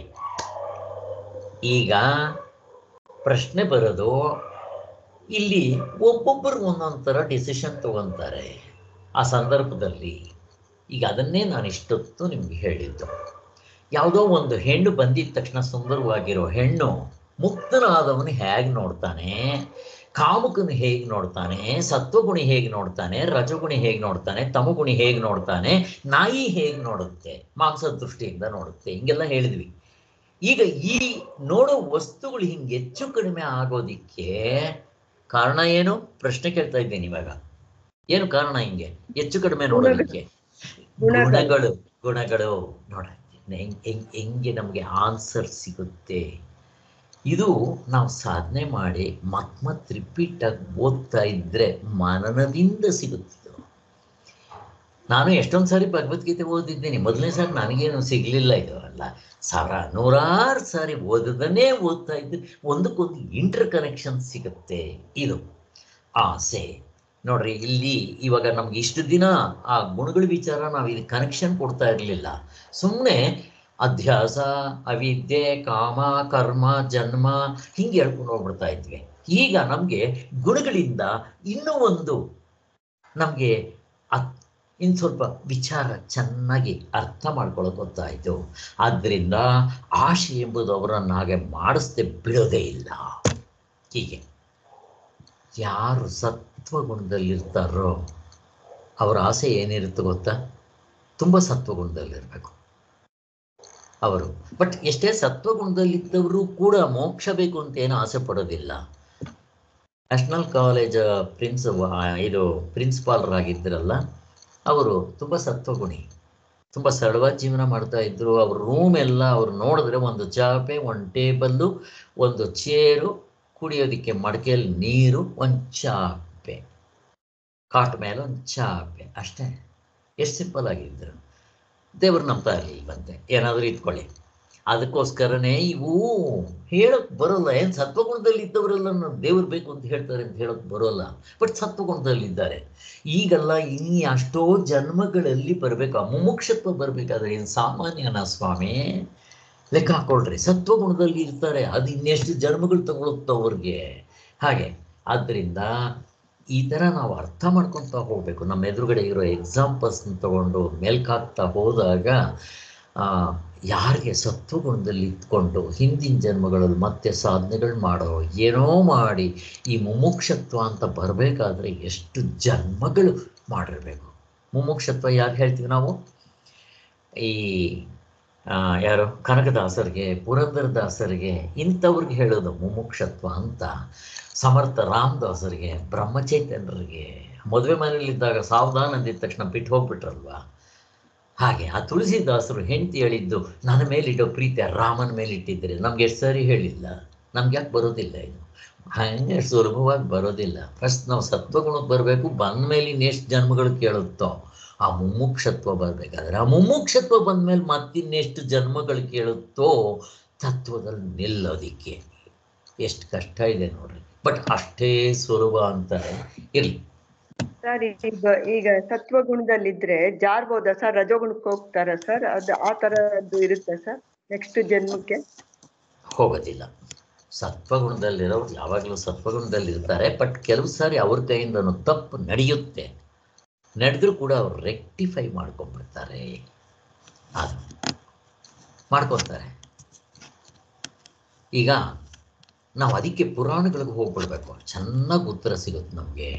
ಈಗ ಪ್ರಶ್ನೆ ಬರೋದು, ಇಲ್ಲಿ ಒಬ್ಬೊಬ್ಬರು ಒಂದೊಂದು ಥರ ಡಿಸಿಷನ್ ತಗೊತಾರೆ ಆ ಸಂದರ್ಭದಲ್ಲಿ. ಈಗ ಅದನ್ನೇ ನಾನು ಇಷ್ಟೊತ್ತು ನಿಮ್ಗೆ ಹೇಳಿದ್ದು. ಯಾವುದೋ ಒಂದು ಹೆಣ್ಣು ಬಂದಿದ್ದ ತಕ್ಷಣ ಸುಂದರವಾಗಿರೋ ಹೆಣ್ಣು ಮುಕ್ತನಾದವನು ಹೇಗೆ ನೋಡ್ತಾನೆ, ಕಾಮುಕನು ಹೇಗೆ ನೋಡ್ತಾನೆ, ಸತ್ವಗುಣಿ ಹೇಗೆ ನೋಡ್ತಾನೆ, ರಜಗುಣಿ ಹೇಗೆ ನೋಡ್ತಾನೆ, ತಮಗುಣಿ ಹೇಗೆ ನೋಡ್ತಾನೆ, ನಾಯಿ ಹೇಗೆ ನೋಡುತ್ತೆ, ಮಾಂಸದ ದೃಷ್ಟಿಯಿಂದ ನೋಡುತ್ತೆ, ಹಿಂಗೆಲ್ಲ ಹೇಳಿದ್ವಿ. ಈಗ ಈ ನೋಡೋ ವಸ್ತುಗಳು ಹಿಂಗೆ ಹೆಚ್ಚು ಕಡಿಮೆ ಆಗೋದಿಕ್ಕೆ ಕಾರಣ ಏನು? ಪ್ರಶ್ನೆ ಕೇಳ್ತಾ ಇದ್ದೀನಿ ಇವಾಗ. ಏನು ಕಾರಣ ಹಿಂಗೆ ಹೆಚ್ಚು ಕಡಿಮೆ ನೋಡೋದಕ್ಕೆ? ಗುಣಗಳು. ಗುಣಗಳು ನೋಡ ಹೆಂಗೆ ನಮಗೆ ಆನ್ಸರ್ ಸಿಗುತ್ತೆ. ಇದು ನಾವು ಸಾಧನೆ ಮಾಡಿ ಮತ್ ಮತ್ತೆ ರಿಪೀಟಾಗಿ ಓದ್ತಾ ಇದ್ದರೆ ಮನನದಿಂದ ಸಿಗುತ್ತೆ. ನಾನು ಎಷ್ಟೊಂದು ಸಾರಿ ಭಗವದ್ಗೀತೆ ಓದಿದ್ದೀನಿ. ಮೊದಲನೇ ಸಾರಿ ನನಗೇನು ಸಿಗಲಿಲ್ಲ, ಇದು ಅಲ್ಲ, ಸಾವಿರ ನೂರಾರು ಸಾರಿ ಓದೋದನ್ನೇ ಓದ್ತಾ ಇದ್ದರೆ ಒಂದಕ್ಕೊಂದು ಇಂಟರ್ ಕನೆಕ್ಷನ್ ಸಿಗುತ್ತೆ. ಇದು ಆಸೆ. ನೋಡ್ರಿ, ಇಲ್ಲಿ ಇವಾಗ ನಮ್ಗೆ ಇಷ್ಟು ದಿನ ಆ ಗುಣಗಳ ವಿಚಾರ ನಾವು ಇದು ಕನೆಕ್ಷನ್ ಕೊಡ್ತಾ ಇರಲಿಲ್ಲ. ಸುಮ್ಮನೆ ಅಧ್ಯಾಸ, ಅವಿದ್ಯೆ, ಕಾಮ, ಕರ್ಮ, ಜನ್ಮ ಹಿಂಗೆ ಹೇಳ್ಕೊಂಡು ಹೋಗ್ಬಿಡ್ತಾ ಇದ್ವಿ. ಈಗ ನಮಗೆ ಗುಣಗಳಿಂದ ಇನ್ನೂ ಒಂದು ನಮಗೆ ಅತ್ ಇನ್ನು ಸ್ವಲ್ಪ ವಿಚಾರ ಚೆನ್ನಾಗಿ ಅರ್ಥ ಮಾಡ್ಕೊಳ್ಳೋಕೆ ಗೊತ್ತಾಯಿತು. ಆದ್ದರಿಂದ ಆಶೆ ಎಂಬುದು ಅವರನ್ನು ಹಾಗೆ ಮಾಡಿಸ್ದೆ ಬಿಡೋದೇ ಇಲ್ಲ. ಹೀಗೆ ಯಾರು ಸತ್ವಗುಣದಲ್ಲಿರ್ತಾರೋ ಅವರ ಆಸೆ ಏನಿರುತ್ತೆ ಗೊತ್ತಾ? ತುಂಬ ಸತ್ವಗುಣದಲ್ಲಿರಬೇಕು ಅವರು. ಬಟ್ ಎಷ್ಟೇ ಸತ್ವಗುಣದಲ್ಲಿದ್ದವರು ಕೂಡ ಮೋಕ್ಷ ಬೇಕು ಅಂತ ಏನು ಆಸೆ ಪಡೋದಿಲ್ಲ. ನ್ಯಾಷನಲ್ ಕಾಲೇಜ್ ಪ್ರಿನ್ಸ್ ಇದು ಪ್ರಿನ್ಸಿಪಾಲರಾಗಿದ್ದರಲ್ಲ, ಅವರು ತುಂಬ ಸತ್ವಗುಣಿ, ತುಂಬ ಸರಳವಾದ ಜೀವನ ಮಾಡ್ತಾ ಇದ್ರು. ಅವ್ರ ರೂಮ್ ಎಲ್ಲ ಅವ್ರು ನೋಡಿದ್ರೆ ಒಂದು ಚಾಪೆ, ಒಂದು ಟೇಬಲ್ಲು, ಒಂದು ಚೇರು, ಕುಡಿಯೋದಕ್ಕೆ ಮಡಕೆಯಲ್ಲಿ ನೀರು, ಒಂದು ಚಾಪೆ, ಕಾಟ್ ಮೇಲೆ ಒಂದು ಚಾಪೆ, ಅಷ್ಟೇ. ಎಷ್ಟು ಸಿಂಪಲ್ ಆಗಿದ್ರು. ದೇವ್ರು ನಂಬ್ತಾ ಇರಲಿಲ್ವಂತೆ, ಏನಾದರೂ ಇಟ್ಕೊಳ್ಳಿ. ಅದಕ್ಕೋಸ್ಕರನೇ ಇವು ಹೇಳೋಕ್ಕೆ ಬರೋಲ್ಲ. ಏನು ಸತ್ವಗುಣದಲ್ಲಿ ಇದ್ದವರೆಲ್ಲ ದೇವ್ರು ಬೇಕು ಅಂತ ಹೇಳ್ತಾರೆ ಅಂತ ಹೇಳೋಕ್ಕೆ ಬರೋಲ್ಲ, ಬಟ್ ಸತ್ವಗುಣದಲ್ಲಿದ್ದಾರೆ. ಈಗಲ್ಲ ಇನ್ನು ಅಷ್ಟೋ ಜನ್ಮಗಳಲ್ಲಿ ಬರಬೇಕು, ಮುಮುಕ್ಷತ್ವ ಬರಬೇಕಾದ್ರೆ ಏನು ಸಾಮಾನ್ಯನಾ ಸ್ವಾಮಿ? ಲೆಕ್ಕ ಹಾಕೊಳ್ರಿ. ಸತ್ವಗುಣದಲ್ಲಿ ಇರ್ತಾರೆ, ಅದು ಇನ್ನೆಷ್ಟು ಜನ್ಮಗಳು ತಗೊಳುತ್ತೋ ಅವ್ರಿಗೆ. ಹಾಗೆ ಆದ್ದರಿಂದ ಈ ಥರ ನಾವು ಅರ್ಥ ಮಾಡ್ಕೊತಾ ಹೋಗಬೇಕು. ನಮ್ಮ ಎದುರುಗಡೆ ಇರೋ ಎಕ್ಸಾಂಪಲ್ಸ್ನ ತಗೊಂಡು ಮೇಲ್ಕಾಗ್ತಾ ಹೋದಾಗ ಯಾರಿಗೆ ಸತ್ವಗುಣದಲ್ಲಿ ಇಟ್ಕೊಂಡು ಹಿಂದಿನ ಜನ್ಮಗಳಲ್ಲಿ ಮತ್ತೆ ಸಾಧನೆಗಳು ಮಾಡೋ ಏನೋ ಮಾಡಿ ಈ ಮುಮುಕ್ಷತ್ವ ಅಂತ ಬರಬೇಕಾದ್ರೆ ಎಷ್ಟು ಜನ್ಮಗಳು ಮಾಡಿರಬೇಕು. ಮುಮುಕ್ಷತ್ವ ಯಾರು ಹೇಳ್ತೀವಿ ನಾವು? ಈ ಯಾರು ಕನಕದಾಸರಿಗೆ, ಪುರಂದರದಾಸರಿಗೆ, ಇಂಥವ್ರಿಗೆ ಹೇಳೋದು ಮುಮುಕ್ಷತ್ವ ಅಂತ. ಸಮರ್ಥ ರಾಮದಾಸರಿಗೆ, ಬ್ರಹ್ಮಚೈತನ್ಯರಿಗೆ ಮದುವೆ ಮನೆಯಲ್ಲಿದ್ದಾಗ ಸಾವಧಾನ ಅಂದಿದ ತಕ್ಷಣ ಬಿಟ್ಟು ಹೋಗ್ಬಿಟ್ರಲ್ವ. ಹಾಗೆ ಆ ತುಳಸಿದಾಸರು ಹೆಂಡತಿ ಹೇಳಿದ್ದು, ನನ್ನ ಮೇಲಿಡೋ ಪ್ರೀತಿ ರಾಮನ ಮೇಲೆ ಇಟ್ಟಿದ್ರೆ ನಮ್ಗೆ ಎಷ್ಟು ಸರಿ ಹೇಳಿಲ್ಲ, ನಮ್ಗೆ ಯಾಕೆ ಬರೋದಿಲ್ಲ ಇದು? ಹಾಗೆ ಸುಲಭವಾಗಿ ಬರೋದಿಲ್ಲ. ಫಸ್ಟ್ ನಾವು ಸತ್ವಗುಣಕ್ಕೆ ಬರಬೇಕು, ಬಂದ ಮೇಲೆ ಇನ್ನೆಷ್ಟು ಜನ್ಮಗಳು ಕೇಳುತ್ತೋ ಆ ಮುಮುಕ್ಷತ್ವ ಬರಬೇಕಾದ್ರೆ, ಆ ಮುಮುಕ್ಷತ್ವ ಬಂದ ಮೇಲೆ ಮತ್ತಿನ್ನೆಷ್ಟು ಜನ್ಮಗಳು ಕೇಳುತ್ತೋ ತತ್ವದಲ್ಲಿ ನಿಲ್ಲೋದಿಕ್ಕೆ. ಎಷ್ಟು ಕಷ್ಟ ಇದೆ ನೋಡ್ರಿ. ಬಟ್ ಅಷ್ಟೇ ಸುಲಭ ಅಂತಾರೆ. ಇರಲಿ
ಸರ್, ಈಗ ಈಗ ಸತ್ವಗುಣದಲ್ಲಿದ್ರೆ ಜಾರ್ಬೋದಾ ಸರ್? ರಜೋಗುಣಕ್ಕೆ ಹೋಗ್ತಾರ ಸರ್? ಅದು ಆ ಥರದ್ದು ಇರುತ್ತೆ ಸರ್ ನೆಕ್ಸ್ಟ್ ಜನ್ಮಕ್ಕೆ?
ಹೋಗೋದಿಲ್ಲ. ಸತ್ವಗುಣದಲ್ಲಿರೋರು ಯಾವಾಗಲೂ ಸತ್ವಗುಣದಲ್ಲಿರ್ತಾರೆ. ಬಟ್ ಕೆಲವು ಸಾರಿ ಅವ್ರ ಕೈಯಿಂದನೂ ತಪ್ಪು ನಡೆಯುತ್ತೆ. ನಡೆದ್ರೂ ಕೂಡ ಅವ್ರು ರೆಕ್ಟಿಫೈ ಮಾಡ್ಕೊಂಡ್ಬಿಡ್ತಾರೆ, ಅದು ಮಾಡ್ಕೊತಾರೆ. ಈಗ ನಾವು ಅದಕ್ಕೆ ಪುರಾಣಗಳಿಗೆ ಹೋಗ್ಬಿಡ್ಬೇಕು, ಚೆನ್ನಾಗಿ ಉತ್ತರ ಸಿಗುತ್ತೆ ನಮಗೆ.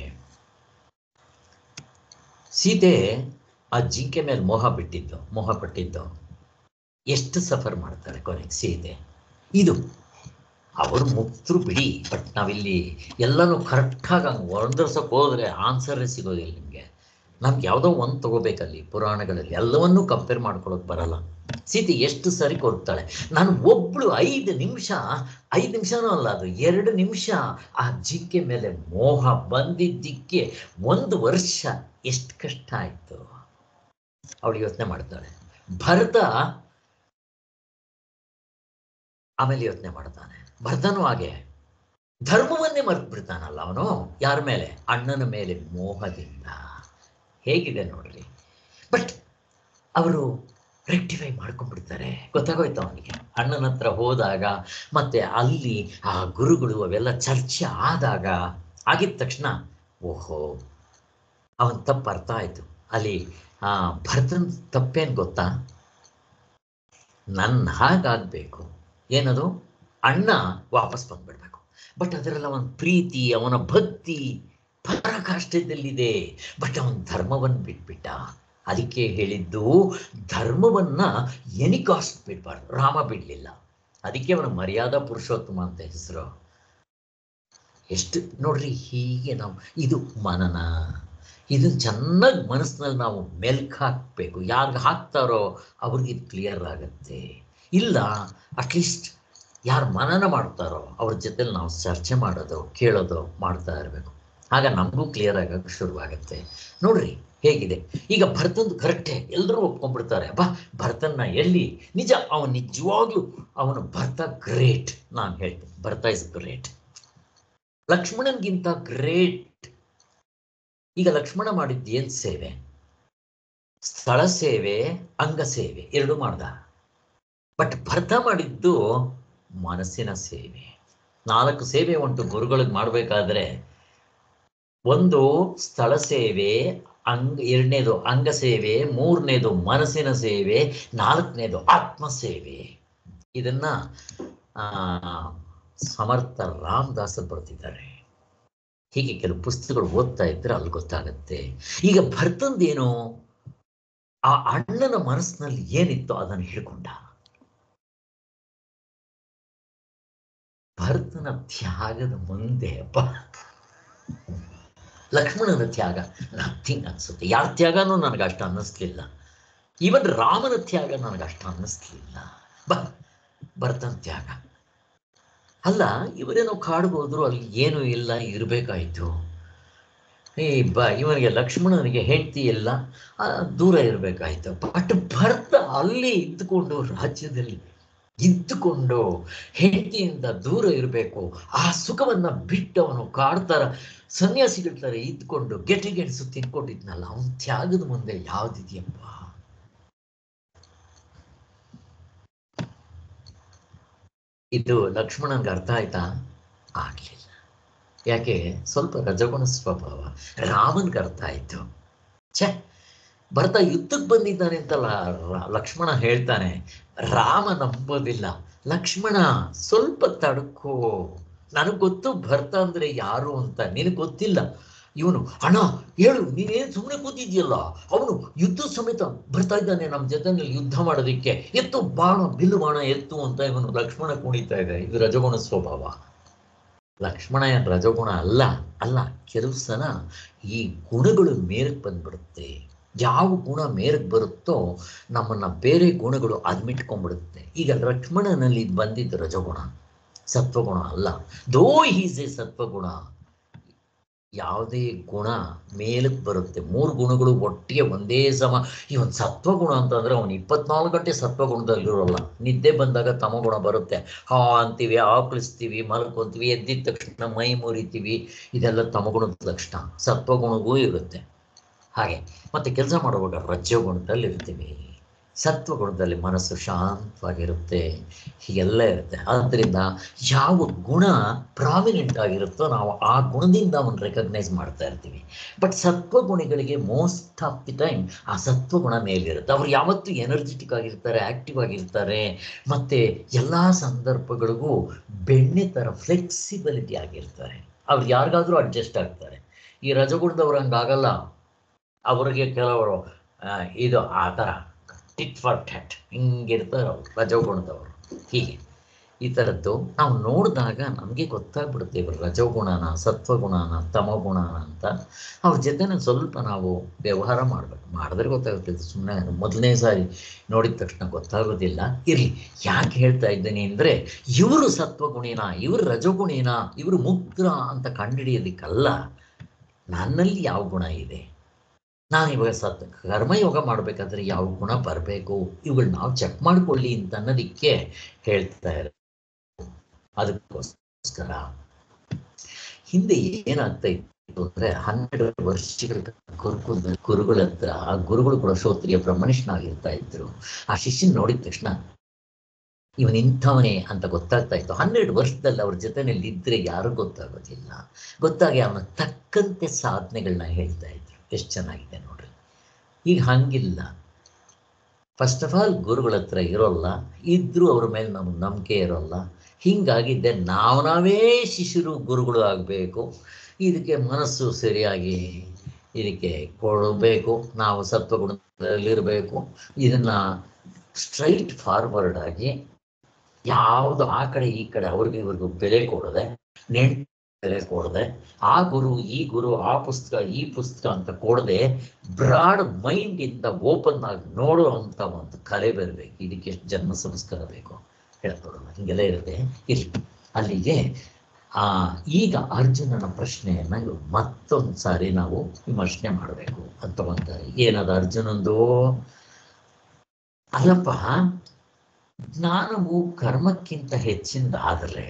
ಸೀತೆ ಆ ಜಿಂಕೆ ಮೇಲೆ ಮೋಹ ಬಿಟ್ಟಿದ್ದು, ಮೋಹ ಪಟ್ಟಿದ್ದು, ಎಷ್ಟು ಸಫರ್ ಮಾಡ್ತಾರೆ ಕೊನೆಗೆ ಸೀತೆ. ಇದು ಅವರು ಮುಕ್ತರು ಬಿಡಿ. ಬಟ್ ನಾವಿಲ್ಲಿ ಎಲ್ಲನೂ ಕರೆಕ್ಟಾಗಿ ಹಂಗೆ ಒಂದರ್ಸೋಕೆ ಹೋದರೆ ಆನ್ಸರೇ ಸಿಗೋದಿಲ್ಲ ನಿಮಗೆ. ನಮ್ಗೆ ಯಾವುದೋ ಒಂದು ತೊಗೋಬೇಕಲ್ಲಿ ಪುರಾಣಗಳಲ್ಲಿ, ಎಲ್ಲವನ್ನೂ ಕಂಪೇರ್ ಮಾಡ್ಕೊಳ್ಳೋಕೆ ಬರಲ್ಲ. ಸೀತೆ ಎಷ್ಟು ಸರಿ ಕೊಡ್ತಾಳೆ. ನಾನು ಒಬ್ಬಳು ಐದು ನಿಮಿಷ ಐದು ನಿಮಿಷನೂ ಅಲ್ಲ, ಅದು ಎರಡು ನಿಮಿಷ ಆ ಜಿಂಕೆ ಮೇಲೆ ಮೋಹ ಬಂದಿದ್ದಕ್ಕೆ ಒಂದು ವರ್ಷ ಎಷ್ಟು ಕಷ್ಟ ಆಯಿತು ಅವಳು ಯೋಚನೆ ಮಾಡ್ತಾಳೆ. ಭರತ ಆಮೇಲೆ ಯೋಚನೆ ಮಾಡ್ತಾನೆ. ಭರತನೂ ಹಾಗೆ ಧರ್ಮವನ್ನೇ ಮರ್ತು ಬಿಡ್ತಾನಲ್ಲ ಅವನು. ಯಾರ ಮೇಲೆ? ಅಣ್ಣನ ಮೇಲೆ ಮೋಹದಿಂದ. ಹೇಗಿದೆ ನೋಡ್ರಿ. ಬಟ್ ಅವರು ರೆಕ್ಟಿಫೈ ಮಾಡ್ಕೊಂಡ್ಬಿಡ್ತಾರೆ. ಗೊತ್ತಾಗೋಯ್ತು ಅವನಿಗೆ. ಅಣ್ಣನ ಹತ್ರ ಹೋದಾಗ ಮತ್ತೆ ಅಲ್ಲಿ ಆ ಗುರುಗಳು ಅವೆಲ್ಲ ಚರ್ಚೆ ಆದಾಗ ಆಗಿದ ತಕ್ಷಣ ಓಹೋ ಅವನ ತಪ್ಪು ಅರ್ಥ ಆಯಿತು. ಅಲ್ಲಿ ಆ ಭರತನ ತಪ್ಪೇನು ಗೊತ್ತಾ? ನನ್ನ ಹಾಗಾಗಬೇಕು, ಏನದು ಅಣ್ಣ ವಾಪಸ್ ಬಂದ್ಬಿಡ್ಬೇಕು. ಬಟ್ ಅದರೆಲ್ಲ ಅವನ ಪ್ರೀತಿ, ಅವನ ಭಕ್ತಿ ಪರಾಕಾಷ್ಠದಲ್ಲಿದೆ. ಬಟ್ ಅವನ ಧರ್ಮವನ್ನು ಬಿಟ್ಬಿಟ್ಟ. ಅದಕ್ಕೆ ಹೇಳಿದ್ದು ಧರ್ಮವನ್ನ ಎನಿ ಕಾಸ್ಟ್ ಬಿಡಬಾರ್ದು. ರಾಮ ಬಿಡಲಿಲ್ಲ, ಅದಕ್ಕೆ ಅವನ ಮರ್ಯಾದಾ ಪುರುಷೋತ್ತಮ ಅಂತ ಹೆಸರು. ಎಷ್ಟು ನೋಡ್ರಿ. ಹೀಗೆ ನಾವು ಇದು ಮನನ, ಇದನ್ನು ಚೆನ್ನಾಗಿ ಮನಸ್ಸಿನಲ್ಲಿ ನಾವು ಮೆಲ್ಕು ಹಾಕಬೇಕು. ಯಾರಿಗೆ ಹಾಕ್ತಾರೋ ಅವ್ರಿಗೆ ಇದು ಕ್ಲಿಯರ್ ಆಗುತ್ತೆ. ಇಲ್ಲ ಅಟ್ಲೀಸ್ಟ್ ಯಾರು ಮನನ ಮಾಡ್ತಾರೋ ಅವ್ರ ಜೊತೆಲಿ ನಾವು ಚರ್ಚೆ ಮಾಡೋದು, ಕೇಳೋದು ಮಾಡ್ತಾ ಇರಬೇಕು. ಆಗ ನಮಗೂ ಕ್ಲಿಯರ್ ಆಗೋಕ್ಕೆ ಶುರುವಾಗುತ್ತೆ. ನೋಡ್ರಿ ಹೇಗಿದೆ. ಈಗ ಭರತಂದು ಕರೆಕ್ಟೇ, ಎಲ್ಲರೂ ಒಪ್ಕೊಂಡ್ಬಿಡ್ತಾರೆ. ಬಾ ಭರತನ್ನ ಎಲ್ಲಿ ನಿಜ, ಅವನು ನಿಜವಾಗ್ಲೂ ಅವನು ಭರತ ಗ್ರೇಟ್. ನಾನು ಹೇಳ್ತೀನಿ ಭರತ ಇಸ್ ಗ್ರೇಟ್, ಲಕ್ಷ್ಮಣನ್ಗಿಂತ ಗ್ರೇಟ್. ಈಗ ಲಕ್ಷ್ಮಣ ಮಾಡಿದ್ದು ಏನು ಸೇವೆ? ಸ್ಥಳ ಸೇವೆ, ಅಂಗ ಸೇವೆ ಎರಡು ಮಾಡ್ದ. ಬಟ್ ಭರತ ಮಾಡಿದ್ದು ಮನಸ್ಸಿನ ಸೇವೆ. ನಾಲ್ಕು ಸೇವೆ ಉಂಟು ಗುರುಗಳಿಗೆ ಮಾಡಬೇಕಾದ್ರೆ. ಒಂದು ಸ್ಥಳ ಸೇವೆ, ಅಂಗ ಎರಡನೇದು ಅಂಗ ಸೇವೆ, ಮೂರನೇದು ಮನಸ್ಸಿನ ಸೇವೆ, ನಾಲ್ಕನೇದು ಆತ್ಮ ಸೇವೆ. ಇದನ್ನ ಆ ಸಮರ್ಥ ರಾಮದಾಸರು ಬರ್ತಿದ್ದಾರೆ. ಹೀಗೆ ಕೆಲವು ಪುಸ್ತಕಗಳು ಓದ್ತಾ ಇದ್ರೆ ಅಲ್ಲಿ ಗೊತ್ತಾಗತ್ತೆ. ಈಗ ಭರ್ತಂದೇನು, ಆ ಅಣ್ಣನ ಮನಸ್ಸಿನಲ್ಲಿ ಏನಿತ್ತು ಅದನ್ನು ಹೇಳ್ಕೊಂಡ. ಭರತನ ತ್ಯಾಗದ ಮುಂದೆ ಅಪ್ಪ ಲಕ್ಷ್ಮಣನ ತ್ಯಾಗ ನಥಿಂಗ್ ಅನ್ಸುತ್ತೆ. ಯಾರ ತ್ಯಾಗನೂ ನನಗೆ ಅಷ್ಟು ಅನ್ನಿಸ್ಲಿಲ್ಲ. ಈವನ್ ರಾಮನ ತ್ಯಾಗ ನನಗೆ ಅಷ್ಟು ಅನ್ನಿಸ್ಲಿಲ್ಲ. ಬ ಭರತನ ತ್ಯಾಗ ಅಲ್ಲ, ಇವರೇನೋ ಕಾಡ್ಬೋದ್ರು, ಅಲ್ಲಿ ಏನೂ ಇಲ್ಲ, ಇರಬೇಕಾಯ್ತು. ಈ ಬ ಇವನಿಗೆ ಲಕ್ಷ್ಮಣನಿಗೆ ಹೆಂಡತಿ ಇಲ್ಲ, ದೂರ ಇರಬೇಕಾಯ್ತು. ಬಟ್ ಭರತ ಅಲ್ಲಿ ಇದ್ದುಕೊಂಡು, ರಾಜ್ಯದಲ್ಲಿ ಇದ್ದುಕೊಂಡು ಹೆಂಡತಿಯಿಂದ ದೂರ ಇರಬೇಕು, ಆ ಸುಖವನ್ನ ಬಿಟ್ಟು ಅವನು ಕಾಡ್ತಾರ ಸನ್ಯಾಸಿಗಳ ಥರ ಇದ್ಕೊಂಡು ಗೆಟೆ ಗೆಣಸು ತಿನ್ಕೊಂಡಿದ್ನಲ್ಲ, ಅವನ ತ್ಯಾಗದ ಮುಂದೆ ಯಾವ್ದಿದೆಯಪ್ಪ? ಇದು ಲಕ್ಷ್ಮಣನ್ಗೆ ಅರ್ಥ ಆಯ್ತಾ? ಆಗ್ಲಿಲ್ಲ. ಯಾಕೆ? ಸ್ವಲ್ಪ ರಜಗುಣ ಸ್ವಭಾವ. ರಾಮನ್ಗೆ ಅರ್ಥ ಆಯ್ತು. ಛೆ, ಭರತ ಯುದ್ಧಕ್ಕೆ ಬಂದಿದ್ದಾನೆ ಅಂತಲ್ಲ ಲಕ್ಷ್ಮಣ ಹೇಳ್ತಾನೆ. ರಾಮ ನಂಬೋದಿಲ್ಲ. ಲಕ್ಷ್ಮಣ ಸ್ವಲ್ಪ ತಡ್ಕೋ, ನನಗೆ ಗೊತ್ತು ಭರತ ಅಂದ್ರೆ ಯಾರು ಅಂತ, ನಿನಗೆ ಗೊತ್ತಿಲ್ಲ. ಇವನು ಅಣ್ಣ ಹೇಳು, ನೀನೇನು ಸುಮ್ಮನೆ ಕೂತಿದ್ಯಲ್ಲ, ಅವನು ಯುದ್ಧ ಸಮೇತ ಬರ್ತಾ ಇದ್ದಾನೆ ನಮ್ಮ ಜೊತೆನಲ್ಲಿ ಯುದ್ಧ ಮಾಡೋದಿಕ್ಕೆ, ಎತ್ತು ಬಾಣ, ಬಿಲ್ಲು ಬಾಣ ಎತ್ತು ಅಂತ ಇವನು ಲಕ್ಷ್ಮಣ ಕುಣಿತಾ ಇದೆ. ಇದು ರಜಗುಣ ಸ್ವಭಾವ. ಲಕ್ಷ್ಮಣ ಏನು ರಜಗುಣ ಅಲ್ಲ. ಅಲ್ಲ, ಕೆಲವು ಸಲ ಈ ಗುಣಗಳು ಮೇಲಕ್ಕೆ ಬಂದ್ಬಿಡುತ್ತೆ. ಯಾವ ಗುಣ ಮೇಲಕ್ಕೆ ಬರುತ್ತೋ ನಮ್ಮನ್ನ ಬೇರೆ ಗುಣಗಳು ಅದ್ಮಿಟ್ಕೊಂಡ್ಬಿಡುತ್ತೆ. ಈಗ ಲಕ್ಷ್ಮಣನಲ್ಲಿ ಬಂದಿದ್ದ ರಜಗುಣ, ಸತ್ವಗುಣ ಅಲ್ಲ. ದೋ ಈಸ್ ಎ ಸತ್ವಗುಣ. ಯಾವುದೇ ಗುಣ ಮೇಲಕ್ಕೆ ಬರುತ್ತೆ, ಮೂರು ಗುಣಗಳು ಒಟ್ಟಿಗೆ ಒಂದೇ ಸಮ. ಇವನ್ ಸತ್ವಗುಣ ಅಂತಂದ್ರೆ ಅವನು ಇಪ್ಪತ್ನಾಲ್ಕು ಗಂಟೆ ಸತ್ವಗುಣದಲ್ಲಿರೋಲ್ಲ. ನಿದ್ದೆ ಬಂದಾಗ ತಮಗುಣ ಬರುತ್ತೆ, ಹಾ ಅಂತೀವಿ, ಆಕಳಿಸ್ತೀವಿ, ಮಲ್ಕೊಂತೀವಿ, ಎದ್ದಿದ ತಕ್ಷಣ ಮೈ ಮುರಿತೀವಿ, ಇದೆಲ್ಲ ತಮಗುಣದ ಲಕ್ಷಣ. ಸತ್ವಗುಣಗೂ ಇರುತ್ತೆ ಹಾಗೆ. ಮತ್ತೆ ಕೆಲಸ ಮಾಡುವಾಗ ರಜಗುಣದಲ್ಲಿ ಇರ್ತೀವಿ, ಸತ್ವಗುಣದಲ್ಲಿ ಮನಸ್ಸು ಶಾಂತವಾಗಿರುತ್ತೆ, ಹೀಗೆಲ್ಲ ಇರುತ್ತೆ. ಆದ್ದರಿಂದ ಯಾವ ಗುಣ ಪ್ರಾಮಿನೆಂಟ್ ಆಗಿರುತ್ತೋ ನಾವು ಆ ಗುಣದಿಂದ ಅವನು ರೆಕಗ್ನೈಸ್ ಮಾಡ್ತಾ ಇರ್ತೀವಿ. ಬಟ್ ಸತ್ವಗುಣಿಗಳಿಗೆ ಮೋಸ್ಟ್ ಆಫ್ ದಿ ಟೈಮ್ ಆ ಸತ್ವಗುಣ ಮೇಲಿರುತ್ತೆ. ಅವ್ರು ಯಾವತ್ತೂ ಎನರ್ಜೆಟಿಕ್ ಆಗಿರ್ತಾರೆ, ಆ್ಯಕ್ಟಿವ್ ಆಗಿರ್ತಾರೆ, ಮತ್ತು ಎಲ್ಲ ಸಂದರ್ಭಗಳಿಗೂ ಬೆಣ್ಣೆ ಥರ ಫ್ಲೆಕ್ಸಿಬಿಲಿಟಿ ಆಗಿರ್ತಾರೆ. ಅವ್ರು ಯಾರಿಗಾದ್ರೂ ಅಡ್ಜಸ್ಟ್ ಆಗ್ತಾರೆ. ಈ ರಜಗುಣದವ್ರು ಹಂಗಾಗಲ್ಲ. ಅವ್ರಿಗೆ ಕೆಲವರು ಇದು ಆ ಥರ ಟಿಟ್ ಫಾರ್ ಟ್ಯಾಟ್ ಹಿಂಗಿರ್ತಾರೆ ಅವರು ರಜೋಗುಣದವರು. ಹೀಗೆ ಈ ಥರದ್ದು ನಾವು ನೋಡಿದಾಗ ನಮಗೆ ಗೊತ್ತಾಗ್ಬಿಡುತ್ತೆ ಇವರು ರಜೋಗುಣನ, ಸತ್ವಗುಣನ, ತಮಗುಣನ ಅಂತ. ಅವ್ರ ಜೊತೆನೇ ಸ್ವಲ್ಪ ನಾವು ವ್ಯವಹಾರ ಮಾಡಬೇಕು. ಮಾಡಿದ್ರೆ ಗೊತ್ತಾಗುತ್ತೆ. ಸುಮ್ಮನೆ ಮೊದಲನೇ ಸಾರಿ ನೋಡಿದ ತಕ್ಷಣ ಗೊತ್ತಾಗೋದಿಲ್ಲ. ಇರಲಿ, ಯಾಕೆ ಹೇಳ್ತಾ ಇದ್ದೀನಿ ಅಂದರೆ, ಇವರು ಸತ್ವಗುಣಿನ, ಇವರು ರಜೋಗುಣಿನ, ಇವರು ಮುಗ್ಧ ಅಂತ ಕಂಡುಹಿಡಿಯೋದಕ್ಕಲ್ಲ, ನನ್ನಲ್ಲಿ ಯಾವ ಗುಣ ಇದೆ, ನಾನು ಇವಾಗ ಸತ್ ಕರ್ಮಯೋಗ ಮಾಡಬೇಕಾದ್ರೆ ಯಾವ ಗುಣ ಬರಬೇಕು, ಇವುಗಳು ನಾವು ಚೆಕ್ ಮಾಡ್ಕೊಳ್ಳಿ ಅಂತ ಅನ್ನೋದಕ್ಕೆ ಹೇಳ್ತಾ ಇರ. ಅದಕ್ಕೋಸ್ಕರ ಹಿಂದೆ ಏನಾಗ್ತಾ ಇತ್ತು ಅಂದ್ರೆ, ಹನ್ನೆರಡು ವರ್ಷಗಳ ಗುರುಕುಲ ಗುರುಗಳ ಹತ್ರ ಆ ಗುರುಗಳು ಕೂಡ ಶ್ರೋತ್ರಿಯ ಬ್ರಹ್ಮನಿಷ್ಠನಾಗಿರ್ತಾ ಇದ್ರು. ಆ ಶಿಷ್ಯನ್ ನೋಡಿದ ತಕ್ಷಣ ಇವನ್ ಇಂಥವನೇ ಅಂತ ಗೊತ್ತಾಗ್ತಾ ಇತ್ತು. ಹನ್ನೆರಡು ವರ್ಷದಲ್ಲಿ ಅವ್ರ ಜೊತೆನಲ್ಲಿ ಇದ್ರೆ ಯಾರು ಗೊತ್ತಾಗೋದಿಲ್ಲ. ಗೊತ್ತಾಗಿ ಅವನ ತಕ್ಕಂತೆ ಸಾಧನೆಗಳನ್ನ ಹೇಳ್ತಾ ಇದ್ರು. ಎಷ್ಟು ಚೆನ್ನಾಗಿದೆ ನೋಡ್ರಿ. ಈಗ ಹಂಗಿಲ್ಲ. ಫಸ್ಟ್ ಆಫ್ ಆಲ್ ಗುರುಗಳ ಹತ್ರ ಇರೋಲ್ಲ, ಇದ್ರೂ ಅವ್ರ ಮೇಲೆ ನಮ್ಗೆ ನಂಬಿಕೆ ಇರೋಲ್ಲ. ಹಿಂಗಾಗಿದ್ದೆ ನಾವು ನಾವೇ ಶಿಷ್ಯರು ಗುರುಗಳು ಆಗಬೇಕು. ಇದಕ್ಕೆ ಮನಸ್ಸು ಸರಿಯಾಗಿ ಇದಕ್ಕೆ ಕೊಡಬೇಕು, ನಾವು ಸತ್ವಗುಣದಲ್ಲಿರಬೇಕು. ಇದನ್ನು ಸ್ಟ್ರೈಟ್ ಫಾರ್ವರ್ಡ್ ಆಗಿ ಯಾವುದು ಆ ಕಡೆ ಈ ಕಡೆ ಅವ್ರಿಗೆ ಇವ್ರಿಗೂ ಬೆಲೆ ಕೊಡದೆ, ನೆಂಟು ಬೆಲೆ ಕೊಡದೆ, ಆ ಗುರು ಈ ಗುರು ಆ ಪುಸ್ತಕ ಈ ಪುಸ್ತಕ ಅಂತ ಕೊಡದೆ, ಬ್ರಾಡ್ ಮೈಂಡ್ ಇಂದ ಓಪನ್ ಆಗಿ ನೋಡೋ ಅಂತ ಒಂದು ಕಲೆ ಬರಬೇಕು. ಇದಕ್ಕೆ ಎಷ್ಟು ಜನ್ಮ ಸಂಸ್ಕಾರ ಬೇಕು ಹೇಳ್ಕೊಡೋಣ, ಹಿಂಗೆಲ್ಲ ಇರುತ್ತೆ. ಇಲ್ಲಿ ಅಲ್ಲಿಗೆ ಆ ಈಗ ಅರ್ಜುನನ ಪ್ರಶ್ನೆಯನ್ನ ಮತ್ತೊಂದು ಸಾರಿ ನಾವು ವಿಮರ್ಶನೆ ಮಾಡಬೇಕು ಅಂತ ಅಂತಾರೆ. ಏನದ ಅರ್ಜುನಂದು? ಅಲ್ಲಪ್ಪ, ಜ್ಞಾನವು ಕರ್ಮಕ್ಕಿಂತ ಹೆಚ್ಚಿನದಾದರೆ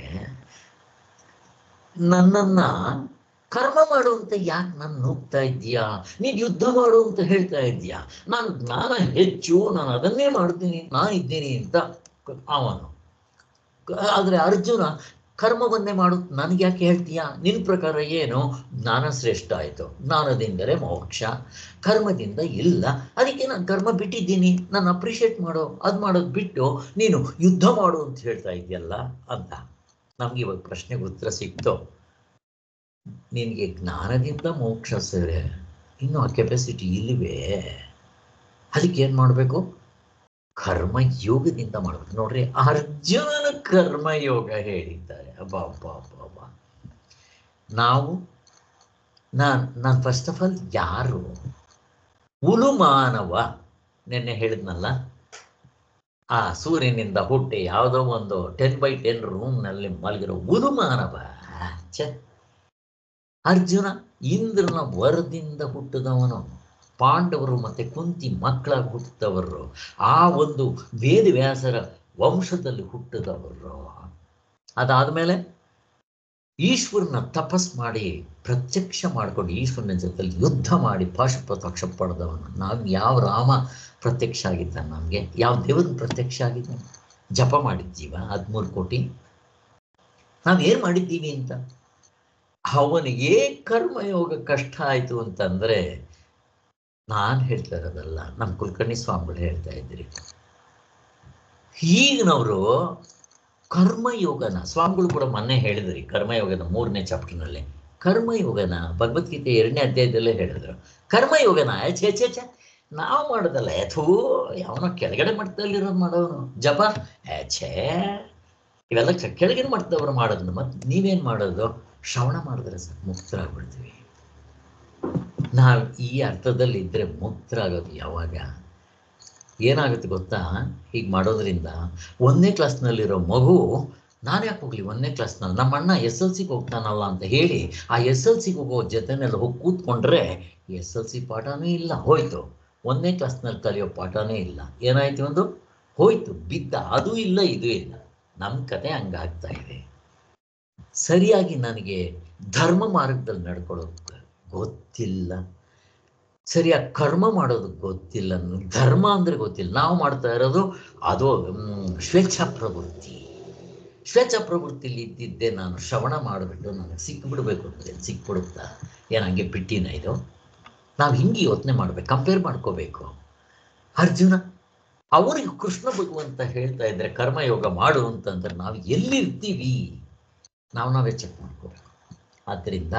ನನ್ನನ್ನ ಕರ್ಮ ಮಾಡು ಅಂತ ಯಾಕೆ ನಾನು ನುಗ್ತಾ ಇದ್ದೀಯಾ? ನೀನು ಯುದ್ಧ ಮಾಡು ಅಂತ ಹೇಳ್ತಾ ಇದ್ದೀಯಾ? ನಾನು ಜ್ಞಾನ ಹೆಚ್ಚು, ನಾನು ಅದನ್ನೇ ಮಾಡ್ತೀನಿ, ನಾ ಇದ್ದೀನಿ ಅಂತ ಅವನು. ಆದರೆ ಅರ್ಜುನ ಕರ್ಮವನ್ನೇ ಮಾಡೋದು ನನಗೆ ಯಾಕೆ ಹೇಳ್ತೀಯಾ? ನಿನ್ನ ಪ್ರಕಾರ ಏನು? ಜ್ಞಾನ ಶ್ರೇಷ್ಠ ಆಯಿತು, ಜ್ಞಾನದಿಂದಲೇ ಮೋಕ್ಷ, ಕರ್ಮದಿಂದ ಇಲ್ಲ, ಅದಕ್ಕೆ ನಾನು ಕರ್ಮ ಬಿಟ್ಟಿದ್ದೀನಿ, ನಾನು ಅಪ್ರಿಷಿಯೇಟ್ ಮಾಡೋ, ಅದು ಮಾಡೋದು ಬಿಟ್ಟು ನೀನು ಯುದ್ಧ ಮಾಡು ಅಂತ ಹೇಳ್ತಾ ಇದೆಯಲ್ಲ ಅಂತ. ನಮ್ಗೆ ಇವಾಗ ಪ್ರಶ್ನೆಗೆ ಉತ್ತರ ಸಿಕ್ತು. ನಿನಗೆ ಜ್ಞಾನದಿಂದ ಮೋಕ್ಷ ಸೇರೆ ಇನ್ನು ಆ ಕೆಪಾಸಿಟಿ ಇಲ್ಲವೇ? ಅದಕ್ಕೆ ಏನು ಮಾಡಬೇಕು? ಕರ್ಮಯೋಗದಿಂದ ಮಾಡಬೇಕು. ನೋಡ್ರಿ, ಅರ್ಜುನನ ಕರ್ಮಯೋಗ ಹೇಳಿದ್ದಾರೆ. ಅಬ್ಬಾ ಅಬ್ಬಾ ಅಬ್ಬಾ ಅಬ್ಬಾ. ನಾವು ನಾನು ನಾನು ಫಸ್ಟ್ ಆಫ್ ಆಲ್ ಯಾರು? ಉಲು ಮಾನವ. ನಿನ್ನೆ ಹೇಳಿದ್ನಲ್ಲ, ಆ ಸೂರ್ಯನಿಂದ ಹುಟ್ಟಿ ಯಾವುದೋ ಒಂದು ಟೆನ್ ಬೈ ಟೆನ್ ರೂಮ್ನಲ್ಲಿ ಮಲಗಿರೋ ಉಲು ಮಾನವ. ಛೆ, ಅರ್ಜುನ ಇಂದ್ರನ ವರದಿಂದ ಹುಟ್ಟಿದವನು. ಪಾಂಡವರು ಮತ್ತು ಕುಂತಿ ಮಕ್ಕಳಾಗಿ ಹುಟ್ಟಿದವರು. ಆ ಒಂದು ವೇದವ್ಯಾಸರ ವಂಶದಲ್ಲಿ ಹುಟ್ಟಿದವರು. ಅದಾದಮೇಲೆ ಈಶ್ವರನ ತಪಸ್ ಮಾಡಿ ಪ್ರತ್ಯಕ್ಷ ಮಾಡಿಕೊಂಡು ಈಶ್ವರನ ಜೊತೆಲಿ ಯುದ್ಧ ಮಾಡಿ ಪಾಶುಪತಾಕ್ಷ ಪಡೆದವನು. ನಾವು ಯಾವ ರಾಮ ಪ್ರತ್ಯಕ್ಷ ಆಗಿದ್ದಾನೆ ನಮಗೆ? ಯಾವ ದೇವರನ್ನ ಪ್ರತ್ಯಕ್ಷ ಆಗಿದ್ದಾನೆ? ಜಪ ಮಾಡಿದ್ದೀವ ಹದಿಮೂರು ಕೋಟಿ? ನಾವೇನು ಮಾಡಿದ್ದೀವಿ ಅಂತ? ಅವನಿಗೆ ಕರ್ಮಯೋಗ ಕಷ್ಟ ಆಯಿತು ಅಂತಂದರೆ ನಾನು ಹೇಳ್ತಾ ಇರೋದಲ್ಲ, ನಮ್ಮ ಕುಲಕರ್ಣಿ ಸ್ವಾಮಿಗಳು ಹೇಳ್ತಾ ಇದ್ರಿ. ಈಗಿನವರು ಕರ್ಮಯೋಗನ, ಸ್ವಾಮಿಗಳು ಕೂಡ ಮೊನ್ನೆ ಹೇಳಿದ್ರಿ, ಕರ್ಮಯೋಗನ ಮೂರನೇ ಚಾಪ್ಟರ್ನಲ್ಲಿ ಕರ್ಮಯೋಗನ ಭಗವದ್ಗೀತೆ ಎರಡನೇ ಅಧ್ಯಾಯದಲ್ಲೇ ಹೇಳಿದ್ರು. ಕರ್ಮಯೋಗನ ಛೇ ಛೇ ಛೇ ನಾವು ಮಾಡೋದಲ್ಲ, ಥೂ ಯಾವನೋ ಕೆಳಗಡೆ ಮಟ್ಟದಲ್ಲಿರೋದು ಮಾಡೋನು. ಜಪ ಛೇ ಇವೆಲ್ಲ ಕೆಳಗಿನ ಮಟ್ಟದವ್ರು ಮಾಡೋದು. ಮತ್ತು ನೀವೇನು ಮಾಡೋದು? ಶ್ರವಣ ಮಾಡಿದ್ರೆ ಸರ್ ಮುಕ್ತರಾಗ್ಬಿಡ್ತೀವಿ. ನಾವು ಈ ಅರ್ಥದಲ್ಲಿ ಇದ್ದರೆ ಮುಕ್ತರಾಗೋದು ಯಾವಾಗ? ಏನಾಗುತ್ತೆ ಗೊತ್ತಾ? ಹೀಗೆ ಮಾಡೋದ್ರಿಂದ ಒಂದನೇ ಕ್ಲಾಸ್ನಲ್ಲಿರೋ ಮಗು ನಾನು ಯಾಕೆ ಹೋಗಲಿ ಒಂದನೇ ಕ್ಲಾಸ್ನಲ್ಲಿ, ನಮ್ಮ ಅಣ್ಣ ಎಸ್ ಎಲ್ ಸಿಗೆ ಹೋಗ್ತಾನಲ್ಲ ಅಂತ ಹೇಳಿ ಆ ಎಸ್ ಎಲ್ ಸಿಗೆ ಹೋಗೋ ಜೊತೆನೆಲ್ಲ ಹೋಗಿ ಕೂತ್ಕೊಂಡ್ರೆ ಎಸ್ ಎಲ್ ಸಿ ಪಾಠನೇ ಇಲ್ಲ, ಹೋಯ್ತು. ಒಂದನೇ ಕ್ಲಾಸ್ನಲ್ಲಿ ಕಲಿಯೋ ಪಾಠನೇ ಇಲ್ಲ, ಏನಾಯ್ತು? ಒಂದು ಹೋಯ್ತು, ಬಿದ್ದ. ಅದು ಇಲ್ಲ, ಇದು ಇಲ್ಲ. ನಮ್ಮ ಕತೆ ಹಂಗಾಗ್ತಾ ಇದೆ. ಸರಿಯಾಗಿ ನನಗೆ ಧರ್ಮ ಮಾರ್ಗದಲ್ಲಿ ನಡ್ಕೊಳ್ಳೋದು ಗೊತ್ತಿಲ್ಲ, ಸರಿಯಾಗಿ ಕರ್ಮ ಮಾಡೋದು ಗೊತ್ತಿಲ್ಲ, ಧರ್ಮ ಅಂದರೆ ಗೊತ್ತಿಲ್ಲ. ನಾವು ಮಾಡ್ತಾ ಇರೋದು ಅದು ಸ್ವೇಚ್ಛಾ ಪ್ರವೃತ್ತಿ. ಸ್ವೇಚ್ಛಾ ಪ್ರವೃತ್ತಿಲಿ ಇದ್ದಿದ್ದೆ ನಾನು ಶ್ರವಣ ಮಾಡಿಬಿಟ್ಟು ನನಗೆ ಸಿಕ್ಕಿಬಿಡ್ಬೇಕು ಅಂದರೆ ಸಿಕ್ಬಿಡುತ್ತಾ? ಏನು ಹಂಗೆ ಬಿಟ್ಟಿನ ಇದು? ನಾವು ಹಿಂಗೆ ಯೋಚನೆ ಮಾಡಬೇಕು, ಕಂಪೇರ್ ಮಾಡ್ಕೋಬೇಕು. ಅರ್ಜುನ ಅವನಿಗೆ ಕೃಷ್ಣ ಭಗವಂತ ಹೇಳ್ತಾ ಇದ್ದಾರೆ ಕರ್ಮಯೋಗ ಮಾಡು ಅಂತಂದ್ರೆ ನಾವು ಎಲ್ಲಿರ್ತೀವಿ? ನಾವು ನಾವೇ ಚೆಕ್ ಮಾಡ್ಕೋಬೇಕು. ಆದ್ದರಿಂದ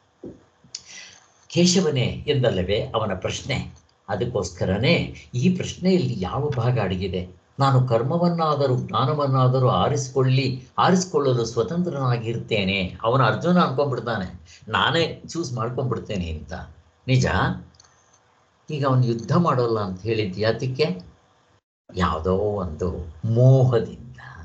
ಕೇಶವನೇ ಎಂದಲ್ಲವೇ ಅವನ ಪ್ರಶ್ನೆ. ಅದಕ್ಕೋಸ್ಕರನೇ ಈ ಪ್ರಶ್ನೆಯಲ್ಲಿ ಯಾವ ಭಾಗ ಅಡಗಿದೆ? ನಾನು ಕರ್ಮವನ್ನಾದರೂ ಜ್ಞಾನವನ್ನಾದರೂ ಆರಿಸಿಕೊಳ್ಳಿ ಆರಿಸಿಕೊಳ್ಳಲು ಸ್ವತಂತ್ರನಾಗಿರ್ತೇನೆ. ಅವನು ಅರ್ಜುನ ಅನ್ಕೊಂಡ್ಬಿಡ್ತಾನೆ ನಾನೇ ಚೂಸ್ ಮಾಡ್ಕೊಂಡ್ಬಿಡ್ತೇನೆ ಅಂತ. ನಿಜ. ಈಗ ಅವನು ಯುದ್ಧ ಮಾಡೋಲ್ಲ ಅಂತ ಹೇಳಿದ್ದು ಯಾತಕ್ಕೆ? ಯಾವುದೋ ಒಂದು ಮೋಹದಿಂದ.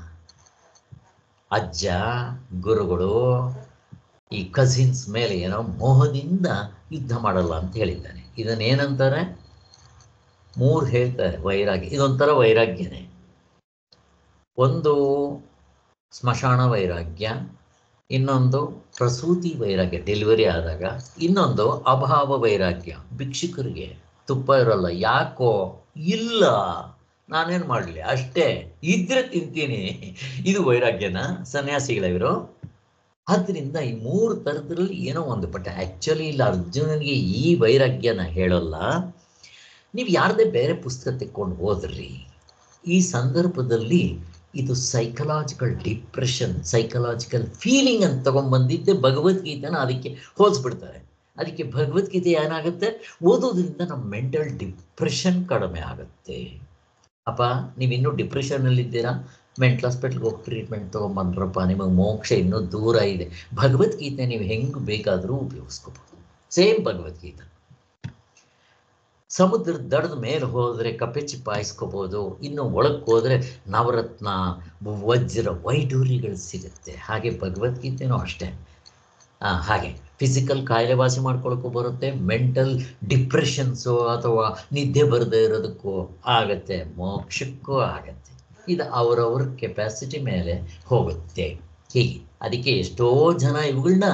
ಅಜ್ಜ ಗುರುಗಳು ಈ ಕಸಿನ್ಸ್ ಮೇಲೆ ಏನೋ ಮೋಹದಿಂದ ಯುದ್ಧ ಮಾಡಲ್ಲ ಅಂತ ಹೇಳಿದ್ದಾನೆ. ಇದನ್ನೇನಂತಾರೆ? ಮೂರು ಹೇಳ್ತಾರೆ ವೈರಾಗ್ಯ. ಇದೊಂಥರ ವೈರಾಗ್ಯನೇ. ಒಂದು ಸ್ಮಶಾನ ವೈರಾಗ್ಯ, ಇನ್ನೊಂದು ಪ್ರಸೂತಿ ವೈರಾಗ್ಯ ಡೆಲಿವರಿ ಆದಾಗ, ಇನ್ನೊಂದು ಅಭಾವ ವೈರಾಗ್ಯ ಭಿಕ್ಷುಕರಿಗೆ ತುಪ್ಪ ಇರೋಲ್ಲ, ಯಾಕೋ ಇಲ್ಲ ನಾನೇನು ಮಾಡಲಿ ಅಷ್ಟೇ, ಇದ್ರೆ ತಿಂತೀನಿ. ಇದು ವೈರಾಗ್ಯನ ಸನ್ಯಾಸಿಗಳಿವರು. ಆದ್ದರಿಂದ ಈ ಮೂರು ಥರದ್ರಲ್ಲಿ ಏನೋ ಒಂದು. ಬಟ್ ಆ್ಯಕ್ಚುಲಿ ಇಲ್ಲ, ಅರ್ಜುನನಿಗೆ ಈ ವೈರಾಗ್ಯನ ಹೇಳೋಲ್ಲ. ನೀವು ಯಾರದೇ ಬೇರೆ ಪುಸ್ತಕ ತೆಕ್ಕೊಂಡು ಹೋದ್ರಿ ಈ ಸಂದರ್ಭದಲ್ಲಿ ಇದು ಸೈಕಲಾಜಿಕಲ್ ಡಿಪ್ರೆಷನ್, ಸೈಕಲಾಜಿಕಲ್ ಫೀಲಿಂಗ್ ಅಂತ ತೊಗೊಂಡ್ಬಂದಿದ್ದೆ ಭಗವದ್ಗೀತೆನ ಅದಕ್ಕೆ ಹೋಲಿಸ್ಬಿಡ್ತಾರೆ. ಅದಕ್ಕೆ ಭಗವದ್ಗೀತೆ ಏನಾಗುತ್ತೆ, ಓದೋದ್ರಿಂದ ನಮ್ಮ ಮೆಂಟಲ್ ಡಿಪ್ರೆಷನ್ ಕಡಿಮೆ ಆಗುತ್ತೆ. ಅಪ್ಪ ನೀವಿನ್ನೂ ಡಿಪ್ರೆಷನ್ನಲ್ಲಿದ್ದೀರಾ, ಮೆಂಟಲ್ ಹಾಸ್ಪಿಟ್ಲ್ಗೆ ಹೋಗಿ ಟ್ರೀಟ್ಮೆಂಟ್ ತೊಗೊಂಬಂದ್ರಪ್ಪ, ನಿಮಗೆ ಮೋಕ್ಷ ಇನ್ನೂ ದೂರ ಇದೆ. ಭಗವದ್ಗೀತೆ ನೀವು ಹೆಂಗೆ ಬೇಕಾದರೂ ಉಪಯೋಗಿಸ್ಕೋಬೋದು. ಸೇಮ್ ಭಗವದ್ಗೀತೆ. ಸಮುದ್ರದ ದಡದ ಮೇಲೆ ಹೋದರೆ ಕಪ್ಪೆ ಚಿಪ್ಪಾಯಿಸ್ಕೋಬೋದು, ಇನ್ನು ಒಳಕ್ಕೆ ಹೋದರೆ ನವರತ್ನ ವಜ್ರ ವೈಡೂರ್ಯಗಳು ಸಿಗುತ್ತೆ. ಹಾಗೆ ಭಗವದ್ಗೀತೆನೂ ಅಷ್ಟೇ. ಹಾಗೆ ಫಿಸಿಕಲ್ ಕಾಯಿಲೆ ವಾಸಿ ಮಾಡ್ಕೊಳಕ್ಕೂ ಬರುತ್ತೆ, ಮೆಂಟಲ್ ಡಿಪ್ರೆಷನ್ಸು ಅಥವಾ ನಿದ್ದೆ ಬರದೇ ಇರೋದಕ್ಕೂ ಆಗುತ್ತೆ, ಮೋಕ್ಷಕ್ಕೂ ಆಗುತ್ತೆ. ಇದು ಅವರವ್ರ ಕೆಪಾಸಿಟಿ ಮೇಲೆ ಹೋಗುತ್ತೆ. ಹೀಗೆ ಅದಕ್ಕೆ ಎಷ್ಟೋ ಜನ ಇವುಗಳನ್ನ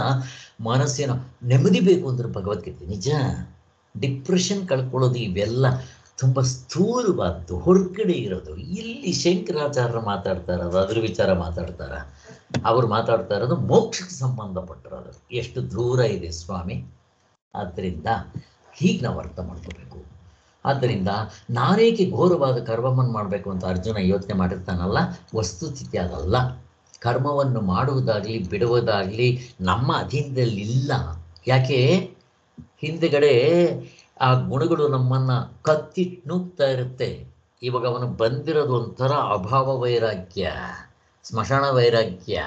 ಮನಸ್ಸಿನ ನೆಮ್ಮದಿ ಬೇಕು ಅಂದ್ರೆ ಭಗವದ್ಗೀತೆ. ನಿಜ, ಡಿಪ್ರೆಷನ್ ಕಳ್ಕೊಳ್ಳೋದು ಇವೆಲ್ಲ ತುಂಬ ಸ್ಥೂಲವಾದ್ದು, ಹೊರಗಡೆ ಇರೋದು. ಇಲ್ಲಿ ಶಂಕರಾಚಾರ್ಯರು ಮಾತಾಡ್ತಾ ಇರೋದು ಅದ್ರ ವಿಚಾರ ಮಾತಾಡ್ತಾರ, ಅವ್ರು ಮಾತಾಡ್ತಾ ಇರೋದು ಮೋಕ್ಷಕ್ಕೆ ಸಂಬಂಧಪಟ್ಟಿರೋದು. ಎಷ್ಟು ದೂರ ಇದೆ ಸ್ವಾಮಿ. ಆದ್ದರಿಂದ ಹೀಗೆ ನಾವು ಅರ್ಥ ಮಾಡ್ಕೋಬೇಕು. ಆದ್ದರಿಂದ ನಾನೇಕೆ ಘೋರವಾದ ಕರ್ಮವನ್ನು ಮಾಡಬೇಕು ಅಂತ ಅರ್ಜುನ ಯೋಚನೆ ಮಾಡಿರ್ತಾನಲ್ಲ, ವಸ್ತುಸ್ಥಿತಿ ಅದಲ್ಲ. ಕರ್ಮವನ್ನು ಮಾಡುವುದಾಗಲಿ ಬಿಡುವುದಾಗಲಿ ನಮ್ಮ ಅಧೀನದಲ್ಲಿಲ್ಲ. ಯಾಕೆ? ಹಿಂದೆಗಡೆ ಆ ಗುಣಗಳು ನಮ್ಮನ್ನು ಕತ್ತಿಟ್ಟು ನೂಗ್ತಾ ಇರುತ್ತೆ. ಇವಾಗ ಅವನು ಬಂದಿರೋದು ಒಂಥರ ಅಭಾವ ವೈರಾಗ್ಯ, ಸ್ಮಶಾನ ವೈರಾಗ್ಯ.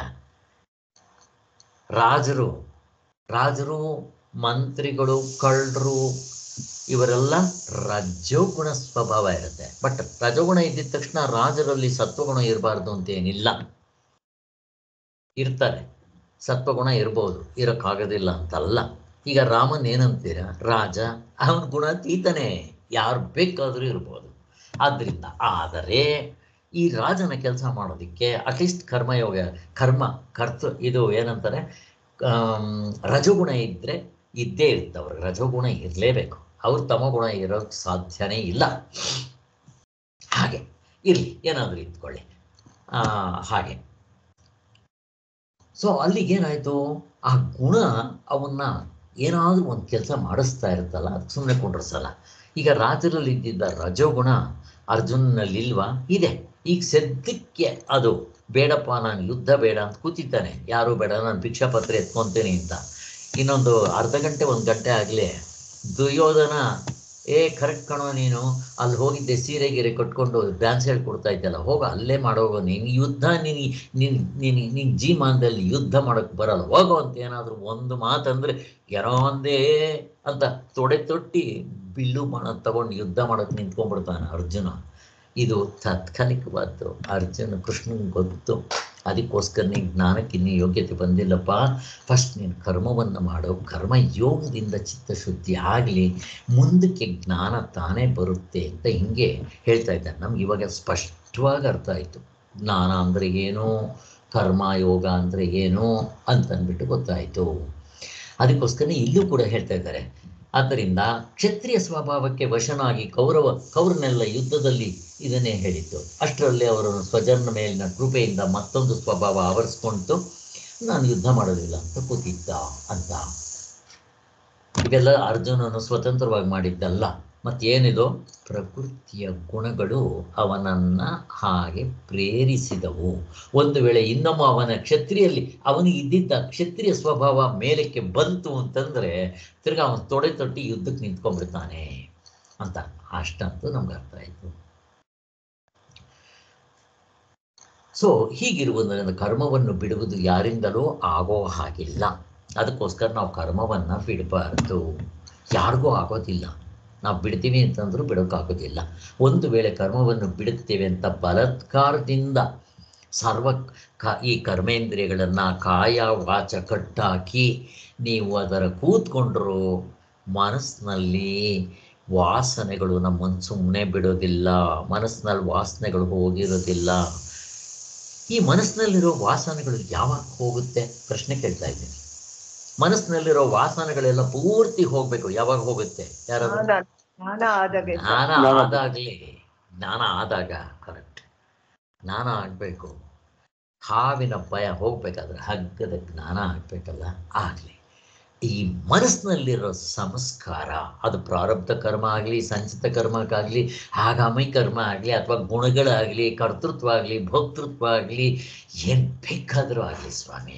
ರಾಜರು ರಾಜರು ಮಂತ್ರಿಗಳು, ಕಳ್ಳರು, ಇವರೆಲ್ಲ ರಜೋಗುಣ ಸ್ವಭಾವ ಇರುತ್ತೆ. ಬಟ್ ರಜೋಗುಣ ಇದ್ದಿದ ತಕ್ಷಣ ರಾಜರಲ್ಲಿ ಸತ್ವಗುಣ ಇರಬಾರ್ದು ಅಂತೇನಿಲ್ಲ, ಇರ್ತಾರೆ. ಸತ್ವಗುಣ ಇರ್ಬೋದು, ಇರೋಕ್ಕಾಗೋದಿಲ್ಲ ಅಂತಲ್ಲ. ಈಗ ರಾಮನ್ ಏನಂತೀರ? ರಾಜ, ಅವನ ಗುಣಾತೀತನೇ, ಯಾರು ಬೇಕಾದರೂ ಇರ್ಬೋದು. ಆದ್ದರಿಂದ ಆದರೆ ಈ ರಾಜನ ಕೆಲಸ ಮಾಡೋದಕ್ಕೆ ಅಟ್ಲೀಸ್ಟ್ ಕರ್ಮಯೋಗ, ಕರ್ಮ ಕರ್ತ ಇದು ಏನಂತಾರೆ, ರಜೋಗುಣ ಇದ್ದರೆ ಇದ್ದೇ ಇರುತ್ತೆ. ಅವ್ರಿಗೆ ರಜೋಗುಣ ಇರಲೇಬೇಕು, ಅವ್ರ ತಮಗುಣ ಇರೋಕ್ಕೆ ಸಾಧ್ಯನೇ ಇಲ್ಲ. ಹಾಗೆ ಇರಲಿ, ಏನಾದರೂ ಇದ್ಕೊಳ್ಳಿ ಹಾಗೆ. ಸೊ ಅಲ್ಲಿಗೇನಾಯಿತು, ಆ ಗುಣ ಅವನ್ನ ಏನಾದರೂ ಒಂದು ಕೆಲಸ ಮಾಡಿಸ್ತಾ ಇರುತ್ತಲ್ಲ, ಅದಕ್ಕೆ ಸುಮ್ಮನೆ ಕೊಂಡ್ರಸಲ್ಲ. ಈಗ ರಾಜರಲ್ಲಿ ಇದ್ದಿದ್ದ ರಜೋಗುಣ ಅರ್ಜುನಲ್ಲಿ ಇಲ್ವಾ? ಇದೆ. ಈಗ ಸದ್ಯಕ್ಕೆ ಅದು ಬೇಡಪ್ಪ, ನಾನು ಯುದ್ಧ ಬೇಡ ಅಂತ ಕೂತಿದ್ದಾನೆ, ಯಾರೂ ಬೇಡ, ನಾನು ಭಿಕ್ಷಾಪತ್ರೆ ಎತ್ಕೊತೀನಿ ಅಂತ. ಇನ್ನೊಂದು ಅರ್ಧ ಗಂಟೆ ಒಂದು ಗಂಟೆ ಆಗಲಿ ದುರ್ಯೋಧನ, ಏ ಕರೆಕ್ಟ್ ಕಣೋ, ನೀನು ಅಲ್ಲಿ ಹೋಗಿದ್ದೆ ಸೀರೆ ಗೀರೆ ಕಟ್ಕೊಂಡು ಡ್ಯಾನ್ಸ್ ಹೇಳ್ಕೊಡ್ತಾ ಇದ್ದಲ್ಲ, ಹೋಗ ಅಲ್ಲೇ ಮಾಡೋಗೋ, ನೀನು ಯುದ್ಧ ನೀನು ನಿನ್ನ ನಿನ್ನ ನಿನ್ನ ಜೀವನದಲ್ಲಿ ಯುದ್ಧ ಮಾಡೋಕ್ಕೆ ಬರಲ್ಲ, ಹೋಗೋ ಅಂತ ಏನಾದರೂ ಒಂದು ಮಾತಂದರೆ ಏನೋ ಒಂದೇ ಅಂತ ತೊಡೆ ತೊಟ್ಟಿ ಬಿಲ್ಲು ಬಾಣ ತಗೊಂಡು ಯುದ್ಧ ಮಾಡೋಕ್ಕೆ ನಿಂತ್ಕೊಂಡ್ಬಿಡ್ತಾನೆ ಅರ್ಜುನ. ಇದು ತಾತ್ಕಾಲಿಕವಾದ್ದು. ಅರ್ಜುನ ಕೃಷ್ಣನಿಗೆ ಗೊತ್ತು. ಅದಕ್ಕೋಸ್ಕರ ನೀನು ಜ್ಞಾನಕ್ಕೆ ಇನ್ನೂ ಯೋಗ್ಯತೆ ಬಂದಿಲ್ಲಪ್ಪ, ಫಸ್ಟ್ ನೀನು ಕರ್ಮವನ್ನು ಮಾಡು, ಕರ್ಮಯೋಗದಿಂದ ಚಿತ್ತಶುದ್ಧಿ ಆಗಲಿ, ಮುಂದಕ್ಕೆ ಜ್ಞಾನ ತಾನೇ ಬರುತ್ತೆ ಅಂತ ಹಿಂಗೆ ಹೇಳ್ತಾ ಇದ್ದಾನೆ. ನಮ್ಗೆ ಇವಾಗ ಸ್ಪಷ್ಟವಾಗಿ ಅರ್ಥ ಆಯಿತು ಜ್ಞಾನ ಅಂದರೆ ಏನು, ಕರ್ಮಯೋಗ ಅಂದರೆ ಏನು ಅಂತಂದ್ಬಿಟ್ಟು ಗೊತ್ತಾಯಿತು. ಅದಕ್ಕೋಸ್ಕರ ಇಲ್ಲೂ ಕೂಡ ಹೇಳ್ತಾ ಇದ್ದಾರೆ. ಆದ್ದರಿಂದ ಕ್ಷತ್ರಿಯ ಸ್ವಭಾವಕ್ಕೆ ವಶನಾಗಿ ಕೌರವ ಕೌರನೆಲ್ಲ ಯುದ್ಧದಲ್ಲಿ ಇದನ್ನೇ ಹೇಳಿತ್ತು. ಅಷ್ಟರಲ್ಲಿ ಅವರನ್ನು ಸ್ವಜನ ಮೇಲಿನ ಕೃಪೆಯಿಂದ ಮತ್ತೊಂದು ಸ್ವಭಾವ ಆವರಿಸ್ಕೊಂಡು ನಾನು ಯುದ್ಧ ಮಾಡೋದಿಲ್ಲ ಅಂತ ಕೂತಿದ್ದ ಅಂತ. ಇವೆಲ್ಲ ಅರ್ಜುನನು ಸ್ವತಂತ್ರವಾಗಿ ಮಾಡಿದ್ದಲ್ಲ. ಮತ್ತೇನಿದು? ಪ್ರಕೃತಿಯ ಗುಣಗಳು ಅವನನ್ನು ಹಾಗೆ ಪ್ರೇರಿಸಿದವು. ಒಂದು ವೇಳೆ ಇನ್ನೊಮ್ಮೆ ಅವನ ಕ್ಷತ್ರಿಯಲ್ಲಿ ಅವನಿಗೆ ಇದ್ದಿದ್ದ ಕ್ಷತ್ರಿಯ ಸ್ವಭಾವ ಮೇಲಕ್ಕೆ ಬಂತು ಅಂತಂದರೆ ತಿರ್ಗಾ ಅವನು ತೊಡೆ ತೊಟ್ಟಿ ಯುದ್ಧಕ್ಕೆ ನಿಂತ್ಕೊಂಡ್ಬಿಡ್ತಾನೆ ಅಂತ. ಅಷ್ಟಂತೂ ನಮ್ಗೆ ಅರ್ಥ ಆಯಿತು. ಸೊ ಹೀಗಿರುವುದರಿಂದ ಕರ್ಮವನ್ನು ಬಿಡುವುದು ಯಾರಿಂದಲೂ ಆಗೋ ಹಾಗಿಲ್ಲ. ಅದಕ್ಕೋಸ್ಕರ ನಾವು ಕರ್ಮವನ್ನು ಬಿಡಬಾರ್ದು. ಯಾರಿಗೂ ಆಗೋದಿಲ್ಲ. ನಾವು ಬಿಡ್ತೀವಿ ಅಂತಂದ್ರೂ ಬಿಡೋಕ್ಕಾಗೋದಿಲ್ಲ. ಒಂದು ವೇಳೆ ಕರ್ಮವನ್ನು ಬಿಡುತ್ತೇವೆ ಅಂತ ಬಲಾತ್ಕಾರದಿಂದ ಸರ್ವ ಕ ಈ ಕರ್ಮೇಂದ್ರಿಯಗಳನ್ನು ಕಾಯ ವಾಚ ಕಟ್ಟಾಕಿ ನೀವು ಅದರ ಕೂತ್ಕೊಂಡ್ರು ಮನಸ್ಸಿನಲ್ಲಿ ವಾಸನೆಗಳು ನಮ್ಮನ್ನು ಸುಮ್ಮನೆ ಬಿಡೋದಿಲ್ಲ. ಮನಸ್ಸಿನಲ್ಲಿ ವಾಸನೆಗಳು ಹೋಗಿರೋದಿಲ್ಲ. ಈ ಮನಸ್ಸಿನಲ್ಲಿರೋ ವಾಸನೆಗಳು ಯಾವಾಗ ಹೋಗುತ್ತೆ? ಪ್ರಶ್ನೆ ಕೇಳ್ತಾ ಇದ್ದೀನಿ. ಮನಸ್ಸಿನಲ್ಲಿರೋ ವಾಸನೆಗಳೆಲ್ಲ ಪೂರ್ತಿ ಹೋಗ್ಬೇಕು. ಯಾವಾಗ ಹೋಗುತ್ತೆ? ಯಾರಾದ್ರೂ ಜ್ಞಾನ ಆದಾಗಲೇ. ಜ್ಞಾನ ಆದಾಗ ಕರೆಕ್ಟ್. ಜ್ಞಾನ ಆಗಬೇಕು. ಹಾವಿನ ಭಯ ಹೋಗ್ಬೇಕಾದ್ರೆ ಹಗ್ಗದ ಜ್ಞಾನ ಆಗಬೇಕಲ್ಲ, ಆಗಲಿ. ಈ ಮನಸ್ಸಿನಲ್ಲಿರೋ ಸಂಸ್ಕಾರ, ಅದು ಪ್ರಾರಬ್ಧ ಕರ್ಮ ಆಗಲಿ, ಸಂಚಿತ ಕರ್ಮಕ್ಕಾಗಲಿ, ಆಗಾಮಿ ಕರ್ಮ ಆಗಲಿ, ಅಥವಾ ಗುಣಗಳಾಗಲಿ, ಕರ್ತೃತ್ವ ಆಗಲಿ, ಭೋಕ್ತೃತ್ವ ಆಗಲಿ, ಏನು ಬೇಕಾದರೂ ಆಗಲಿ ಸ್ವಾಮಿ,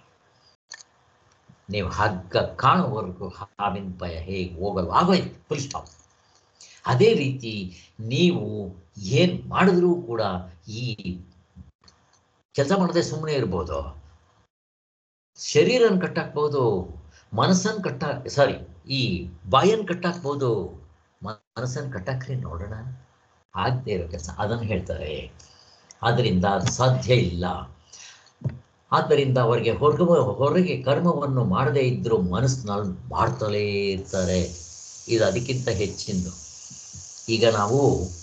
ನೀವು ಹಗ್ಗ ಕಾಣುವವರೆಗೂ ಹಾವಿನ ಭಯ ಹೇಗೆ ಹೋಗಲ್ಲ, ಆಗೋಯ್ತು, ಫುಲ್ ಸ್ಟಾಪ್. ಅದೇ ರೀತಿ ನೀವು ಏನು ಮಾಡಿದ್ರೂ ಕೂಡ ಈ ಕೆಲಸ ಮಾಡದೆ ಸುಮ್ಮನೆ ಇರ್ಬೋದು. ಶರೀರನ ಕಟ್ಟಾಕ್ಬೋದು, ಮನಸ್ಸನ್ನು ಕಟ್ಟ ಸಾರಿ ಈ ಬಾಯನ್ನು ಕಟ್ಟಾಕ್ಬೋದು. ಮನಸ್ಸನ್ನು ಕಟ್ಟಾಕ್ರಿ ನೋಡೋಣ. ಆಗದೆ ಇರೋ ಕೆಲಸ ಅದನ್ನು ಹೇಳ್ತಾರೆ. ಆದ್ದರಿಂದ ಅದು ಸಾಧ್ಯ ಇಲ್ಲ. ಆದ್ದರಿಂದ ಅವರಿಗೆ ಹೊರಗ ಹೊರಗೆ ಕರ್ಮವನ್ನು ಮಾಡದೇ ಇದ್ದರೂ ಮನಸ್ಸಿನಲ್ಲಿ ಮಾಡ್ತಲೇ ಇರ್ತಾರೆ. ಇದು ಅದಕ್ಕಿಂತ ಹೆಚ್ಚಿಂದು. ಈಗ ನಾವು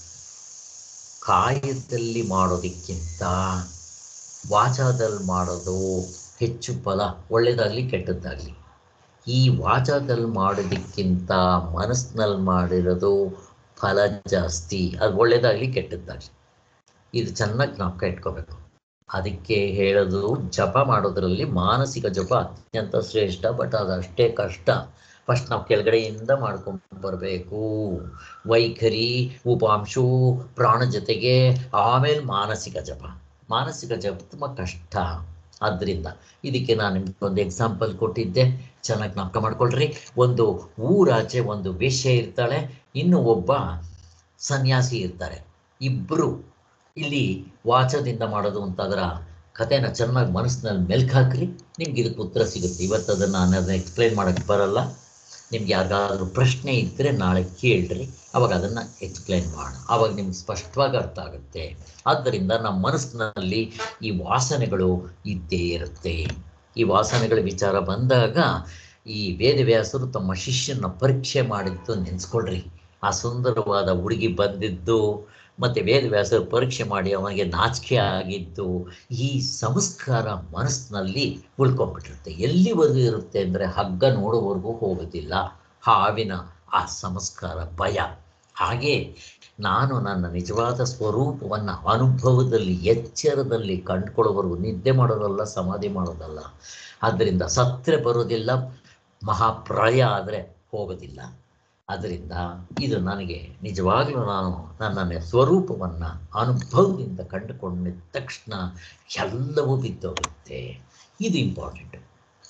ಕಾಯದಲ್ಲಿ ಮಾಡೋದಕ್ಕಿಂತ ವಾಚಾದಲ್ಲಿ ಮಾಡೋದು ಹೆಚ್ಚು ಫಲ, ಒಳ್ಳೆಯದಾಗಲಿ ಕೆಟ್ಟದ್ದಾಗಲಿ. ಈ ವಾಚಾದಲ್ಲಿ ಮಾಡೋದಕ್ಕಿಂತ ಮನಸ್ಸಿನಲ್ಲಿ ಮಾಡಿರೋದು ಫಲ ಜಾಸ್ತಿ. ಅದು ಒಳ್ಳೇದಾಗಲಿ ಕೆಟ್ಟದ್ದಾಗಲಿ, ಇದು ಚೆನ್ನಾಗಿ ಜ್ಞಾಪಕ ಇಟ್ಕೋಬೇಕು. ಅದಕ್ಕೆ ಹೇಳೋದು, ಜಪ ಮಾಡೋದ್ರಲ್ಲಿ ಮಾನಸಿಕ ಜಪ ಅತ್ಯಂತ ಶ್ರೇಷ್ಠ. ಬಟ್ ಅದಷ್ಟೇ ಕಷ್ಟ. ಫಸ್ಟ್ ನಾವು ಕೆಳಗಡೆಯಿಂದ ಮಾಡ್ಕೊಂಡು ಬರಬೇಕು. ವೈಖರಿ, ಉಪಾಂಶು, ಪ್ರಾಣ ಜೊತೆಗೆ, ಆಮೇಲೆ ಮಾನಸಿಕ ಜಪ. ಮಾನಸಿಕ ಜಪ ತುಂಬ ಕಷ್ಟ. ಆದ್ದರಿಂದ ಇದಕ್ಕೆ ನಾನು ನಿಮ್ಗೊಂದು ಎಕ್ಸಾಂಪಲ್ ಕೊಟ್ಟಿದ್ದೆ, ಚೆನ್ನಾಗಿ ಜ್ಞಾಪಕ ಮಾಡ್ಕೊಳ್ರಿ. ಒಂದು ಊರಾಚೆ ಒಂದು ವೇಶ್ಯೆ ಇರ್ತಾಳೆ, ಇನ್ನು ಒಬ್ಬ ಸನ್ಯಾಸಿ ಇರ್ತಾರೆ. ಇಬ್ಬರು ಇಲ್ಲಿ ವಾಚದಿಂದ ಮಾಡೋದು ಅಂತ ಅದರ ಕಥೆನ ಚೆನ್ನಾಗಿ ಮನಸ್ಸಿನಲ್ಲಿ ಮೆಲ್ಕು ಹಾಕ್ರಿ, ನಿಮ್ಗೆ ಇದಕ್ಕೆ ಉತ್ತರ ಸಿಗುತ್ತೆ. ಇವತ್ತು ಅದನ್ನು ನಾನು ಅದನ್ನು ಎಕ್ಸ್ಪ್ಲೈನ್ ಮಾಡೋಕ್ಕೆ ಬರಲ್ಲ. ನಿಮ್ಗೆ ಯಾರಿಗಾದ್ರೂ ಪ್ರಶ್ನೆ ಇದ್ದರೆ ನಾಳೆ ಕೇಳ್ರಿ, ಅವಾಗ ಅದನ್ನು ಎಕ್ಸ್ಪ್ಲೈನ್ ಮಾಡೋಣ. ಆವಾಗ ನಿಮ್ಗೆ ಸ್ಪಷ್ಟವಾಗಿ ಅರ್ಥ ಆಗುತ್ತೆ. ಆದ್ದರಿಂದ ನಮ್ಮ ಮನಸ್ಸಿನಲ್ಲಿ ಈ ವಾಸನೆಗಳು ಇದ್ದೇ ಇರುತ್ತೆ. ಈ ವಾಸನೆಗಳ ವಿಚಾರ ಬಂದಾಗ ಈ ವೇದವ್ಯಾಸರು ತಮ್ಮ ಶಿಷ್ಯನ ಪರೀಕ್ಷೆ ಮಾಡಿದ್ದು ನೆನೆಸ್ಕೊಳ್ರಿ. ಆ ಸುಂದರವಾದ ಹುಡುಗಿ ಬಂದಿದ್ದು, ಮತ್ತು ವೇದವ್ಯಾಸರು ಪರೀಕ್ಷೆ ಮಾಡಿ ಅವನಿಗೆ ನಾಚಿಕೆ ಆಗಿದ್ದು, ಈ ಸಂಸ್ಕಾರ ಮನಸ್ಸಿನಲ್ಲಿ ಉಳ್ಕೊಂಡ್ಬಿಟ್ಟಿರುತ್ತೆ. ಎಲ್ಲಿವರೆಗೂ ಇರುತ್ತೆ ಅಂದರೆ ಹಗ್ಗ ನೋಡೋವರೆಗೂ ಹೋಗೋದಿಲ್ಲ. ಹಾವಿನ ಆ ಸಂಸ್ಕಾರ ಭಯ. ಹಾಗೆ ನಾನು ನನ್ನ ನಿಜವಾದ ಸ್ವರೂಪವನ್ನು ಅನುಭವದಲ್ಲಿ ಎಚ್ಚರದಲ್ಲಿ ಕಂಡುಕೊಳ್ಳೋವರೆಗೂ ನಿದ್ದೆ ಮಾಡೋದಲ್ಲ, ಸಮಾಧಿ ಮಾಡೋದಲ್ಲ. ಆದ್ದರಿಂದ ಸತ್ರೆ ಬರೋದಿಲ್ಲ, ಮಹಾಪ್ರಳಯ ಆದರೆ ಹೋಗೋದಿಲ್ಲ. ಅದರಿಂದ ಇದು ನನಗೆ ನಿಜವಾಗಲೂ ನಾನು ನನ್ನ ಸ್ವರೂಪವನ್ನು ಅನುಭವದಿಂದ ಕಂಡುಕೊಂಡ ತಕ್ಷಣ ಎಲ್ಲವೂ ಬಿದ್ದೋಗುತ್ತೆ. ಇದು ಇಂಪಾರ್ಟೆಂಟು.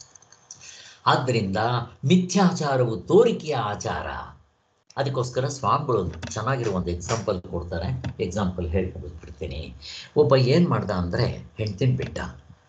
ಆದ್ದರಿಂದ ಮಿಥ್ಯಾಚಾರವು ತೋರಿಕೆಯ ಆಚಾರ. ಅದಕ್ಕೋಸ್ಕರ ಸ್ವಾಮಿಗಳು ಚೆನ್ನಾಗಿರೋ ಒಂದು ಎಕ್ಸಾಂಪಲ್ ಕೊಡ್ತಾರೆ. ಎಕ್ಸಾಂಪಲ್ ಹೇಳ್ಕೊಬಿಡ್ತೀನಿ. ಒಬ್ಬ ಏನು ಮಾಡ್ದ ಅಂದರೆ ಹೆಂಡ್ತಿನ ಬಿಟ್ಟ,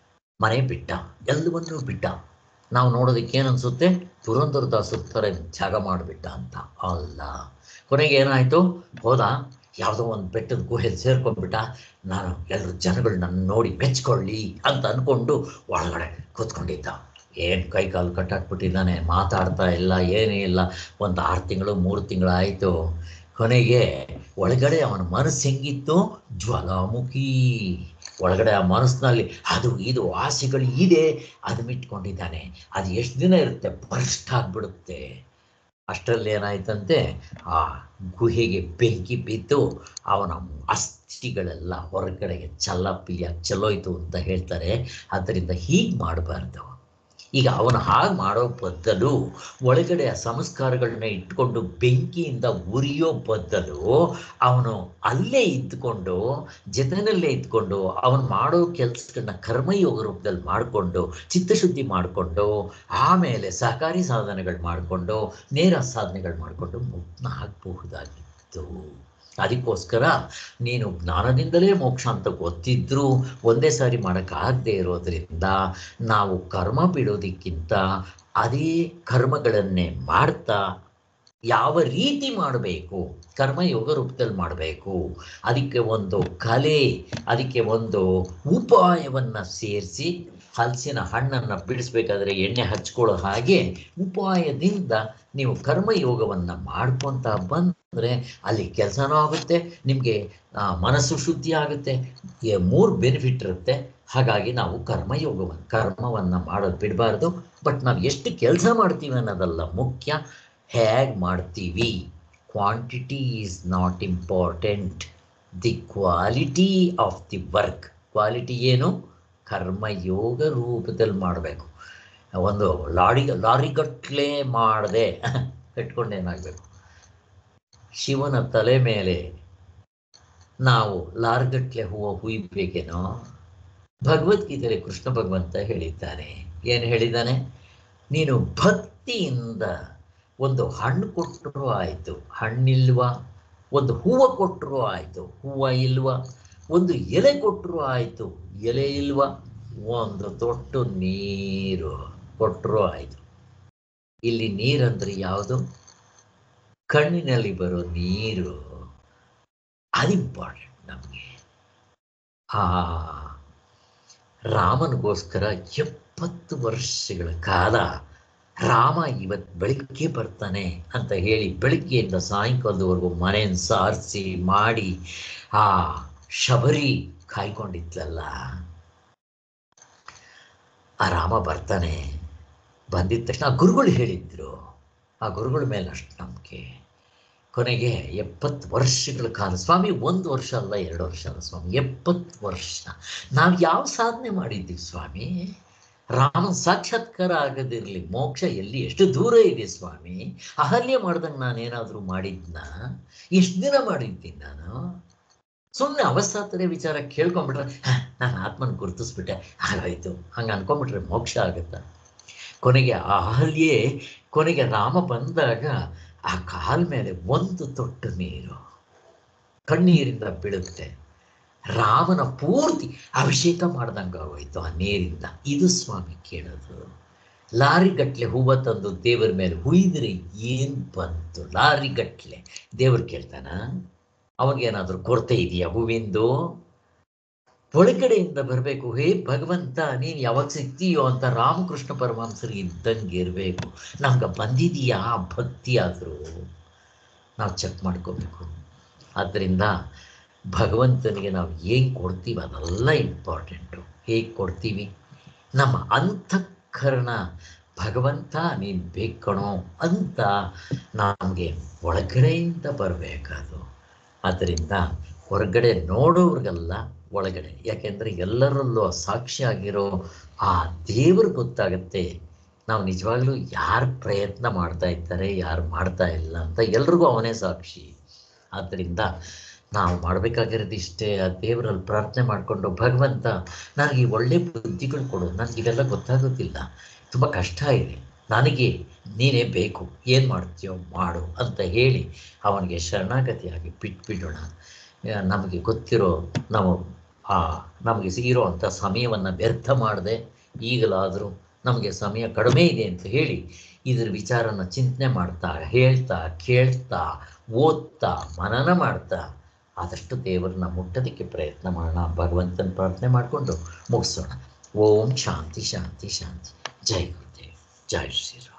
ಮನೆ ಬಿಟ್ಟ, ಎಲ್ಲವನ್ನೂ ಬಿಟ್ಟ. ನಾವು ನೋಡೋದಕ್ಕೆ ಏನನ್ಸುತ್ತೆ, ಪುರಂದರದಾಸರ ಥರ ತ್ಯಾಗ ಮಾಡಿಬಿಟ್ಟ ಅಂತ. ಅಲ್ಲ. ಕೊನೆಗೆ ಏನಾಯಿತು, ಹೋದ ಯಾವುದೋ ಒಂದು ಬೆಟ್ಟದ ಗುಹೆಯಲ್ಲಿ ಸೇರ್ಕೊಂಡ್ಬಿಟ್ಟ. ನಾನು ಎಲ್ಲರೂ ಜನಗಳು ನನ್ನ ನೋಡಿ ಮೆಚ್ಕೊಳ್ಳಿ ಅಂತ ಅಂದ್ಕೊಂಡು ಒಳಗಡೆ ಕೂತ್ಕೊಂಡಿದ್ದ. ಏನು ಕೈ ಕಾಲು ಕಟ್ಟಾಕ್ಬಿಟ್ಟಿದ್ದಾನೆ, ಮಾತಾಡ್ತಾ ಇಲ್ಲ, ಏನೇ ಇಲ್ಲ. ಒಂದು ಆರು ತಿಂಗಳು ಮೂರು ತಿಂಗಳು ಆಯಿತು. ಕೊನೆಗೆ ಒಳಗಡೆ ಅವನ ಮನಸ್ಸು ಹೆಂಗಿತ್ತು, ಜ್ವಾಲಾಮುಖಿ. ಒಳಗಡೆ ಆ ಮನಸ್ಸಿನಲ್ಲಿ ಅದು ಇದು ಆಸೆಗಳು ಇದೆ, ಅದು ಮಿಟ್ಕೊಂಡಿದ್ದಾನೆ. ಅದು ಎಷ್ಟು ದಿನ ಇರುತ್ತೆ, ಬರ್ಸ್ಟ್ ಆಗಿಬಿಡುತ್ತೆ. ಅಷ್ಟರಲ್ಲಿ ಏನಾಯ್ತಂತೆ, ಆ ಗುಹೆಗೆ ಬೆಂಕಿ ಬಿದ್ದು ಅವನ ಅಸ್ಥಿಗಳೆಲ್ಲ ಹೊರಗಡೆಗೆ ಚಲ್ಲಪಿಯ ಚಲೋಯ್ತು ಅಂತ ಹೇಳ್ತಾರೆ. ಆದ್ದರಿಂದ ಹೀಗೆ ಮಾಡಬಾರ್ದು. ಈಗ ಅವನು ಹಾಗೆ ಮಾಡೋ ಬದಲು ಒಳಗಡೆ ಆ ಸಂಸ್ಕಾರಗಳನ್ನ ಇಟ್ಕೊಂಡು ಬೆಂಕಿಯಿಂದ ಉರಿಯೋ ಬದಲು ಅವನು ಅಲ್ಲೇ ಇದ್ದುಕೊಂಡು, ಜೊತೆಯಲ್ಲೇ ಇದ್ಕೊಂಡು ಅವನು ಮಾಡೋ ಕೆಲಸಗಳನ್ನ ಕರ್ಮಯೋಗ ರೂಪದಲ್ಲಿ ಮಾಡಿಕೊಂಡು ಚಿತ್ತಶುದ್ಧಿ ಮಾಡಿಕೊಂಡು ಆಮೇಲೆ ಸಹಕಾರಿ ಸಾಧನೆಗಳು ಮಾಡಿಕೊಂಡು ನೇರ ಸಾಧನೆಗಳು ಮಾಡಿಕೊಂಡು ಮುಕ್ತ ಆಗಬಹುದಾಗಿತ್ತು. ಅದಕ್ಕೋಸ್ಕರ ನೀನು ಜ್ಞಾನದಿಂದಲೇ ಮೋಕ್ಷ ಅಂತ ಗೊತ್ತಿದ್ರೂ ಒಂದೇ ಸಾರಿ ಮಾಡೋಕ್ಕಾಗದೇ ಇರೋದ್ರಿಂದ ನಾವು ಕರ್ಮ ಬಿಡೋದಕ್ಕಿಂತ ಅದೇ ಕರ್ಮಗಳನ್ನೇ ಮಾಡ್ತಾ ಯಾವ ರೀತಿ ಮಾಡಬೇಕು, ಕರ್ಮಯೋಗ ರೂಪದಲ್ಲಿ ಮಾಡಬೇಕು, ಅದಕ್ಕೆ ಒಂದು ಕಲೆ, ಅದಕ್ಕೆ ಒಂದು ಉಪಾಯವನ್ನು ಸೇರಿಸಿ, ಹಲಸಿನ ಹಣ್ಣನ್ನು ಬಿಡಿಸ್ಬೇಕಾದ್ರೆ ಎಣ್ಣೆ ಹಚ್ಕೊಳ್ಳೋ ಹಾಗೆ ಉಪಾಯದಿಂದ ನೀವು ಕರ್ಮಯೋಗವನ್ನು ಮಾಡ್ಕೊತಾ ಬಂದರೆ ಅಲ್ಲಿ ಕೆಲಸನೂ ಆಗುತ್ತೆ, ನಿಮಗೆ ಮನಸ್ಸು ಶುದ್ಧಿ ಆಗುತ್ತೆ, ಮೂರು ಬೆನಿಫಿಟ್ ಇರುತ್ತೆ. ಹಾಗಾಗಿ ನಾವು ಕರ್ಮಯೋಗವನ್ನು ಕರ್ಮವನ್ನು ಮಾಡೋದು ಬಿಡಬಾರ್ದು. ಬಟ್ ನಾವು ಎಷ್ಟು ಕೆಲಸ ಮಾಡ್ತೀವಿ ಅನ್ನೋದಲ್ಲ ಮುಖ್ಯ, ಹೇಗೆ ಮಾಡ್ತೀವಿ. Quantity is not important, the quality of the work. Quality ಏನು, ಕರ್ಮಯೋಗ ರೂಪದಲ್ಲಿ ಮಾಡಬೇಕು. ಒಂದು ಲಾಡಿ ಲಾರಿಗಟ್ಟಲೆ ಮಾಡದೆ ಕಟ್ಕೊಂಡೇನಾಗಬೇಕು, ಶಿವನ ತಲೆ ಮೇಲೆ ನಾವು ಲಾರಿಗಟ್ಟಲೆ ಹೂವು ಹುಯ್ಬೇಕೇನೋ. ಭಗವದ್ಗೀತೆಯಲ್ಲಿ ಕೃಷ್ಣ ಭಗವಂತ ಹೇಳಿದ್ದಾನೆ, ಏನು ಹೇಳಿದ್ದಾನೆ, ನೀನು ಭಕ್ತಿಯಿಂದ ಒಂದು ಹಣ್ಣು ಕೊಟ್ಟರೂ ಆಯಿತು, ಹಣ್ಣಿಲ್ವಾ, ಒಂದು ಹೂವು ಕೊಟ್ಟರೂ ಆಯಿತು, ಹೂವು ಇಲ್ವಾ, ಒಂದು ಎಲೆ ಕೊಟ್ಟರೂ ಆಯಿತು, ಎಲೆ ಇಲ್ವಾ, ಒಂದು ತೊಟ್ಟು ನೀರು ಕೊಟ್ಟರೂ ಆಯಿತು. ಇಲ್ಲಿ ನೀರಂದ್ರೆ ಯಾವುದು, ಕಣ್ಣಿನಲ್ಲಿ ಬರೋ ನೀರು. ಅದು ಇಂಪಾರ್ಟೆಂಟ್ ನಮಗೆ. ಆ ರಾಮನಿಗೋಸ್ಕರ ಎಪ್ಪತ್ತು ವರ್ಷಗಳ ಕಾಲ ರಾಮ ಇವತ್ತು ಬೆಳಗ್ಗೆ ಬರ್ತಾನೆ ಅಂತ ಹೇಳಿ ಬೆಳಗ್ಗೆಯಿಂದ ಸಾಯಂಕಾಲದವರೆಗೂ ಮನೆಯನ್ನು ಸಾರಿಸಿ ಮಾಡಿ ಆ ಶಬರಿ ಕಾಯ್ಕೊಂಡಿದ್ಲಲ್ಲ, ಆ ರಾಮ ಬರ್ತಾನೆ. ಬಂದಿದ್ದ ತಕ್ಷಣ ಆ ಗುರುಗಳು ಹೇಳಿದ್ರು, ಆ ಗುರುಗಳ ಮೇಲೆ ಅಷ್ಟು ನಂಬಿಕೆ. ಕೊನೆಗೆ ಎಪ್ಪತ್ತು ವರ್ಷಗಳ ಕಾಲ, ಸ್ವಾಮಿ ಒಂದು ವರ್ಷ ಅಲ್ಲ ಎರಡು ವರ್ಷ ಅಲ್ಲ ಸ್ವಾಮಿ, ಎಪ್ಪತ್ತು ವರ್ಷ ನಾವು ಯಾವ ಸಾಧನೆ ಮಾಡಿದ್ದೀವಿ ಸ್ವಾಮಿ? ರಾಮನ ಸಾಕ್ಷಾತ್ಕಾರ ಆಗದಿರಲಿ, ಮೋಕ್ಷ ಎಲ್ಲಿ ಎಷ್ಟು ದೂರ ಇದೆ ಸ್ವಾಮಿ? ಅಹಲ್ಯ ಮಾಡ್ದಂಗೆ ನಾನೇನಾದರೂ ಮಾಡಿದ್ನ? ಎಷ್ಟು ದಿನ ಮಾಡಿದ್ದೀನಿ ನಾನು? ಸುಮ್ಮನೆ ಅವಸ್ಥಾತ್ರೆ ವಿಚಾರ ಕೇಳ್ಕೊಂಬಿಟ್ರೆ ನಾನು ಆತ್ಮನ ಗುರುತಿಸ್ಬಿಟ್ಟೆ ಹಾಗಾಯಿತು, ಹಂಗೆ ಅನ್ಕೊಂಬಿಟ್ರೆ ಮೋಕ್ಷ ಆಗುತ್ತಾ? ಕೊನೆಗೆ ಆ ಅಹಲ್ಯೆ, ಕೊನೆಗೆ ರಾಮ ಬಂದಾಗ ಆ ಕಾಲ ಮೇಲೆ ಒಂದು ತೊಟ್ಟು ನೀರು ಕಣ್ಣೀರಿಂದ ಬೀಳುತ್ತೆ. ರಾಮನ ಪೂರ್ತಿ ಅಭಿಷೇಕ ಮಾಡ್ದಂಗೆ ಆಗೋಯ್ತು ಆ ನೀರಿಂದ. ಇದು ಸ್ವಾಮಿ ಕೇಳೋದು. ಲಾರಿ ಗಟ್ಲೆ ಹೂವ ತಂದು ದೇವರ ಮೇಲೆ ಹುಯ್ದ್ರೆ ಏನು ಬಂತು? ಲಾರಿ ಗಟ್ಲೆ ದೇವ್ರು ಕೇಳ್ತಾನ? ಅವನಿಗೇನಾದ್ರೂ ಕೊರತೆ ಇದೆಯಾ ಹೂವಿಂದು? ಒಳಗಡೆಯಿಂದ ಬರಬೇಕು. ಹೇ ಭಗವಂತ, ನೀನು ಯಾವಾಗ ಸಿಗ್ತೀಯೋ ಅಂತ ರಾಮಕೃಷ್ಣ ಪರಮಹಂಸರಿಗೆ ಇದ್ದಂಗೆ ಇರಬೇಕು. ನಮ್ಗೆ ಬಂದಿದೆಯಾ ಭಕ್ತಿ? ಆದರೂ ನಾವು ಚೆಕ್ ಮಾಡ್ಕೋಬೇಕು. ಆದ್ದರಿಂದ ಭಗವಂತನಿಗೆ ನಾವು ಏನು ಕೊಡ್ತೀವಿ ಅದೆಲ್ಲ ಇಂಪಾರ್ಟೆಂಟು. ಹೇಗೆ ಕೊಡ್ತೀವಿ? ನಮ್ಮ ಅಂತಃಕರಣ ಭಗವಂತ ನೀನು ಬೇಕಣೋ ಅಂತ ನಮಗೆ ಒಳಗಡೆಯಿಂದ ಬರಬೇಕದು. ಆದ್ದರಿಂದ ಹೊರಗಡೆ ನೋಡೋರಿಗೆಲ್ಲ ಒಳಗಡೆ, ಯಾಕೆಂದರೆ ಎಲ್ಲರಲ್ಲೂ ಸಾಕ್ಷಿಯಾಗಿರೋ ಆ ದೇವರು ಗೊತ್ತಾಗತ್ತೆ ನಾವು ನಿಜವಾಗ್ಲೂ ಯಾರು ಪ್ರಯತ್ನ ಮಾಡ್ತಾ ಇದ್ದಾರೆ, ಯಾರು ಮಾಡ್ತಾ ಇಲ್ಲ ಅಂತ. ಎಲ್ರಿಗೂ ಅವನೇ ಸಾಕ್ಷಿ. ಆದ್ದರಿಂದ ನಾವು ಮಾಡಬೇಕಾಗಿರೋದು ಇಷ್ಟೇ, ಆ ದೇವರಲ್ಲಿ ಪ್ರಾರ್ಥನೆ ಮಾಡಿಕೊಂಡು, ಭಗವಂತ ನನಗೆ ಒಳ್ಳೆ ಬುದ್ಧಿಗಳು ಕೊಡು, ನನಗೆ ಇವೆಲ್ಲ ಗೊತ್ತಾಗೋದಿಲ್ಲ, ತುಂಬ ಕಷ್ಟ ಇದೆ, ನನಗೆ ನೀನೇ ಬೇಕು, ಏನು ಮಾಡ್ತೀಯೋ ಮಾಡು ಅಂತ ಹೇಳಿ ಅವನಿಗೆ ಶರಣಾಗತಿಯಾಗಿ ಬಿಟ್ಬಿಡೋಣ. ನಮಗೆ ಗೊತ್ತಿರೋ ನಾವು ಆ ನಮಗೆ ಸಿಗಿರೋ ಅಂಥ ಸಮಯವನ್ನು ವ್ಯರ್ಥ ಮಾಡದೆ, ಈಗಲಾದರೂ ನಮಗೆ ಸಮಯ ಕಡಿಮೆ ಇದೆ ಅಂತ ಹೇಳಿ ಇದ್ರ ವಿಚಾರನ ಚಿಂತನೆ ಮಾಡ್ತಾ, ಹೇಳ್ತಾ, ಕೇಳ್ತಾ, ಓದ್ತಾ, ಮನನ ಮಾಡ್ತಾ ಆದಷ್ಟು ದೇವರನ್ನ ಮುಟ್ಟೋದಕ್ಕೆ ಪ್ರಯತ್ನ ಮಾಡೋಣ. ಭಗವಂತನ ಪ್ರಾರ್ಥನೆ ಮಾಡಿಕೊಂಡು ಮುಗಿಸೋಣ. ಓಂ ಶಾಂತಿ ಶಾಂತಿ ಶಾಂತಿ. ಜೈ ಗುರುದೇವ್, ಜೈ ಶ್ರೀರಾಮ್.